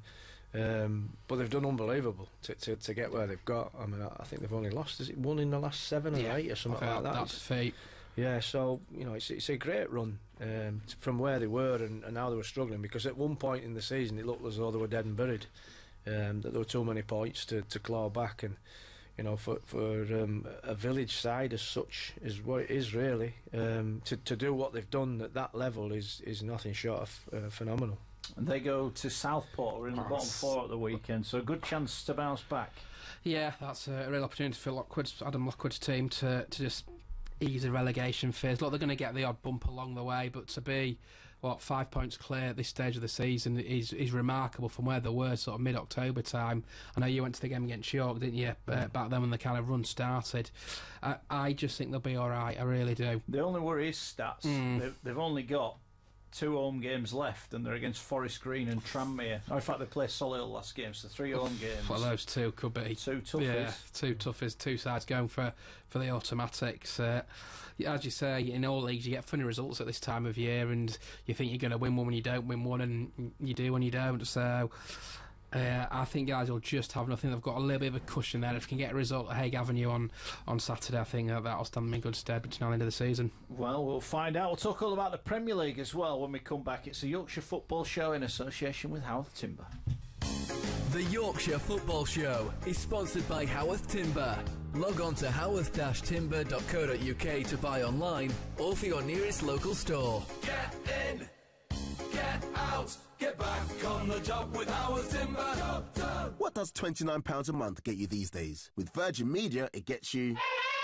Um, but they've done unbelievable to, to, to get where they've got. I mean, I, I think they've only lost, is it one in the last seven or yeah. eight or something okay, like that? That's fate. Yeah, so, you know, it's, it's a great run um, from where they were and, and how they were struggling, because at one point in the season it looked as though they were dead and buried, um, that there were too many points to, to claw back, and, you know, for, for um, a village side as such is what it is really, um, to, to do what they've done at that level is, is nothing short of uh, phenomenal. And they go to Southport, we're in the bottom four at the weekend, so a good chance to bounce back. Yeah, that's a real opportunity for Lockwood's, Adam Lockwood's team to, to just ease the relegation fears. Look, they're going to get the odd bump along the way, but to be, what, five points clear at this stage of the season is is remarkable from where they were sort of mid-October time. I know you went to the game against York, didn't you, uh, back then when the kind of run started. I, I just think they'll be all right, I really do. The only worry is stats. Mm. They've, they've only got two home games left, and they're against Forest Green and Tranmere. Oh, in fact, they played Solihull last game, so three home games. Well, those two could be two toughies. Yeah, two toughies, two sides going for, for the automatics. Uh, as you say, in all leagues, you get funny results at this time of year, and you think you're going to win one when you don't win one, and you do when you don't. So Uh, I think guys will just have nothing. They've got a little bit of a cushion there. If they can get a result at Hague Avenue on, on Saturday, I think that that'll stand them in good stead between now and the end of the season. Well, we'll find out. We'll talk all about the Premier League as well when we come back. It's the Yorkshire Football Show in association with Howarth Timber. The Yorkshire Football Show is sponsored by Howarth Timber. Log on to howarth dash timber dot co dot U K to buy online or for your nearest local store. Get in, get out, get back on the job with Howarth Timber. Job done. What does twenty-nine pounds a month get you these days? With Virgin Media, it gets you...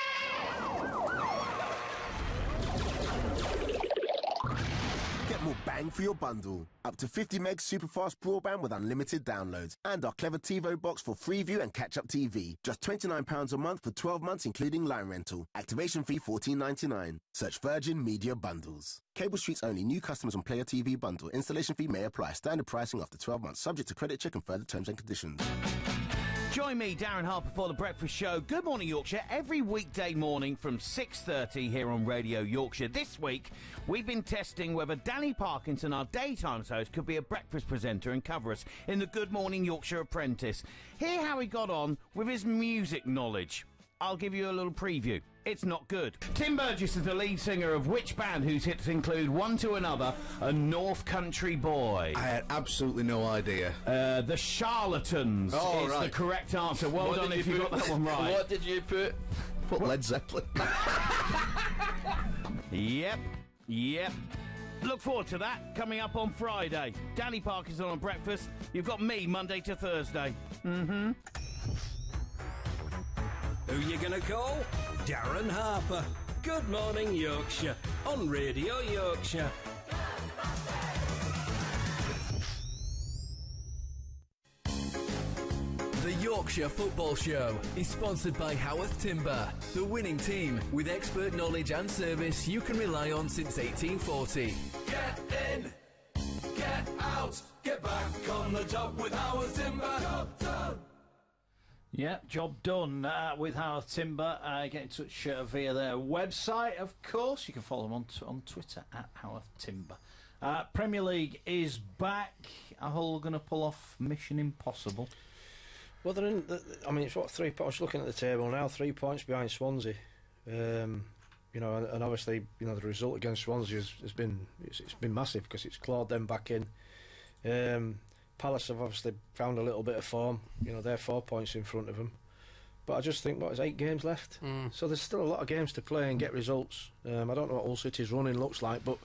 Get more bang for your bundle. Up to fifty meg superfast broadband with unlimited downloads. And our clever TiVo box for Freeview and catch-up T V. Just twenty-nine pounds a month for twelve months including line rental. Activation fee fourteen ninety-nine. Search Virgin Media Bundles. Cable Street's only new customers on Player T V bundle. Installation fee may apply. Standard pricing after twelve months. Subject to credit check and further terms and conditions. Join me, Darren Harper, for the Breakfast Show. Good morning, Yorkshire. Every weekday morning from six thirty here on Radio Yorkshire. This week, we've been testing whether Danny Parkinson, our daytime host, could be a breakfast presenter and cover us in the Good Morning Yorkshire Apprentice. Hear how he got on with his music knowledge. I'll give you a little preview. It's not good. Tim Burgess is the lead singer of which band whose hits include One to Another and North Country Boy? I had absolutely no idea. Uh, the Charlatans oh, is right. the correct answer. Well what done if you, you got that one right. What did you put? Put Led Zeppelin. Yep, yep. Look forward to that, coming up on Friday. Danny Parkinson on Breakfast. You've got me Monday to Thursday. Mm-hmm. Who you gonna call? Darren Harper. Good morning, Yorkshire, on Radio Yorkshire. The Yorkshire Football Show is sponsored by Howarth Timber, the winning team with expert knowledge and service you can rely on since eighteen forty. Get in, get out, get back on the job with Howarth Timber. Job done. Yeah, job done uh, with Howarth Timber. Uh, get in touch uh, via their website, of course. You can follow them on, t- on Twitter at Howarth Timber. Uh, Premier League is back. Are Hull going to pull off Mission Impossible? Well, they're in. The, I mean, it's what three points. I was looking at the table now. Three points behind Swansea. Um, you know, and, and obviously, you know, the result against Swansea has, has been it's, it's been massive because it's clawed them back in. Um, Palace have obviously found a little bit of form. You know, they're four points in front of them. But I just think, what, there's eight games left? Mm. So there's still a lot of games to play and get results. Um, I don't know what Hull City's running looks like, but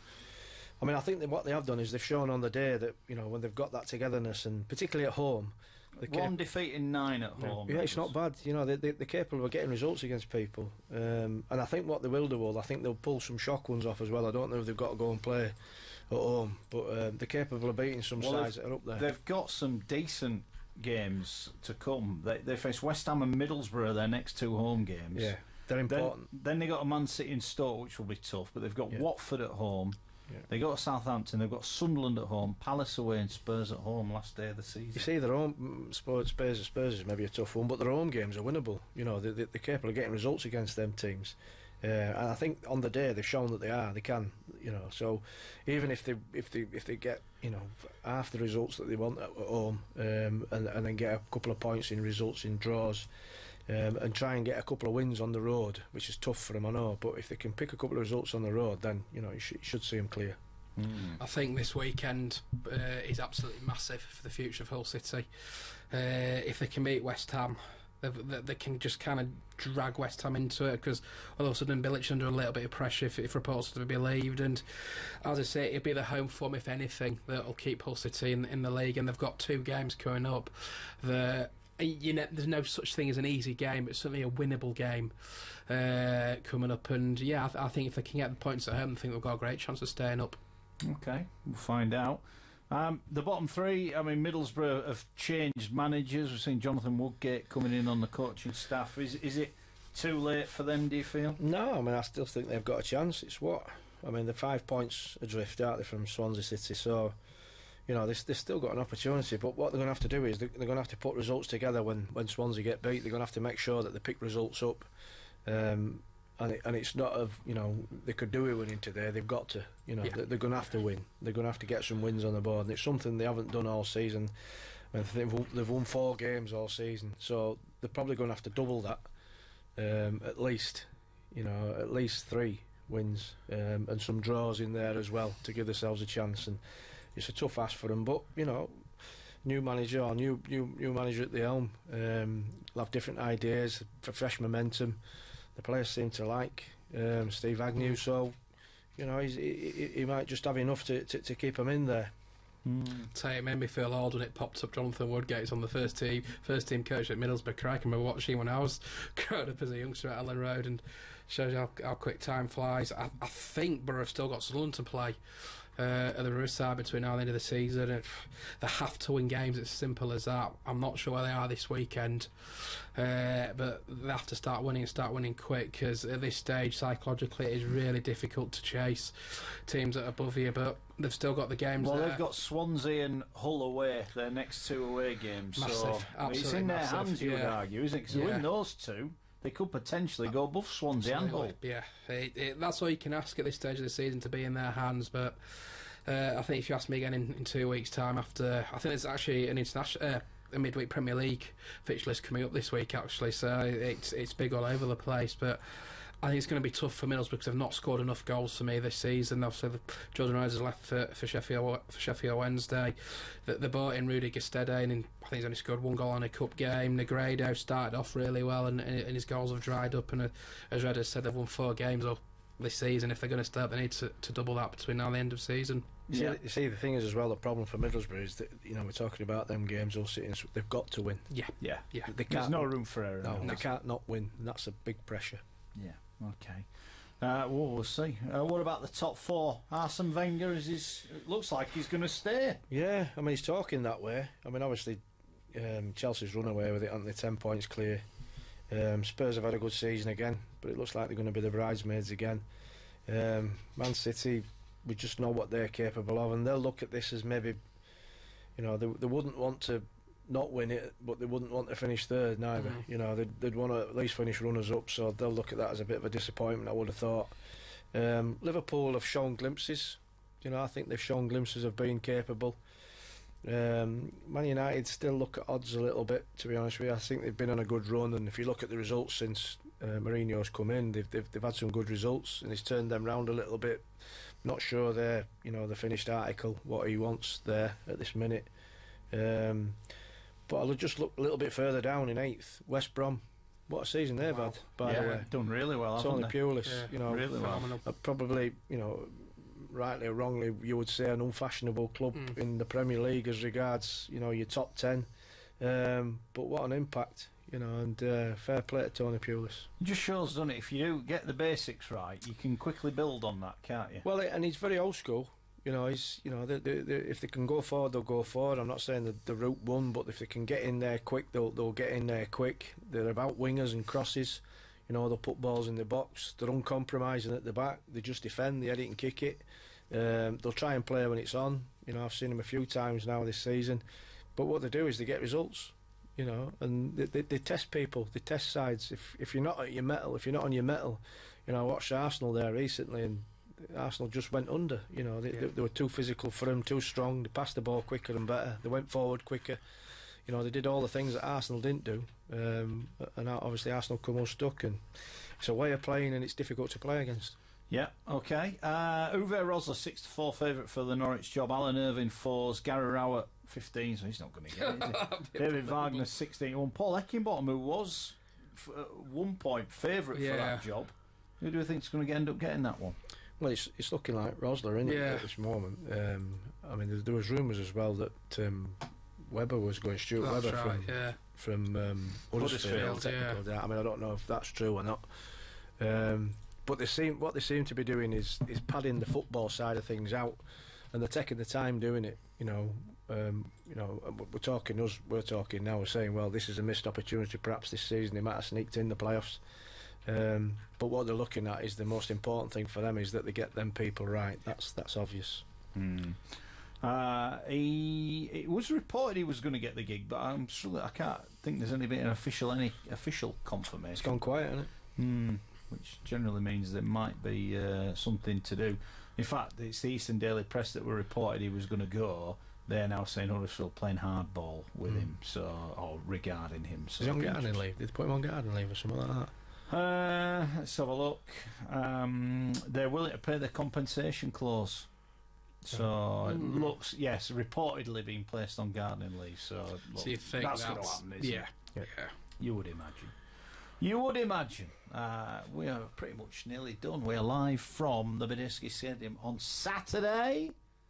I mean, I think that what they have done is they've shown on the day that, you know, when they've got that togetherness, and particularly at home. One defeat in nine at home. Yeah, it's not bad. You know, they, they, they're capable of getting results against people. Um, and I think what they will do, well, I think they'll pull some shock ones off as well. I don't know if they've got to go and play at home, but uh, they're capable of beating some well, sides that are up there. They've got some decent games to come. They, they face West Ham and Middlesbrough, their next two home games. Yeah, they're important. Then, then they got a Man City and Stoke, which will be tough, but they've got Yeah. Watford at home. Yeah. They go to Southampton, they've got Sunderland at home, Palace away and Spurs at home last day of the season. You see, their home Spurs, Spurs, Spurs is maybe a tough one, but their home games are winnable. You know, they, they, they're capable of getting results against them teams. Uh, and I think on the day they've shown that they are, they can. You know, so even if they if they if they get you know half the results that they want at, at home, um, and and then get a couple of points in results in draws. Um, and try and get a couple of wins on the road, which is tough for them, I know. But if they can pick a couple of results on the road, then you know you, sh- you should see them clear. Mm. I think this weekend uh, is absolutely massive for the future of Hull City. Uh, if they can beat West Ham, they, they, they can just kind of drag West Ham into it, because all of a sudden Bilic under a little bit of pressure if, if reports are to be believed. And as I say, it'll be the home form, if anything, that'll keep Hull City in, in the league. And they've got two games coming up that. You know, there's no such thing as an easy game. It's certainly a winnable game uh, coming up, and yeah, I, th- I think if they can get the points at home, I think they've got a great chance of staying up. Okay, we'll find out. Um, the bottom three, I mean, Middlesbrough have changed managers. We've seen Jonathan Woodgate coming in on the coaching staff. Is is it too late for them, do you feel? No, I mean, I still think they've got a chance. It's what? I mean, they're five points adrift, aren't they, from Swansea City, so you know, they've, they've still got an opportunity, but what they're going to have to do is they're, they're going to have to put results together when, when Swansea get beat. They're going to have to make sure that they pick results up, um, and, it, and it's not of, you know, they could do it winning today. They've got to, you know, Yeah. they're, they're going to have to win. They're going to have to get some wins on the board, and it's something they haven't done all season. I think they've, they've won four games all season, so they're probably going to have to double that, um, at least, you know, at least three wins um, and some draws in there as well to give themselves a chance. And it's a tough ask for them, but you know, new manager or new new new manager at the helm, um, will have different ideas for fresh momentum. The players seem to like um, Steve Agnew, so you know he's, he, he might just have enough to, to, to keep him in there. Mm. Tell you, it made me feel old when it popped up. Jonathan Woodgate's on the first team, first team coach at Middlesbrough. I can remember watching when I was growing up as a youngster at Ellen Road, and shows you how, how quick time flies. I, I think Borough have still got Sunderland to play uh, at the reverse side between now and the end of the season. And they have to win games. It's simple as that. I'm not sure where they are this weekend, uh, but they have to start winning and start winning quick, because at this stage psychologically it is really difficult to chase teams that are above you, but they've still got the games well there. They've got Swansea and Hull away, their next two away games. Massive, so absolutely it's in their massive, hands, you would yeah. argue, isn't it? Because Yeah. win those two, they could potentially go above Swansea and Hull. Yeah, it, it, that's all you can ask at this stage of the season, to be in their hands. But uh, I think if you ask me again in, in two weeks' time, after I think there's actually an international, uh, a midweek Premier League fixture list coming up this week, actually. So it's it's big all over the place, but I think it's going to be tough for Middlesbrough because they've not scored enough goals for me this season. Obviously, the, Jordan Rose has left for, for Sheffield for Sheffield Wednesday. They, they bought in Rudy Gestede, and I think he's only scored one goal in a cup game. Negredo started off really well, and, and his goals have dried up. And uh, as Red has said, they've won four games up this season. If they're going to start, they need to, to double that between now and the end of season. You see, Yeah. you see, the thing is as well, the problem for Middlesbrough is that, you know, we're talking about them games all sitting, they've got to win. Yeah, Yeah, yeah. They There's can't, no room for error. no, no. they can't not win, and that's a big pressure. Yeah, okay. Uh, well, we'll see. Uh, what about the top four? Arsene Wenger, is his, it looks like he's going to stay. Yeah, I mean, he's talking that way. I mean, obviously, um, Chelsea's run away with it, aren't they? ten points clear. Um, Spurs have had a good season again, but it looks like they're going to be the bridesmaids again. Um, Man City, we just know what they're capable of, and they'll look at this as maybe, you know, they, they wouldn't want to not win it, but they wouldn't want to finish third neither. Mhm. You know, they'd, they'd want to at least finish runners up, so they'll look at that as a bit of a disappointment, I would have thought. Um, Liverpool have shown glimpses. You know, I think they've shown glimpses of being capable. Um, Man United still look at odds a little bit, to be honest with you. I think they've been on a good run, and if you look at the results since uh, Mourinho's come in, they've, they've they've had some good results, and he's turned them round a little bit. Not sure they're, you know, the finished article what he wants there at this minute. Um, but I'll just look a little bit further down in eighth. West Brom, what a season they've Wow. had, by yeah, the way. done really well, It's haven't only they? Pulis, Yeah, you know, really well. uh, probably, you know, rightly or wrongly, you would say an unfashionable club Mm. in the Premier League as regards, you know, your top ten. Um, but what an impact, you know, and uh, fair play to Tony Pulis. It just shows, doesn't it? If you do get the basics right, you can quickly build on that, can't you? Well, and he's very old school. You know, he's, you know, they, they, they, if they can go forward, they'll go forward. I'm not saying the, the route one, but if they can get in there quick, they'll they'll get in there quick. They're about wingers and crosses. You know, they'll put balls in the box. They're uncompromising at the back. They just defend. They edit and kick it. Um, they'll try and play when it's on. You know, I've seen them a few times now this season. But what they do is they get results. You know, and they, they, they test people. They test sides. If if you're not at your mettle, if you're not on your mettle, you know, I watched Arsenal there recently, and Arsenal just went under. You know, they, Yeah. they, they were too physical for them, too strong. They passed the ball quicker and better. They went forward quicker. You know, they did all the things that Arsenal didn't do. Um, and obviously Arsenal come unstuck, and it's a way of playing, and it's difficult to play against. Yeah, okay. Uh, Uwe Rosler, six to four favourite for the Norwich job. Alan Irvine, fours. Gary Rowett, fifteen, so he's not going to get it, is he? David Wagner, sixteen. One. Paul Eckenbottom, who was f uh, one point favourite for Yeah. that job. Who do you think is going to end up getting that one? Well, it's it's looking like Rosler, isn't it, Yeah. at this moment? Um, I mean, there, there was rumours as well that um, Webber was going, Stuart That's Webber right, from yeah. from um, Huddersfield. Huddersfield, technical doubt. I mean, I don't know if that's true or not. Um, but they seem what they seem to be doing is is padding the football side of things out, and they're taking the time doing it. You know, um, you know, and we're talking us. We're talking now. We're saying, well, this is a missed opportunity. Perhaps this season they might have sneaked in the playoffs. Um, but what they're looking at is the most important thing for them is that they get them people right. That's that's obvious. Hmm. Uh, he it was reported he was going to get the gig, but I'm sure that I can't think there's any bit an official any official confirmation. It's gone quiet, hasn't it? Hmm. Which generally means there might be uh, something to do. In fact, it's the Eastern Daily Press that were reported he was going to go, they're now saying Huddersfield playing hardball with Mm. him, so or regarding him. So Is he on gardening leave? Did they put him on gardening leave or something like that? Uh, let's have a look. Um, they're willing to pay the compensation clause. So it Mm. looks, yes, reportedly being placed on gardening leave. So, look, So you think that's going to that's- happen, isn't yeah, it? yeah. You would imagine. You would imagine. Uh, we are pretty much nearly done. We're live from the Bidisky Stadium on Saturday.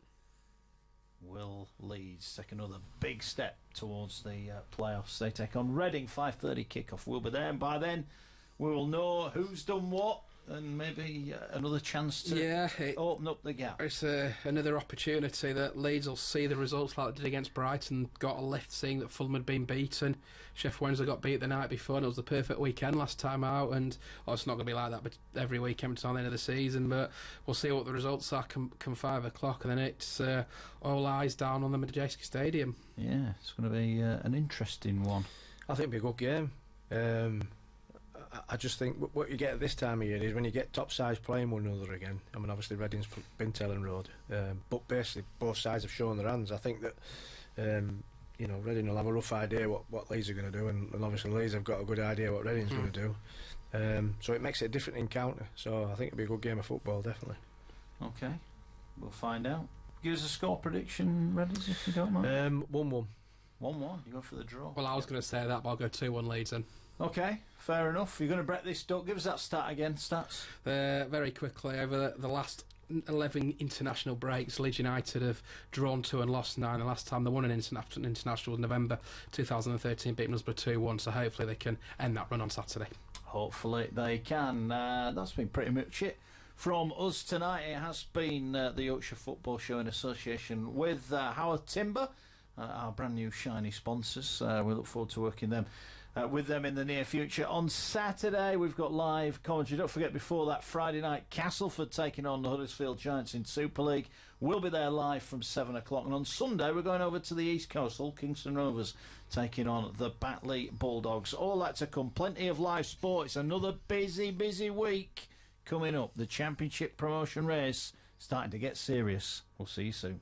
Will Leeds take another big step towards the uh, playoffs? They take on Reading. five thirty kickoff. We'll be there, and by then we will know who's done what, and maybe uh, another chance to Yeah, it- open up the gap. It's uh, another opportunity that Leeds will see the results like they did against Brighton, got a lift seeing that Fulham had been beaten. Sheffield Wednesday got beat the night before, and it was the perfect weekend last time out. And oh, it's not going to be like that but every weekend until the end of the season, but we'll see what the results are come, come five o'clock, and then it's uh, all eyes down on the Madejski Stadium. Yeah, it's going to be uh, an interesting one. I think it'll be a good game. Um, I, I just think wh- what you get at this time of year is when you get top sides playing one another again. I mean, obviously Reading's p- been Telling Road, um, but basically both sides have shown their hands. I think that um, you know Reading will have a rough idea what, what Leeds are going to do, and, and obviously Leeds have got a good idea what Reading's Mm. going to do. Um, so it makes it a different encounter. So I think it'll be a good game of football, definitely. Okay, we'll find out. Give us a score prediction, Reddys, if you don't mind. Um, one one. one one. You go for the draw. Well, I was going to say that, but I'll go two one Leeds then. Okay, fair enough. You're going to break this duck. Give us that stat again, stats. Uh, very quickly, over the, the last eleven international breaks, Leeds United have drawn two and lost nine. The last time they won an interna- international was November two thousand thirteen, beating Middlesbrough two one, so hopefully they can end that run on Saturday. Hopefully they can. Uh, that's been pretty much it from us tonight. It has been uh, the Yorkshire Football Show in association with uh, Howard Timber, uh, our brand new shiny sponsors. Uh, we look forward to working them uh, with them in the near future. On Saturday we've got live commentary. Don't forget, before that, Friday night, Castleford taking on the Huddersfield Giants in Super League. We'll be there live from seven o'clock, and on Sunday we're going over to the East Coast. Hull Kingston Rovers taking on the Batley Bulldogs. All that to come. Plenty of live sport. It's another busy, busy week coming up. The Championship promotion race starting to get serious. We'll see you soon.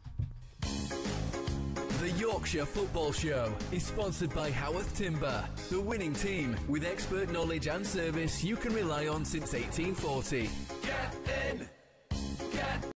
The Yorkshire Football Show is sponsored by Howarth Timber, the winning team with expert knowledge and service you can rely on since eighteen forty. Get in, get